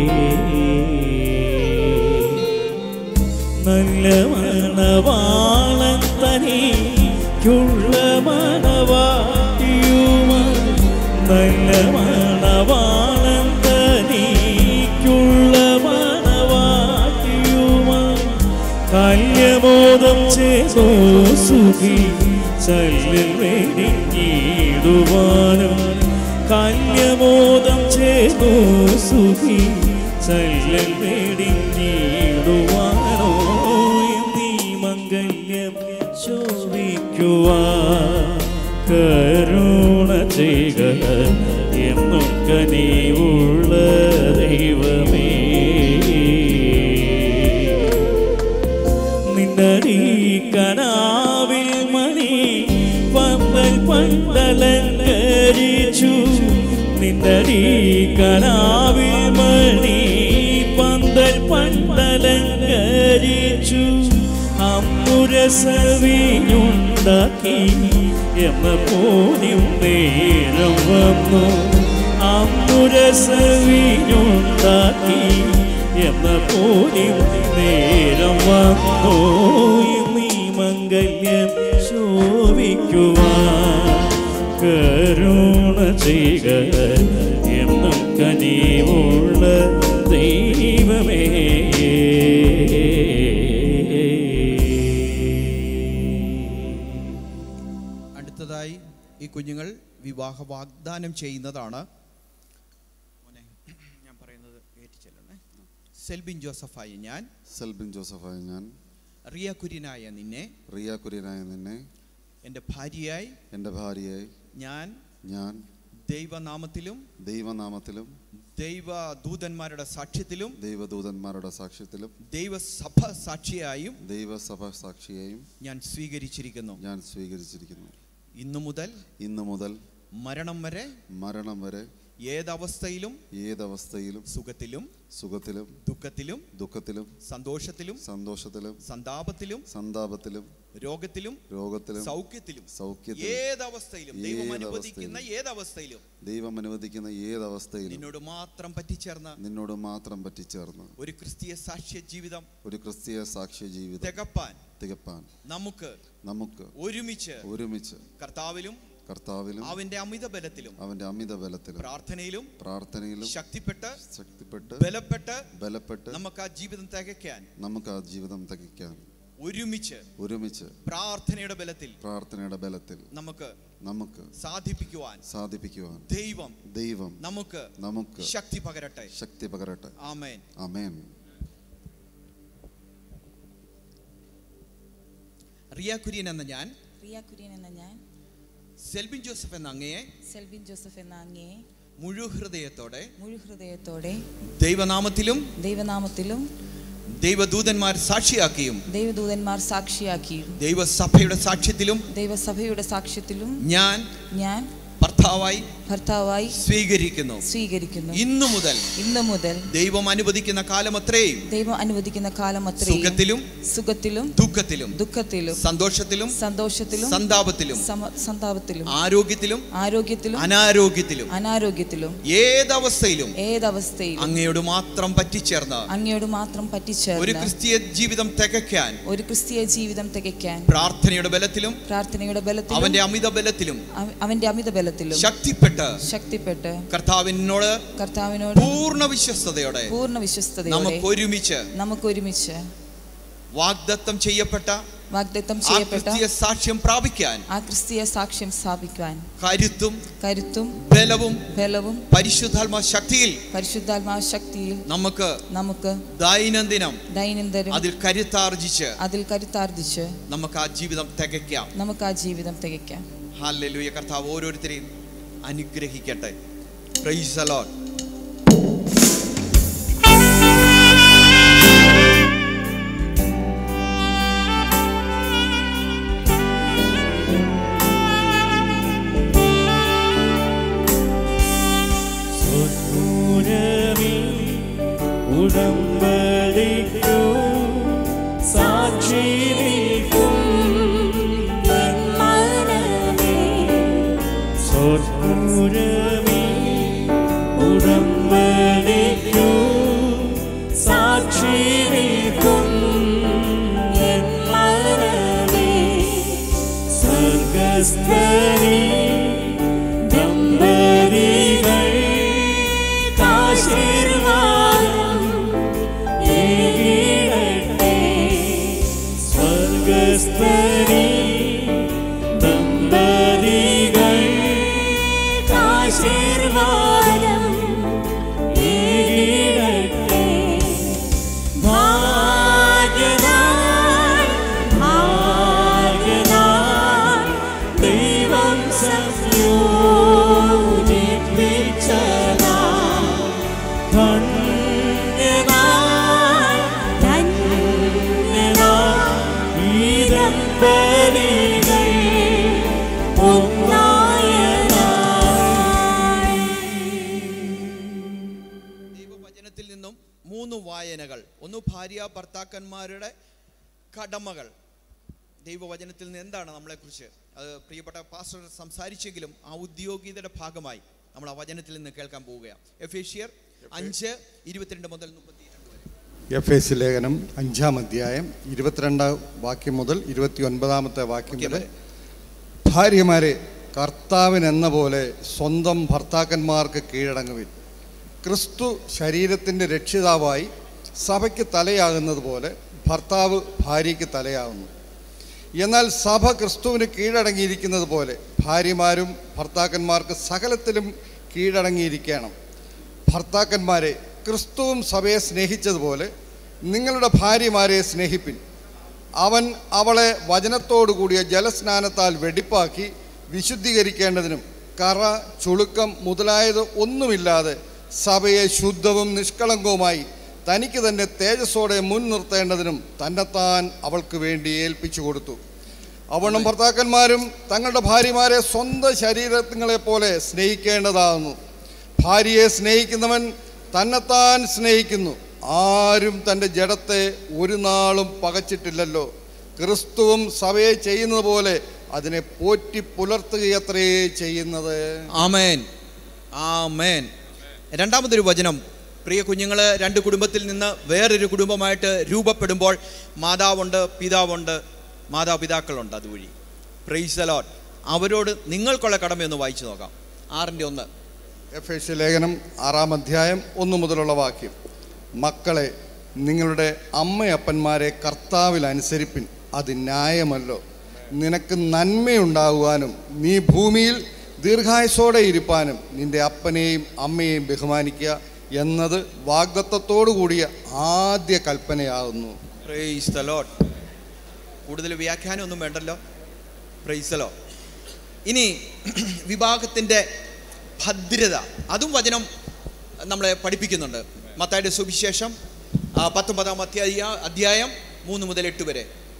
നല്ല മണവാളൻ തനിക്കുള്ള മണവാട്ടിയുമായി, നല്ല മണവാളൻ തനിക്കുള്ള മണവാട്ടിയുമായി കല്യമോദം ചെയ്തോ സുഖി ചല്ലിൽ വേണ്ടിടുവാനും, കല്യമോദം ചെയ്തോ സുഖി ചല്ലിൽ വേണ്ടിടുവാനോ നീ മംഗല്യം ശോഭിക്കുവാൻ കരുണ ചെയ്യുക എന്നും കനിവുള്ള ദൈവമേ. നിന്നടി കനാവിൽ മണി പന്തൽ പണ്ടലങ്കരിച്ചു, നിന്നടി കനാവിൽ മണി പന്തൽ പണ്ടലങ്കരിച്ചു, അമ്മുരസവിനുണ്ടാക്കി എന്ന പോലും നേരം വന്നു, അമ്മുരസവിനുണ്ടാക്കി എന്ന പോലും നേരം വന്നു. നീ മംഗല്യം ശോഭിക്കുവാൻ കരുണ ചെയ്യുക എന്നും കനിവുള്ള ദൈവമേ. അടുത്തതായി ഈ കുഞ്ഞുങ്ങൾ വിവാഹ വാഗ്ദാനം ചെയ്യുന്നതാണ്. ഞാൻ പറയുന്നത് ഏറ്റിച്ചെല്ലണേ. സെൽബിൻ ജോസഫായി ഞാൻ, സെൽബിൻ ജോസഫായി ഞാൻ, റിയ കുര്യനായ നിന്നെ, റിയ കുര്യനായ നിന്നെ എൻ്റെ ഭാര്യയായി എൻ്റെ ഭാര്യയായി ഞാൻ ഞാൻ ദൈവനാമത്തിലും ദൈവനാമത്തിലും ദൈവദൂതന്മാരുടെ സാക്ഷ്യത്തിലും ദൈവദൂതന്മാരുടെ സാക്ഷ്യത്തിലും ദൈവസഭ സാക്ഷിയായും ദൈവസഭ സാക്ഷിയെയും ഞാൻ സ്വീകരിച്ചിരിക്കുന്നു. ഞാൻ സ്വീകരിച്ചിരിക്കുന്നു. ഇന്നു മുതൽ ഇന്നു മുതൽ മരണം വരെ മരണം വരെ ഏതവസ്ഥയിലും ഏതവസ്ഥയിലും സുഖത്തിലും സുഖത്തിലും ദുഃഖത്തിലും ദുഃഖത്തിലും സന്തോഷത്തിലും സന്തോഷത്തിലും സന്താപത്തിലും സന്താപത്തിലും രോഗത്തിലും രോഗത്തിലും സൗഖ്യത്തിലും സൗഖ്യത്തിലും ഏതവസ്ഥയിലും ദൈവം അനുവദിക്കുന്ന ഏതവസ്ഥയിലും ദൈവം അനുവദിക്കുന്ന ഏതവസ്ഥയിലും നിന്നോട് മാത്രം പറ്റിച്ചേർന്ന് നിന്നോട് മാത്രം പറ്റിച്ചേർന്ന് ഒരു ക്രിസ്തീയ സാക്ഷ്യ ജീവിതം ഒരു ക്രിസ്തീയ സാക്ഷ്യ ജീവിതം തികപ്പാൻ തികപ്പാൻ നമുക്ക് നമുക്ക് ഒരുമിച്ച് ഒരുമിച്ച് കർത്താവിലും കർത്താവിലും അവന്റെ അമിത ബലത്തിലും അവന്റെ അമിത ബലത്തിലും പ്രാർത്ഥനയിലും പ്രാർത്ഥനയിലും ശക്തിപ്പെട്ട് ശക്തിപ്പെട്ട് ബലപ്പെട്ട് ബലപ്പെട്ട് നമുക്ക് ആ ജീവിതം തികയ്ക്കാൻ നമുക്ക് ആ ജീവിതം തികയ്ക്കാൻ ഒരുമിച്ച് ഒരുമിച്ച് പ്രാർത്ഥനയുടെ ബലത്തിൽ പ്രാർത്ഥനയുടെ ബലത്തിൽ നമുക്ക് നമുക്ക് സാധിപ്പിക്കുവാൻ സാധിപ്പിക്കുവാൻ ദൈവം ദൈവം നമുക്ക് നമുക്ക് ശക്തി പകരട്ടെ. ശക്തി പകരട്ടെ. ആമേൻ. ആമേൻ. റിയ കുര്യൻ എന്ന ഞാൻ റിയ കുര്യൻ എന്ന ഞാൻ സെൽവിൻ ജോസഫ് എന്ന അങ്ങയെ സെൽവിൻ ജോസഫ് എന്ന അങ്ങയെ മുഴുഹൃദയത്തോടെ മുഴുഹൃദയത്തോടെ ദൈവനാമത്തിലും ദൈവനാമത്തിലും ദൈവദൂതന്മാർ സാക്ഷിയാക്കിയും ദൈവദൂതന്മാർ സാക്ഷിയാക്കിയും ദൈവസഭയുടെ സാക്ഷ്യത്തിലും ദൈവസഭയുടെ സാക്ഷ്യത്തിലും ഞാൻ ഞാൻ ഭർത്താവായി ഭർത്താവായി സ്വീകരിക്കുന്നു സ്വീകരിക്കുന്നു. ഇന്നു മുതൽ ഇന്നു മുതൽ ദൈവം അനുവദിക്കുന്ന കാലമത്രയും ദൈവം അനുവദിക്കുന്ന കാലമത്രയും സുഖത്തിലും സുഖത്തിലും ദുഃഖത്തിലും ദുഃഖത്തിലും സന്തോഷത്തിലും സന്തോഷത്തിലും സന്താപത്തിലും സമ- സന്താപത്തിലും ആരോഗ്യത്തിലും ആരോഗ്യത്തിലും അനാരോഗ്യത്തിലും അനാരോഗ്യത്തിലും ഏതവസ്ഥയിലും ഏതവസ്ഥയിലും അങ്ങയോട് മാത്രം പറ്റിച്ചേർന്ന് അങ്ങയോട് മാത്രം ഒരു പറ്റിച്ചേർന്ന് ക്രിസ്തീയ ജീവിതം തികയ്ക്കാൻ ഒരു ക്രിസ്തീയ ജീവിതം തികയ്ക്കാൻ പ്രാർത്ഥനയുടെ ബലത്തിലും പ്രാർത്ഥനയുടെ ബലത്തിലും അവന്റെ അമിത ബലത്തിലും അവ- അവന്റെ അമിത ബലത്തിലും ശക്തിപ്പെട്ട് ശക്തിപ്പെട്ട് കർത്താവിനോട് കർത്താവിനോട് പൂർണ്ണ വിശ്വസ്തയോടെ പൂർണ്ണ വിശ്വസ്തയോടെ നമുക്ക് ഒരുമിച്ച് നമുക്ക് ഒരുമിച്ച് വാഗ്ദത്തം ചെയ്യപ്പെട്ട വാഗ്ദത്തം ആ ചെയ്യപ്പെട്ട ക്രിസ്തീയ സാക്ഷ്യം പ്രാപിക്കാൻ ആ ക്രിസ്തീയ സാക്ഷ്യം സ്ഥാപിക്കാൻ കരുത്തും കരുത്തും ബലവും ബലവും പരിശുദ്ധാത്മ ശക്തിയിൽ പരിശുദ്ധാത്മാ ശക്തിയിൽ നമുക്ക് നമുക്ക് ദൈനംദിനം ദൈനംദിനം അതിൽ കരുത്താർജിച്ച് അതിൽ കരുത്താർജിച്ച് നമുക്ക് ആ ജീവിതം തികയ്ക്കാം. നമുക്ക് ആ ജീവിതം തികയ്ക്കാം. ഹല്ലേലൂയ. കർത്താവ് ഓരോരുത്തരെയും അനുഗ്രഹിക്കട്ടെ. Price the Lord. ഉടമ്പടിക്കു സാക്ഷി നിൽക്കും സ്വർഗ്ഗപുരമേ, ഉടമ്പടിക്കു സാക്ഷി നിൽക്കും സ്വർഗസ്ഥലേ ദമ്പതികൾ ആശീർവാദം ഏകിടട്ടെ. സ്വർഗസ്ഥലേ ദമ്പതികൾ ആശീർവാദം ഏകിടട്ടെ. ഭാഗ്യവാൻ ഭാഗ്യവാൻ ദൈവം സംയോജിപ്പിച്ചതാ. ധന്യനായി ധന്യനായി ഈ ദമ്പതികൾ ഒന്നായതായി. ദൈവവചനത്തിൽ നിന്നും മൂന്ന് വായനകൾ. ഒന്ന് ഭാര്യ ഭർത്താക്കന്മാരുടെ കടമകൾ. ദൈവവചനത്തിൽ നിന്ന് എന്താണ് നമ്മളെക്കുറിച്ച് അത് പ്രിയപ്പെട്ട പാസ്റ്റർ സംസാരിച്ചെങ്കിലും ഔദ്യോഗികതയുടെ ഭാഗമായി നമ്മൾ ആ വചനത്തിൽ നിന്ന് കേൾക്കാൻ പോവുകയാണ്. എഫേഷ്യർ അഞ്ച് ഇരുപത്തിരണ്ട് മുതൽ മുപ്പത്തിരണ്ട് വരെ. എഫ് എസ് ലേഖനം അഞ്ചാം അധ്യായം ഇരുപത്തിരണ്ടാം വാക്യം മുതൽ ഇരുപത്തി ഒൻപതാമത്തെ വാക്യം വരെ. ഭാര്യമാരെ കർത്താവിനെന്ന പോലെ സ്വന്തം ഭർത്താക്കന്മാർക്ക് കീഴടങ്ങുവിൻ. ക്രിസ്തു ശരീരത്തിൻ്റെ രക്ഷിതാവായി സഭയ്ക്ക് തലയാകുന്നത് പോലെ ഭർത്താവ് ഭാര്യയ്ക്ക് തലയാകുന്നു. എന്നാൽ സഭ ക്രിസ്തുവിന് കീഴടങ്ങിയിരിക്കുന്നത് പോലെ ഭാര്യമാരും ഭർത്താക്കന്മാർക്ക് സകലത്തിലും കീഴടങ്ങിയിരിക്കണം. ഭർത്താക്കന്മാരെ, ക്രിസ്തുവും സഭയെ സ്നേഹിച്ചതുപോലെ നിങ്ങളുടെ ഭാര്യമാരെ സ്നേഹിപ്പിൻ. അവൻ അവളെ വചനത്തോടു കൂടിയ ജലസ്നാനത്താൽ വെടിപ്പാക്കി വിശുദ്ധീകരിക്കേണ്ടതിനും കറ, ചുളുക്കം മുതലായത് ഒന്നുമില്ലാതെ സഭയെ ശുദ്ധവും നിഷ്കളങ്കവുമായി തനിക്ക് തന്നെ തേജസ്സോടെ മുൻനിർത്തേണ്ടതിനും തന്നെത്താൻ അവൾക്ക് വേണ്ടി ഏൽപ്പിച്ചു കൊടുത്തു. അവളും ഭർത്താക്കന്മാരും തങ്ങളുടെ ഭാര്യമാരെ സ്വന്തം ശരീരങ്ങളെപ്പോലെ സ്നേഹിക്കേണ്ടതാകുന്നു. ഭാര്യയെ സ്നേഹിക്കുന്നവൻ തന്നെത്താൻ സ്നേഹിക്കുന്നു. ആരും തൻ്റെ ജഡത്തെ ഒരു നാളും പകച്ചിട്ടില്ലല്ലോ. ക്രിസ്തുവും സഭയെ ചെയ്യുന്നത് പോലെ അതിനെ പോറ്റി പുലർത്തുകയത്രേ ചെയ്യുന്നത്. ആമേൻ, ആമേൻ. രണ്ടാമതൊരു വചനം, പ്രിയ കുഞ്ഞുങ്ങൾ, രണ്ട് കുടുംബത്തിൽ നിന്ന് വേറൊരു കുടുംബമായിട്ട് രൂപപ്പെടുമ്പോൾ മാതാവുണ്ട്, പിതാവുണ്ട്, മാതാപിതാക്കളുണ്ട്. അതുവഴി പ്രൈസ് ദി ലോർഡ്. അവരോട് നിങ്ങൾക്കുള്ള കടമയൊന്ന് വായിച്ചു നോക്കാം. ആറിൻ്റെ ഒന്ന്, എഫേസ്യ ലേഖനം ആറാം അധ്യായം ഒന്ന് മുതലുള്ള വാക്യം. മക്കളെ, നിങ്ങളുടെ അമ്മയപ്പന്മാരെ കർത്താവിൽ അനുസരിപ്പിൻ, അത് ന്യായമല്ലോ. നിനക്ക് നന്മയുണ്ടാകുവാനും നീ ഭൂമിയിൽ ദീർഘായുസോടെ ഇരിപ്പാനും നിന്റെ അപ്പനെയും അമ്മയെയും ബഹുമാനിക്കുക എന്നത് വാഗ്ദത്തത്തോടു കൂടിയ ആദ്യ കൽപ്പനയാകുന്നു. Price the Lord. കൂടുതൽ വ്യാഖ്യാനം ഒന്നും വേണ്ടല്ലോ. Praise the Lord. ഇനി വിവാഹത്തിൻ്റെ ഭദ്രത, അതും വചനം നമ്മളെ പഠിപ്പിക്കുന്നുണ്ട്. മത്തായിയുടെ സുവിശേഷം പത്തൊമ്പതാം അധ്യായ അധ്യായം മൂന്ന് മുതൽ എട്ട് വരെ.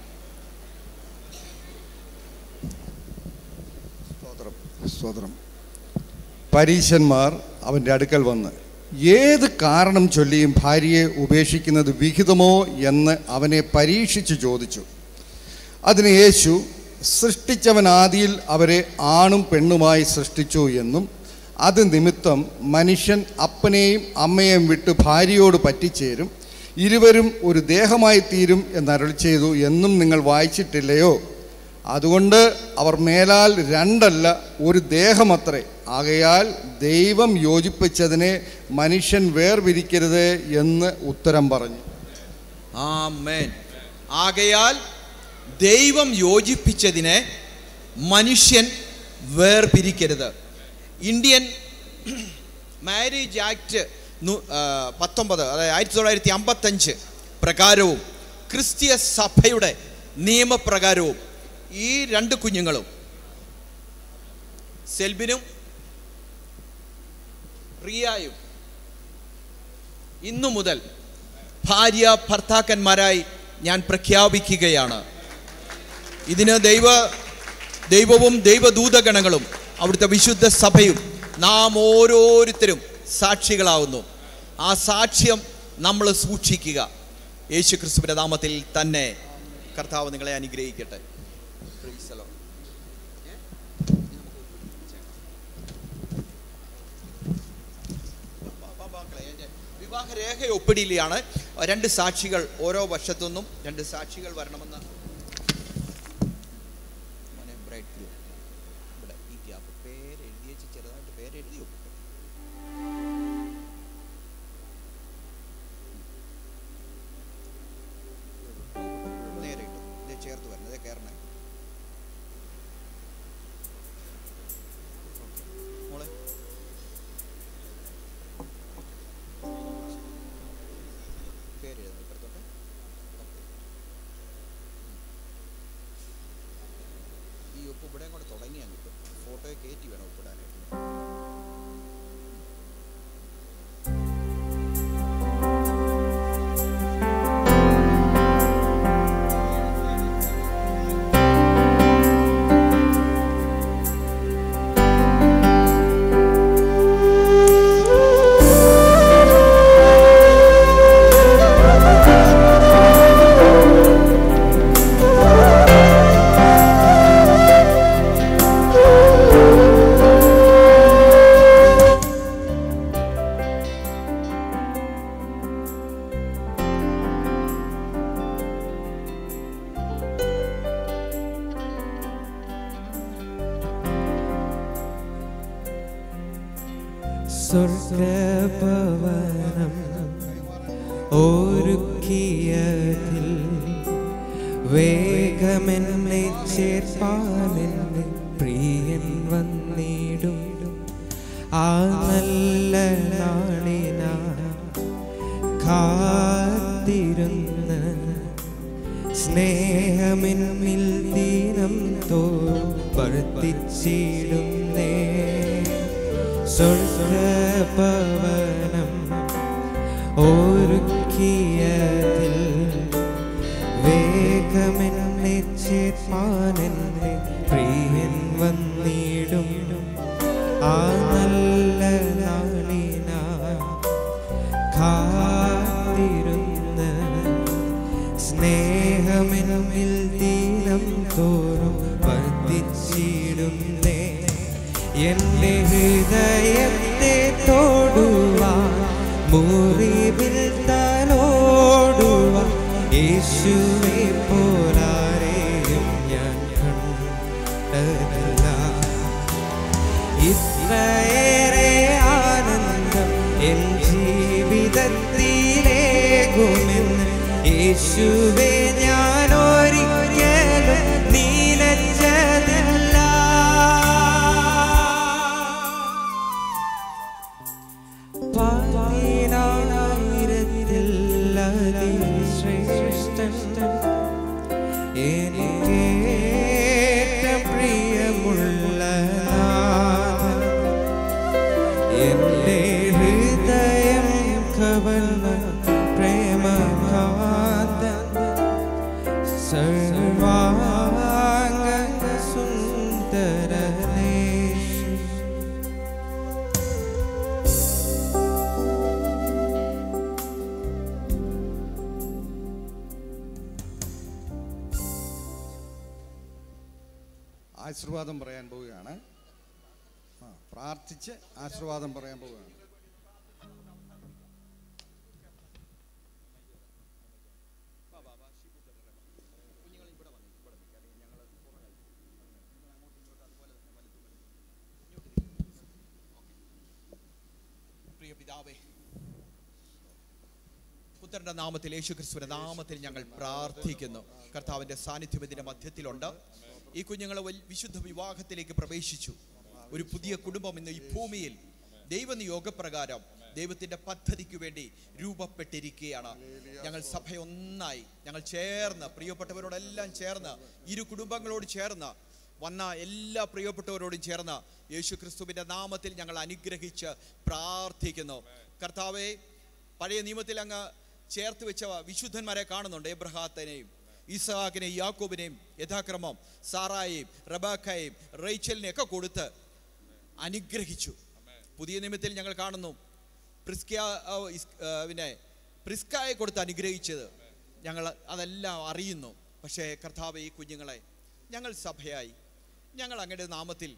സ്തോത്രം. പരീശന്മാർ അവൻ്റെ അടുക്കൽ വന്ന് ഏത് കാരണം ചൊല്ലിയും ഭാര്യയെ ഉപേക്ഷിക്കുന്നത് വിഹിതമോ എന്ന് അവനെ പരീക്ഷിച്ച് ചോദിച്ചു. അതിന് യേശു, സൃഷ്ടിച്ചവൻ ആദിയിൽ അവരെ ആണും പെണ്ണുമായി സൃഷ്ടിച്ചു എന്നും അത് നിമിത്തം മനുഷ്യൻ അപ്പനെയും അമ്മയെയും വിട്ട് ഭാര്യയോട് പറ്റിച്ചേരും, ഇരുവരും ഒരു ദേഹമായി തീരും എന്നരുളി ചെയ്തു എന്നും നിങ്ങൾ വായിച്ചിട്ടില്ലയോ? അതുകൊണ്ട് അവർ മേലാൽ രണ്ടല്ല ഒരു ദേഹമത്രേ. ആകയാൽ ദൈവം യോജിപ്പിച്ചതിനെ മനുഷ്യൻ വേർപിരിക്കരുത് എന്ന് ഉത്തരം പറഞ്ഞു. ആമേൻ. ആകയാൽ ദൈവം യോജിപ്പിച്ചതിനെ മനുഷ്യൻ വേർപിരിക്കരുത്. ഇന്ത്യൻ മാരേജ് ആക്ട് പത്തൊമ്പത് അതായത് ആയിരത്തി തൊള്ളായിരത്തി അമ്പത്തഞ്ച് പ്രകാരവും ക്രിസ്തീയ സഭയുടെ നിയമപ്രകാരവും ഈ രണ്ട് കുഞ്ഞുങ്ങളും, സെൽബിനും റിയായും, ഇന്നു മുതൽ ഭാര്യ ഭർത്താക്കന്മാരായി ഞാൻ പ്രഖ്യാപിക്കുകയാണ്. ഇതിന് ദൈവ ദൈവവും ദൈവദൂതഗണങ്ങളും അവിടുത്തെ വിശുദ്ധ സഭയും നാം ഓരോരുത്തരും സാക്ഷികളാവുന്നു. ആ സാക്ഷ്യം നമ്മൾ സൂക്ഷിക്കുക. യേശു ക്രിസ്തുവിന്റെ നാമത്തിൽ തന്നെ കർത്താവ് നിങ്ങളെ അനുഗ്രഹിക്കട്ടെ. വിവാഹരേഖ ഒപ്പിടിയിലാണ് രണ്ട് സാക്ഷികൾ, ഓരോ വർഷത്തുനിന്നും രണ്ട് സാക്ഷികൾ വരണമെന്ന് ചേർത്ത് വരണം. ഇതേ കയറണേ മോളെ. പേര് എഴുതുന്നു ഇപ്പുറത്തോട്ട്. ഈ ഒപ്പ് ഇവിടെ കൂടെ തുടങ്ങിയാൽ കിട്ടും. ഫോട്ടോയെ കയറ്റി വേണം ഒപ്പിടാനായിട്ട്. സ്വർഗഭവനം ഒരുക്കിയതിൽ വേഗമെന്നെ ചേർപ്പാനെന്നെ പ്രിയൻ വന്നിടും. ആ നല്ല നാളിനാ കാത്തിരുന്ന് സ്നേഹമെന്നിൽ ദിനം തോറും വർദ്ധിച്ചിടുന്നേ. സ്വർഗഭവനം ഒരുക്കിയതിൽ വേഗമെന്നെ ചേർപ്പാനെന്നെ പ്രിയൻ വന്നിടും. ആ നല്ല നാളിനാ കാത്തിരുന്ന് സ്നേഹമെന്നിൽ ദിനം തോറും വർദ്ധിച്ചിടുന്നേ. എൻ്റെ ഹൃദയത്തെ തൊടുവാൻ മുറിവിൽ തലോടുവാൻ യേശുവെ പോലാരെയും ഞാൻ കണ്ടതല്ല. ഇത്രയേറെ ആനന്ദം എൻ ജീവിതത്തിലേകുമെന്ന് യേശുവെ ഞാൻ ഒരിക്കലും നീലച്ചതില്ല. പതിനായിരത്തിൽ അതിശ്രേഷ്ഠൻ എനിക്കേറ്റം പ്രിയമുള്ള നാഥൻ, എൻ്റെ ഹൃദയം കവർന്ന പ്രേമകാന്തൻ, സർവാംഗ സുന്ദരനേ. ആശീർവാദം പറയാൻ പോവുകയാണ്. ആ പ്രാർത്ഥിച്ച് ആശീർവാദം പറയാൻ പോവുകയാണ്. പ്രിയ പിതാവേ, പുത്രന്റെ നാമത്തിൽ, യേശുക്രിസ്തുവിന്റെ നാമത്തിൽ ഞങ്ങൾ പ്രാർത്ഥിക്കുന്നു. കർത്താവിന്റെ സാന്നിധ്യം ഇതിന്റെ മധ്യത്തിലുണ്ട്. ഈ കുഞ്ഞുങ്ങളെ വിശുദ്ധ വിവാഹത്തിലേക്ക് പ്രവേശിച്ചു. ഒരു പുതിയ കുടുംബം ഇന്ന് ഈ ഭൂമിയിൽ ദൈവനിയോഗപ്രകാരം ദൈവത്തിന്റെ പദ്ധതിക്ക് വേണ്ടി രൂപപ്പെട്ടിരിക്കുകയാണ്. ഞങ്ങൾ സഭയൊന്നായി ഞങ്ങൾ ചേർന്ന്, പ്രിയപ്പെട്ടവരോടെല്ലാം ചേർന്ന്, ഇരു കുടുംബങ്ങളോട് ചേർന്ന് വന്ന എല്ലാ പ്രിയപ്പെട്ടവരോടും ചേർന്ന് യേശുക്രിസ്തുവിന്റെ നാമത്തിൽ ഞങ്ങൾ അനുഗ്രഹിച്ച് പ്രാർത്ഥിക്കുന്നു. കർത്താവെ, പഴയ നിയമത്തിൽ അങ്ങ് ചേർത്ത് വെച്ച വിശുദ്ധന്മാരെ കാണുന്നുണ്ട്. എബ്രഹാത്തിനെയും ഇസഹാക്കിനെയും യാക്കോബിനെയും യഥാക്രമം സാറായെയും റബാക്കയെയും റേച്ചലിനെ ഒക്കെ കൊടുത്ത് അനുഗ്രഹിച്ചു. പുതിയ നിയമത്തിൽ ഞങ്ങൾ കാണുന്നു പ്രിസ്ക പിന്നെ പ്രിസ്കായെ കൊടുത്ത് അനുഗ്രഹിച്ചത് ഞങ്ങൾ അതെല്ലാം അറിയുന്നു. പക്ഷേ കർത്താവെ, ഈ കുഞ്ഞുങ്ങളെ ഞങ്ങൾ സഭയായി ഞങ്ങൾ അങ്ങയുടെ നാമത്തിൽ,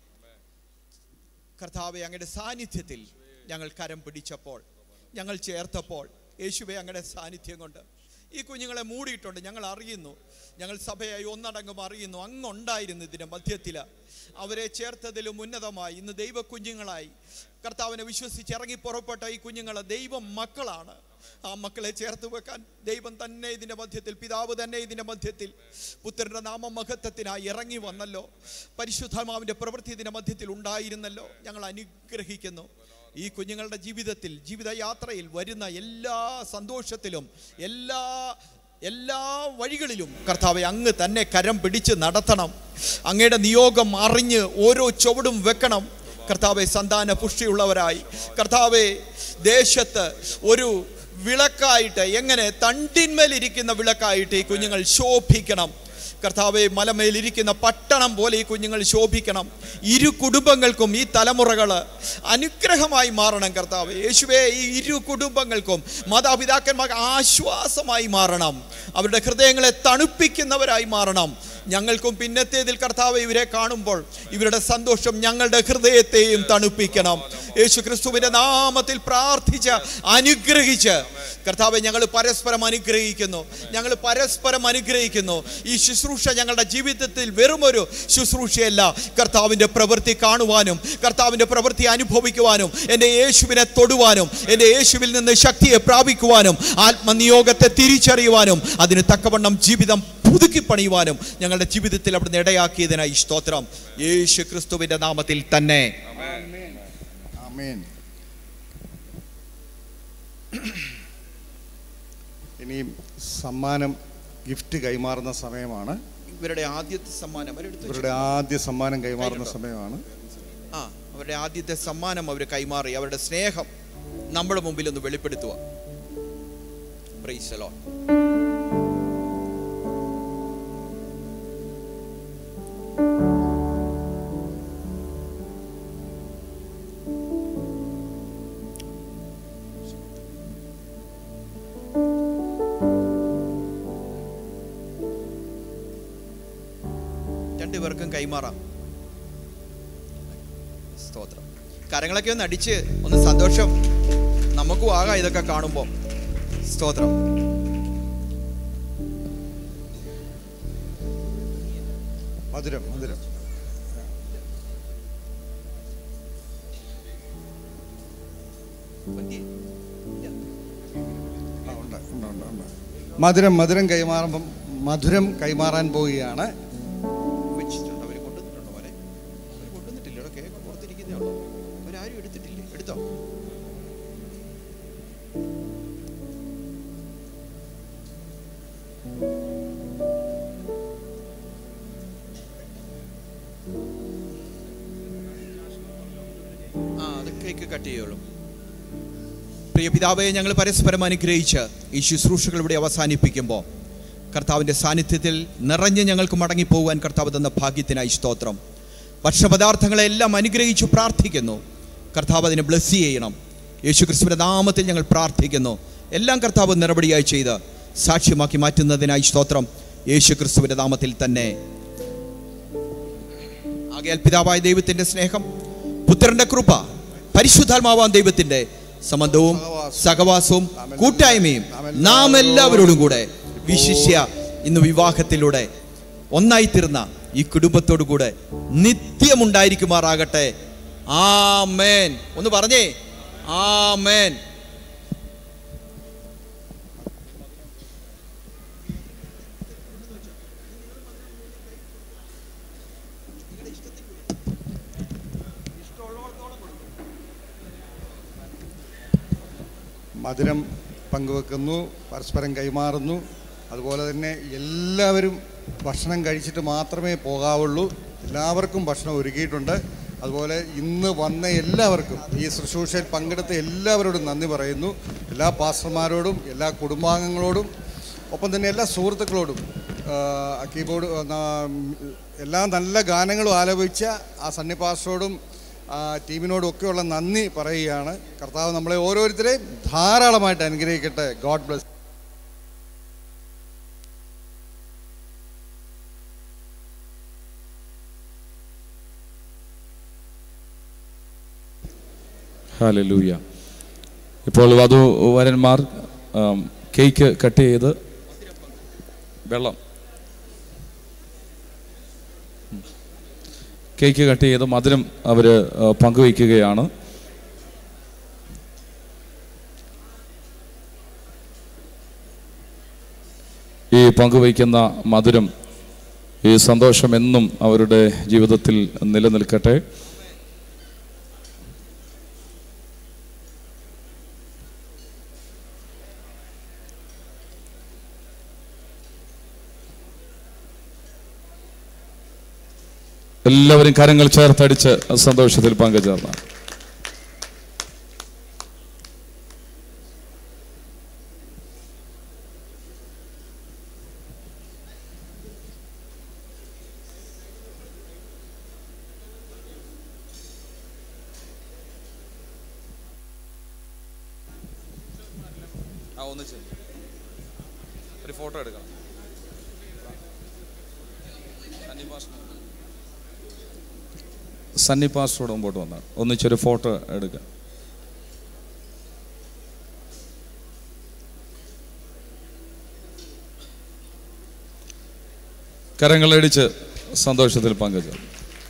കർത്താവെ, അങ്ങയുടെ സാന്നിധ്യത്തിൽ ഞങ്ങൾ കരം പിടിച്ചപ്പോൾ, ഞങ്ങൾ ചേർത്തപ്പോൾ, യേശുവെ, അങ്ങയുടെ സാന്നിധ്യം കൊണ്ട് ഈ കുഞ്ഞുങ്ങളെ മൂടിയിട്ടുണ്ട്. ഞങ്ങൾ അറിയുന്നു, ഞങ്ങൾ സഭയായി ഒന്നടങ്കം അറിയുന്നു, അങ്ങുണ്ടായിരുന്നു ഇതിൻ്റെ മധ്യത്തിൽ. അവരെ ചേർത്തതിലും ഉന്നതമായി ഇന്ന് ദൈവ കുഞ്ഞുങ്ങളായി കർത്താവിനെ വിശ്വസിച്ച് ഇറങ്ങി പുറപ്പെട്ട ഈ കുഞ്ഞുങ്ങളെ ദൈവം മക്കളാണ്. ആ മക്കളെ ചേർത്ത് വെക്കാൻ ദൈവം തന്നെ ഇതിൻ്റെ മധ്യത്തിൽ, പിതാവ് തന്നെ ഇതിൻ്റെ മധ്യത്തിൽ പുത്രൻ്റെ നാമമഹത്വത്തിനായി ഇറങ്ങി വന്നല്ലോ. പരിശുദ്ധാത്മാവിൻ്റെ പ്രവൃത്തി ഇതിൻ്റെ മധ്യത്തിൽ ഉണ്ടായിരുന്നല്ലോ. ഞങ്ങൾ അനുഗ്രഹിക്കുന്നു. ഈ കുഞ്ഞുങ്ങളുടെ ജീവിതത്തിൽ, ജീവിതയാത്രയിൽ വരുന്ന എല്ലാ സന്തോഷത്തിലും എല്ലാ എല്ലാ വഴികളിലും കർത്താവെ അങ്ങ് തന്നെ കരം പിടിച്ച് നടത്തണം. അങ്ങയുടെ നിയോഗം അറിഞ്ഞ് ഓരോ ചുവടും വെക്കണം. കർത്താവെ, സന്താന പുഷ്ടിയുള്ളവരായി കർത്താവെ, ദേശത്ത് ഒരു വിളക്കായിട്ട്, എങ്ങനെ തണ്ടിന്മേലിരിക്കുന്ന വിളക്കായിട്ട് ഈ കുഞ്ഞുങ്ങൾ ശോഭിക്കണം. കർത്താവെ, മലമേലിരിക്കുന്ന പട്ടണം പോലെ ഈ കുഞ്ഞുങ്ങൾ ശോഭിക്കണം. ഇരു കുടുംബങ്ങൾക്കും ഈ തലമുറകൾ അനുഗ്രഹമായി മാറണം. കർത്താവെ യേശുവേ, ഈ ഇരു കുടുംബങ്ങൾക്കും മാതാപിതാക്കന്മാർക്ക് ആശ്വാസമായി മാറണം. അവരുടെ ഹൃദയങ്ങളെ തണുപ്പിക്കുന്നവരായി മാറണം. ഞങ്ങൾക്കും പിന്നത്തേതിൽ കർത്താവെ ഇവരെ കാണുമ്പോൾ ഇവരുടെ സന്തോഷം ഞങ്ങളുടെ ഹൃദയത്തെയും തണുപ്പിക്കണം. യേശു ക്രിസ്തുവിൻ്റെ നാമത്തിൽ പ്രാർത്ഥിച്ച് അനുഗ്രഹിച്ച് കർത്താവെ, ഞങ്ങൾ പരസ്പരം അനുഗ്രഹിക്കുന്നു. ഞങ്ങൾ പരസ്പരം അനുഗ്രഹിക്കുന്നു. ഈ ശുശ്രൂഷ ഞങ്ങളുടെ ജീവിതത്തിൽ വെറുമൊരു ശുശ്രൂഷയല്ല, കർത്താവിൻ്റെ പ്രവൃത്തി കാണുവാനും കർത്താവിൻ്റെ പ്രവൃത്തി അനുഭവിക്കുവാനും എൻ്റെ യേശുവിനെ തൊടുവാനും എൻ്റെ യേശുവിൽ നിന്ന് ശക്തിയെ പ്രാപിക്കുവാനും ആത്മനിയോഗത്തെ തിരിച്ചറിയുവാനും അതിന് തക്കവണ്ണം ജീവിതം പുതുക്കി പണിയുവാനും ഞങ്ങളുടെ ജീവിതത്തിൽ അവിടുന്ന് ഇടയാക്കിയതിനായി സ്തോത്രം. യേശു ക്രിസ്തുവിൻ്റെ നാമത്തിൽ തന്നെ. ആമേൻ. ഇനി സമ്മാനം, ഗിഫ്റ്റ് കൈമാറുന്ന സമയമാണ്. ഇവരുടെ ആദ്യത്തെ സമ്മാനം അവരെടുത്ത് ഇവരുടെ ആദ്യ സമ്മാനം കൈമാറുന്ന സമയമാണ്. ആ അവരുടെ ആദ്യത്തെ സമ്മാനം അവർ കൈമാറി അവരുടെ സ്നേഹം നമ്മുടെ മുമ്പിൽ ഒന്ന് വെളിപ്പെടുത്തുക. Price the Lord. രണ്ടുപേർക്കും കൈമാറാം. സ്തോത്രം. കരങ്ങളൊക്കെ ഒന്ന് അടിച്ച് ഒന്ന് സന്തോഷം നമുക്കും ആകാം ഇതൊക്കെ കാണുമ്പോൾ. സ്തോത്രം. മധുരം മധുരം മധുരം മധുരം കൈമാറുമ്പം മധുരം കൈമാറാൻ പോവുകയാണ്. വെച്ചിട്ടുണ്ട്. അവർ കൊണ്ടുവന്നിട്ടുണ്ടോ മോനെ? അവർ കൊണ്ടുവന്നിട്ടില്ല. ഇവിടെ കേക്ക് പുറത്തിരിക്കുന്നേ ഉള്ളൂ. അവരാരും എടുത്തിട്ടില്ലേ? എടുത്തോ? ആ അത് കേക്ക് കട്ട് ചെയ്യുള്ളൂ. പ്രിയ പിതാവേ, ഞങ്ങൾ പരസ്പരം അനുഗ്രഹിച്ച് ഈ ശുശ്രൂഷകൾ ഇവിടെ അവസാനിപ്പിക്കുമ്പോൾ കർത്താവിൻ്റെ സാന്നിധ്യത്തിൽ നിറഞ്ഞ് ഞങ്ങൾക്ക് മടങ്ങിപ്പോകാൻ കർത്താവ് തന്ന ഭാഗ്യത്തിനായി സ്തോത്രം. ഭക്ഷണപദാർത്ഥങ്ങളെല്ലാം അനുഗ്രഹിച്ചു പ്രാർത്ഥിക്കുന്നു. കർത്താവ് അതിനെ ബ്ലെസ് ചെയ്യണം. യേശു ക്രിസ്തുവിൻ്റെ നാമത്തിൽ ഞങ്ങൾ പ്രാർത്ഥിക്കുന്നു. എല്ലാം കർത്താവ് നിറപടിയായി ചെയ്ത് സാക്ഷ്യമാക്കി മാറ്റുന്നതിനായി സ്തോത്രം. യേശു ക്രിസ്തുവിൻ്റെ നാമത്തിൽ തന്നെ. ആകയാൽ പിതാവായ ദൈവത്തിൻ്റെ സ്നേഹം, പുത്രന്റെ കൃപ, പരിശുദ്ധാത്മാവാൻ ദൈവത്തിൻ്റെ സംബന്ധവും സഹവാസവും കൂട്ടായ്മയും നാം എല്ലാവരോടും കൂടെ വിശിഷ്യ ഇന്ന് വിവാഹത്തിലൂടെ ഒന്നായിത്തീർന്ന ഈ കുടുംബത്തോടു കൂടെ നിത്യമുണ്ടായിരിക്കുമാറാകട്ടെ. ആമേൻ. ഒന്ന് പറഞ്ഞേ ആമേൻ. മധുരം പങ്കുവെക്കുന്നു, പരസ്പരം കൈമാറുന്നു. അതുപോലെ തന്നെ എല്ലാവരും ഭക്ഷണം കഴിച്ചിട്ട് മാത്രമേ പോകാവുള്ളൂ. എല്ലാവർക്കും ഭക്ഷണം ഒരുക്കിയിട്ടുണ്ട്. അതുപോലെ ഇന്ന് വന്ന എല്ലാവർക്കും, ഈ ശുശ്രൂഷയിൽ പങ്കെടുത്ത എല്ലാവരോടും നന്ദി പറയുന്നു. എല്ലാ പാസ്റ്റർമാരോടും എല്ലാ കുടുംബാംഗങ്ങളോടും ഒപ്പം തന്നെ എല്ലാ സുഹൃത്തുക്കളോടും കീബോർഡ് എല്ലാ നല്ല ഗാനങ്ങളും ആലപിച്ച ആ സണ്ണി പാസ്റ്ററോടും ടീമിനോടും ഒക്കെയുള്ള നന്ദി പറയുകയാണ്. കർത്താവ് നമ്മളെ ഓരോരുത്തരെയും ധാരാളമായിട്ട് അനുഗ്രഹിക്കട്ടെ. God bless. ഹല്ലേലൂയ. ഇപ്പോൾ വധു വരന്മാർ കേക്ക് കട്ട് ചെയ്ത് വെള്ളം കേക്ക് കട്ട് ചെയ്ത് മധുരം അവർ പങ്കുവയ്ക്കുകയാണ്. ഈ പങ്കുവയ്ക്കുന്ന മധുരം, ഈ സന്തോഷം എന്നും അവരുടെ ജീവിതത്തിൽ നിലനിൽക്കട്ടെ. എല്ലാവരും കരങ്ങൾ ചേർത്തടിച്ച് സന്തോഷത്തിൽ പങ്കുചേർന്ന ഒരു ഫോട്ടോ എടുക്കണം. സണ്ണി പാസ്റ്ററോട് മുമ്പോട്ട് വന്നാൽ ഒന്നിച്ചൊരു ഫോട്ടോ എടുക്കുക. കരങ്ങളടിച്ച് സന്തോഷത്തിൽ പങ്കുചേർന്നു.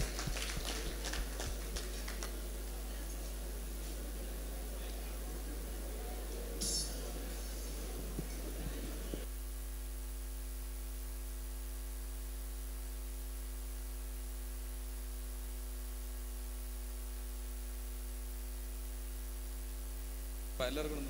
എല്ലാവർക്കും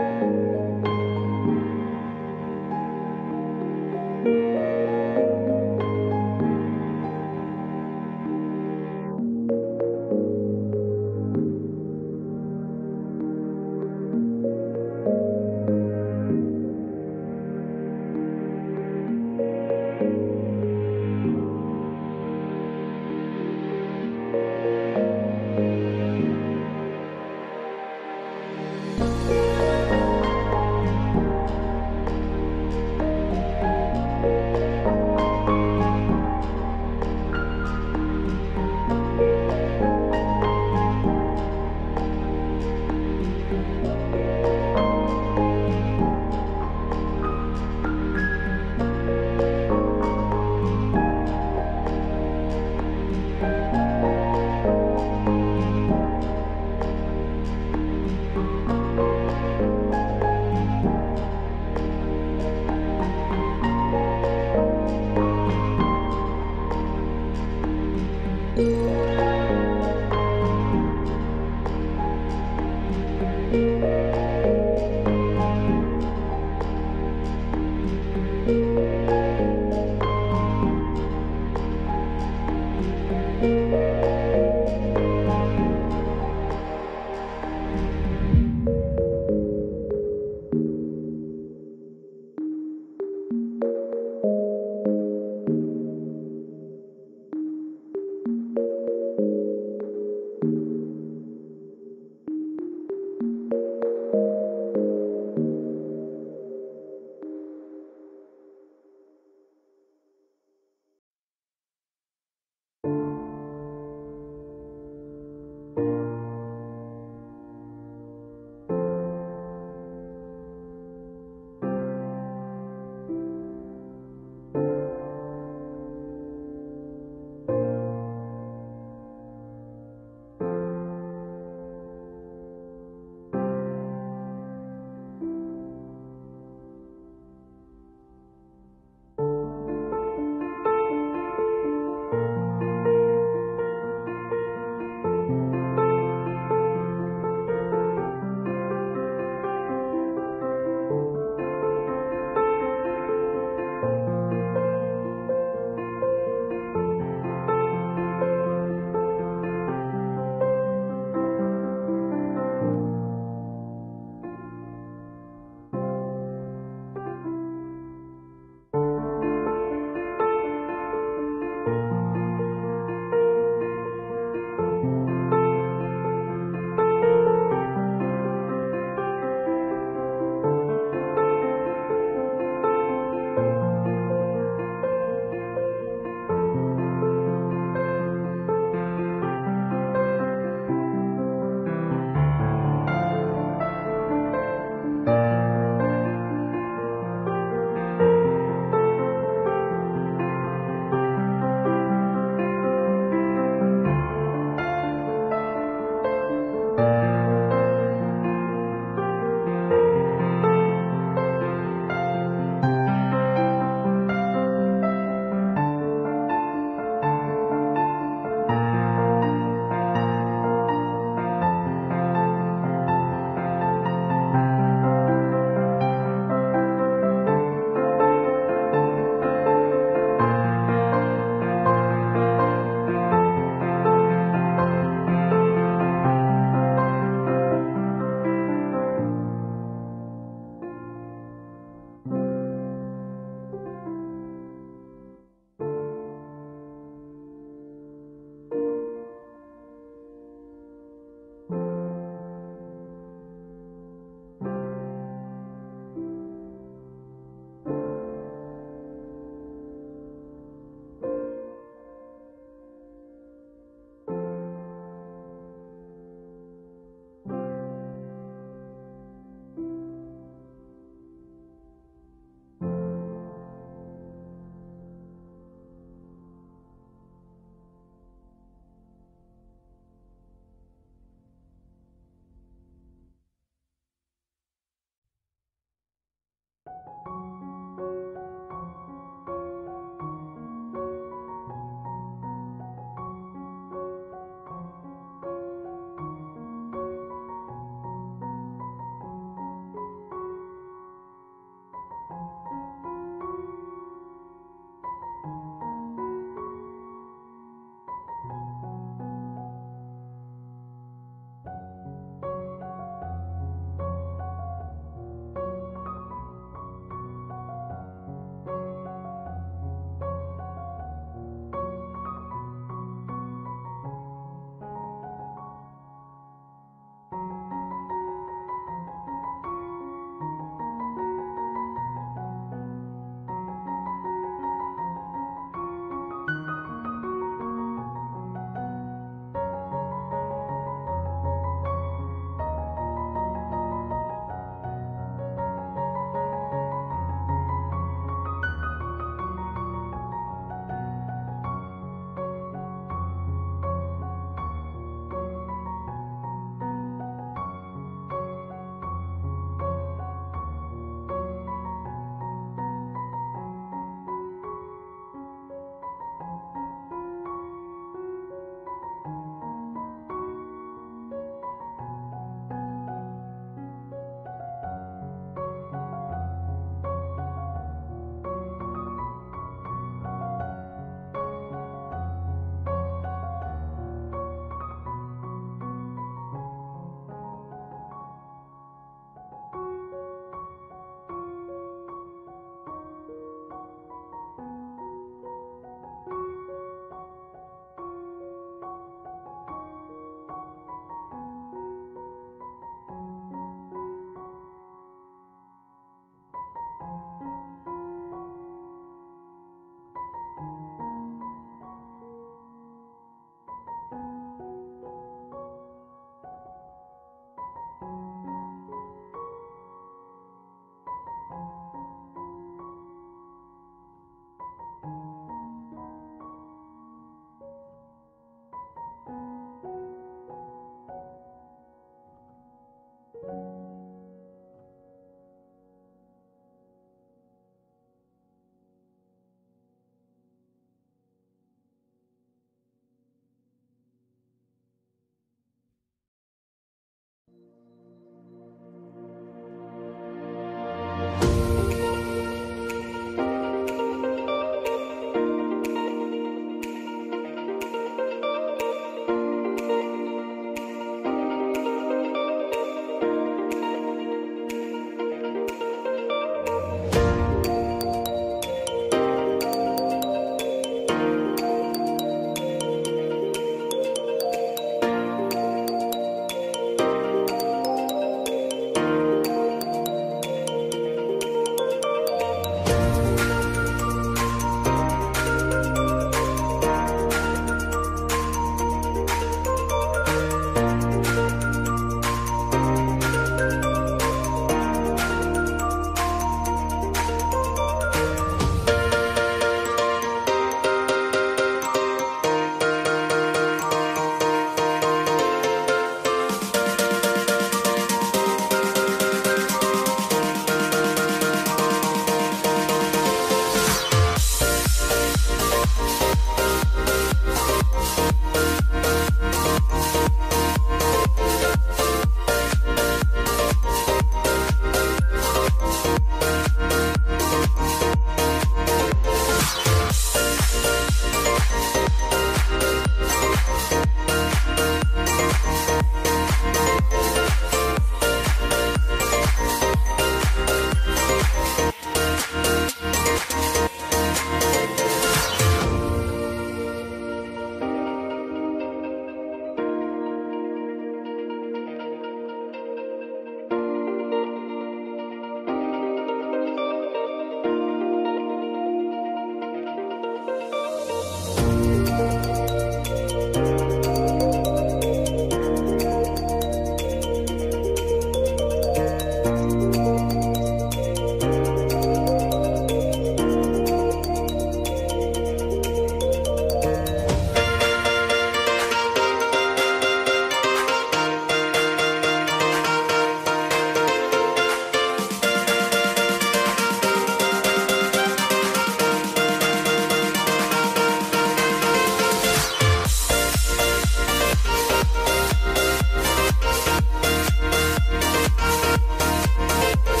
Thank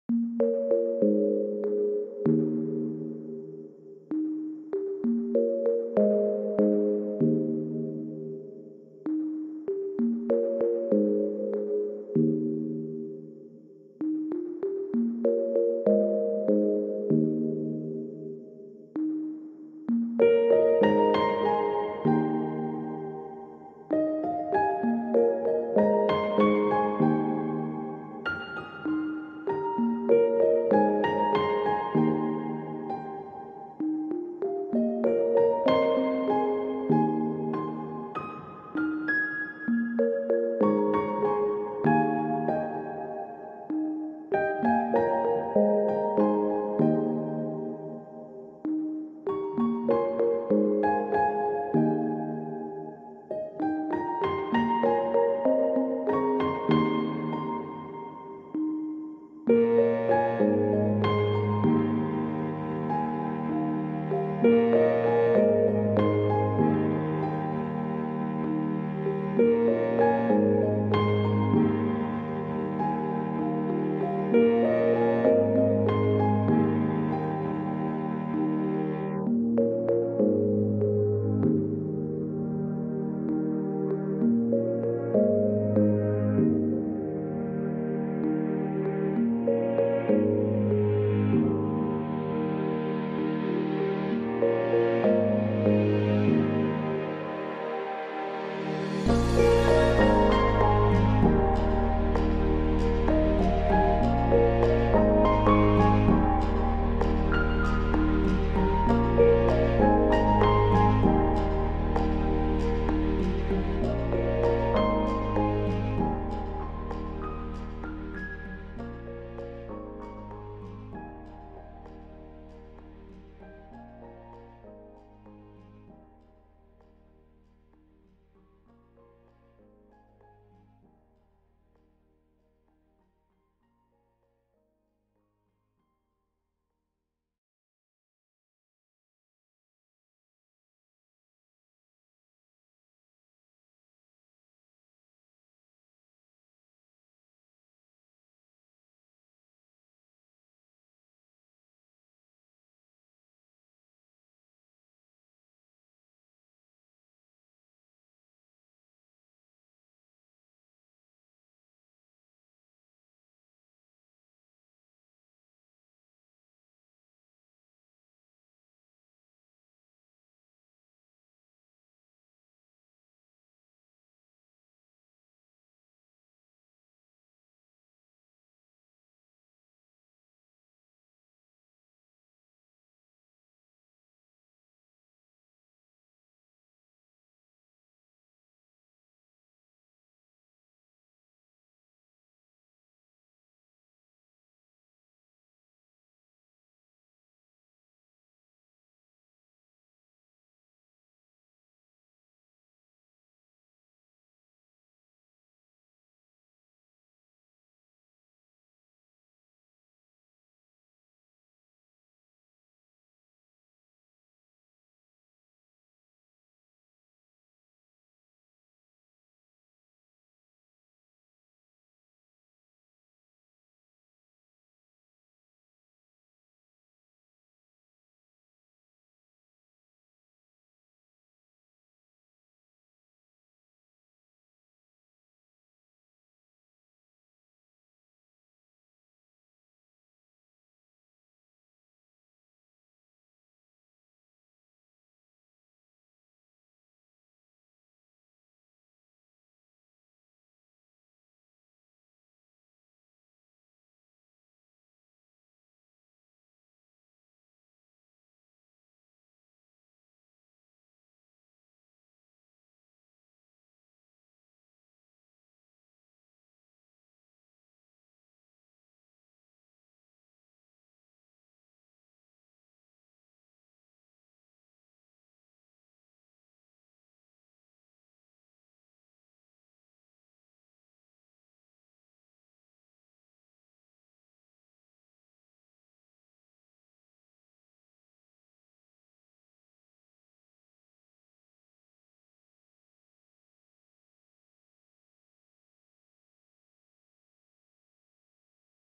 you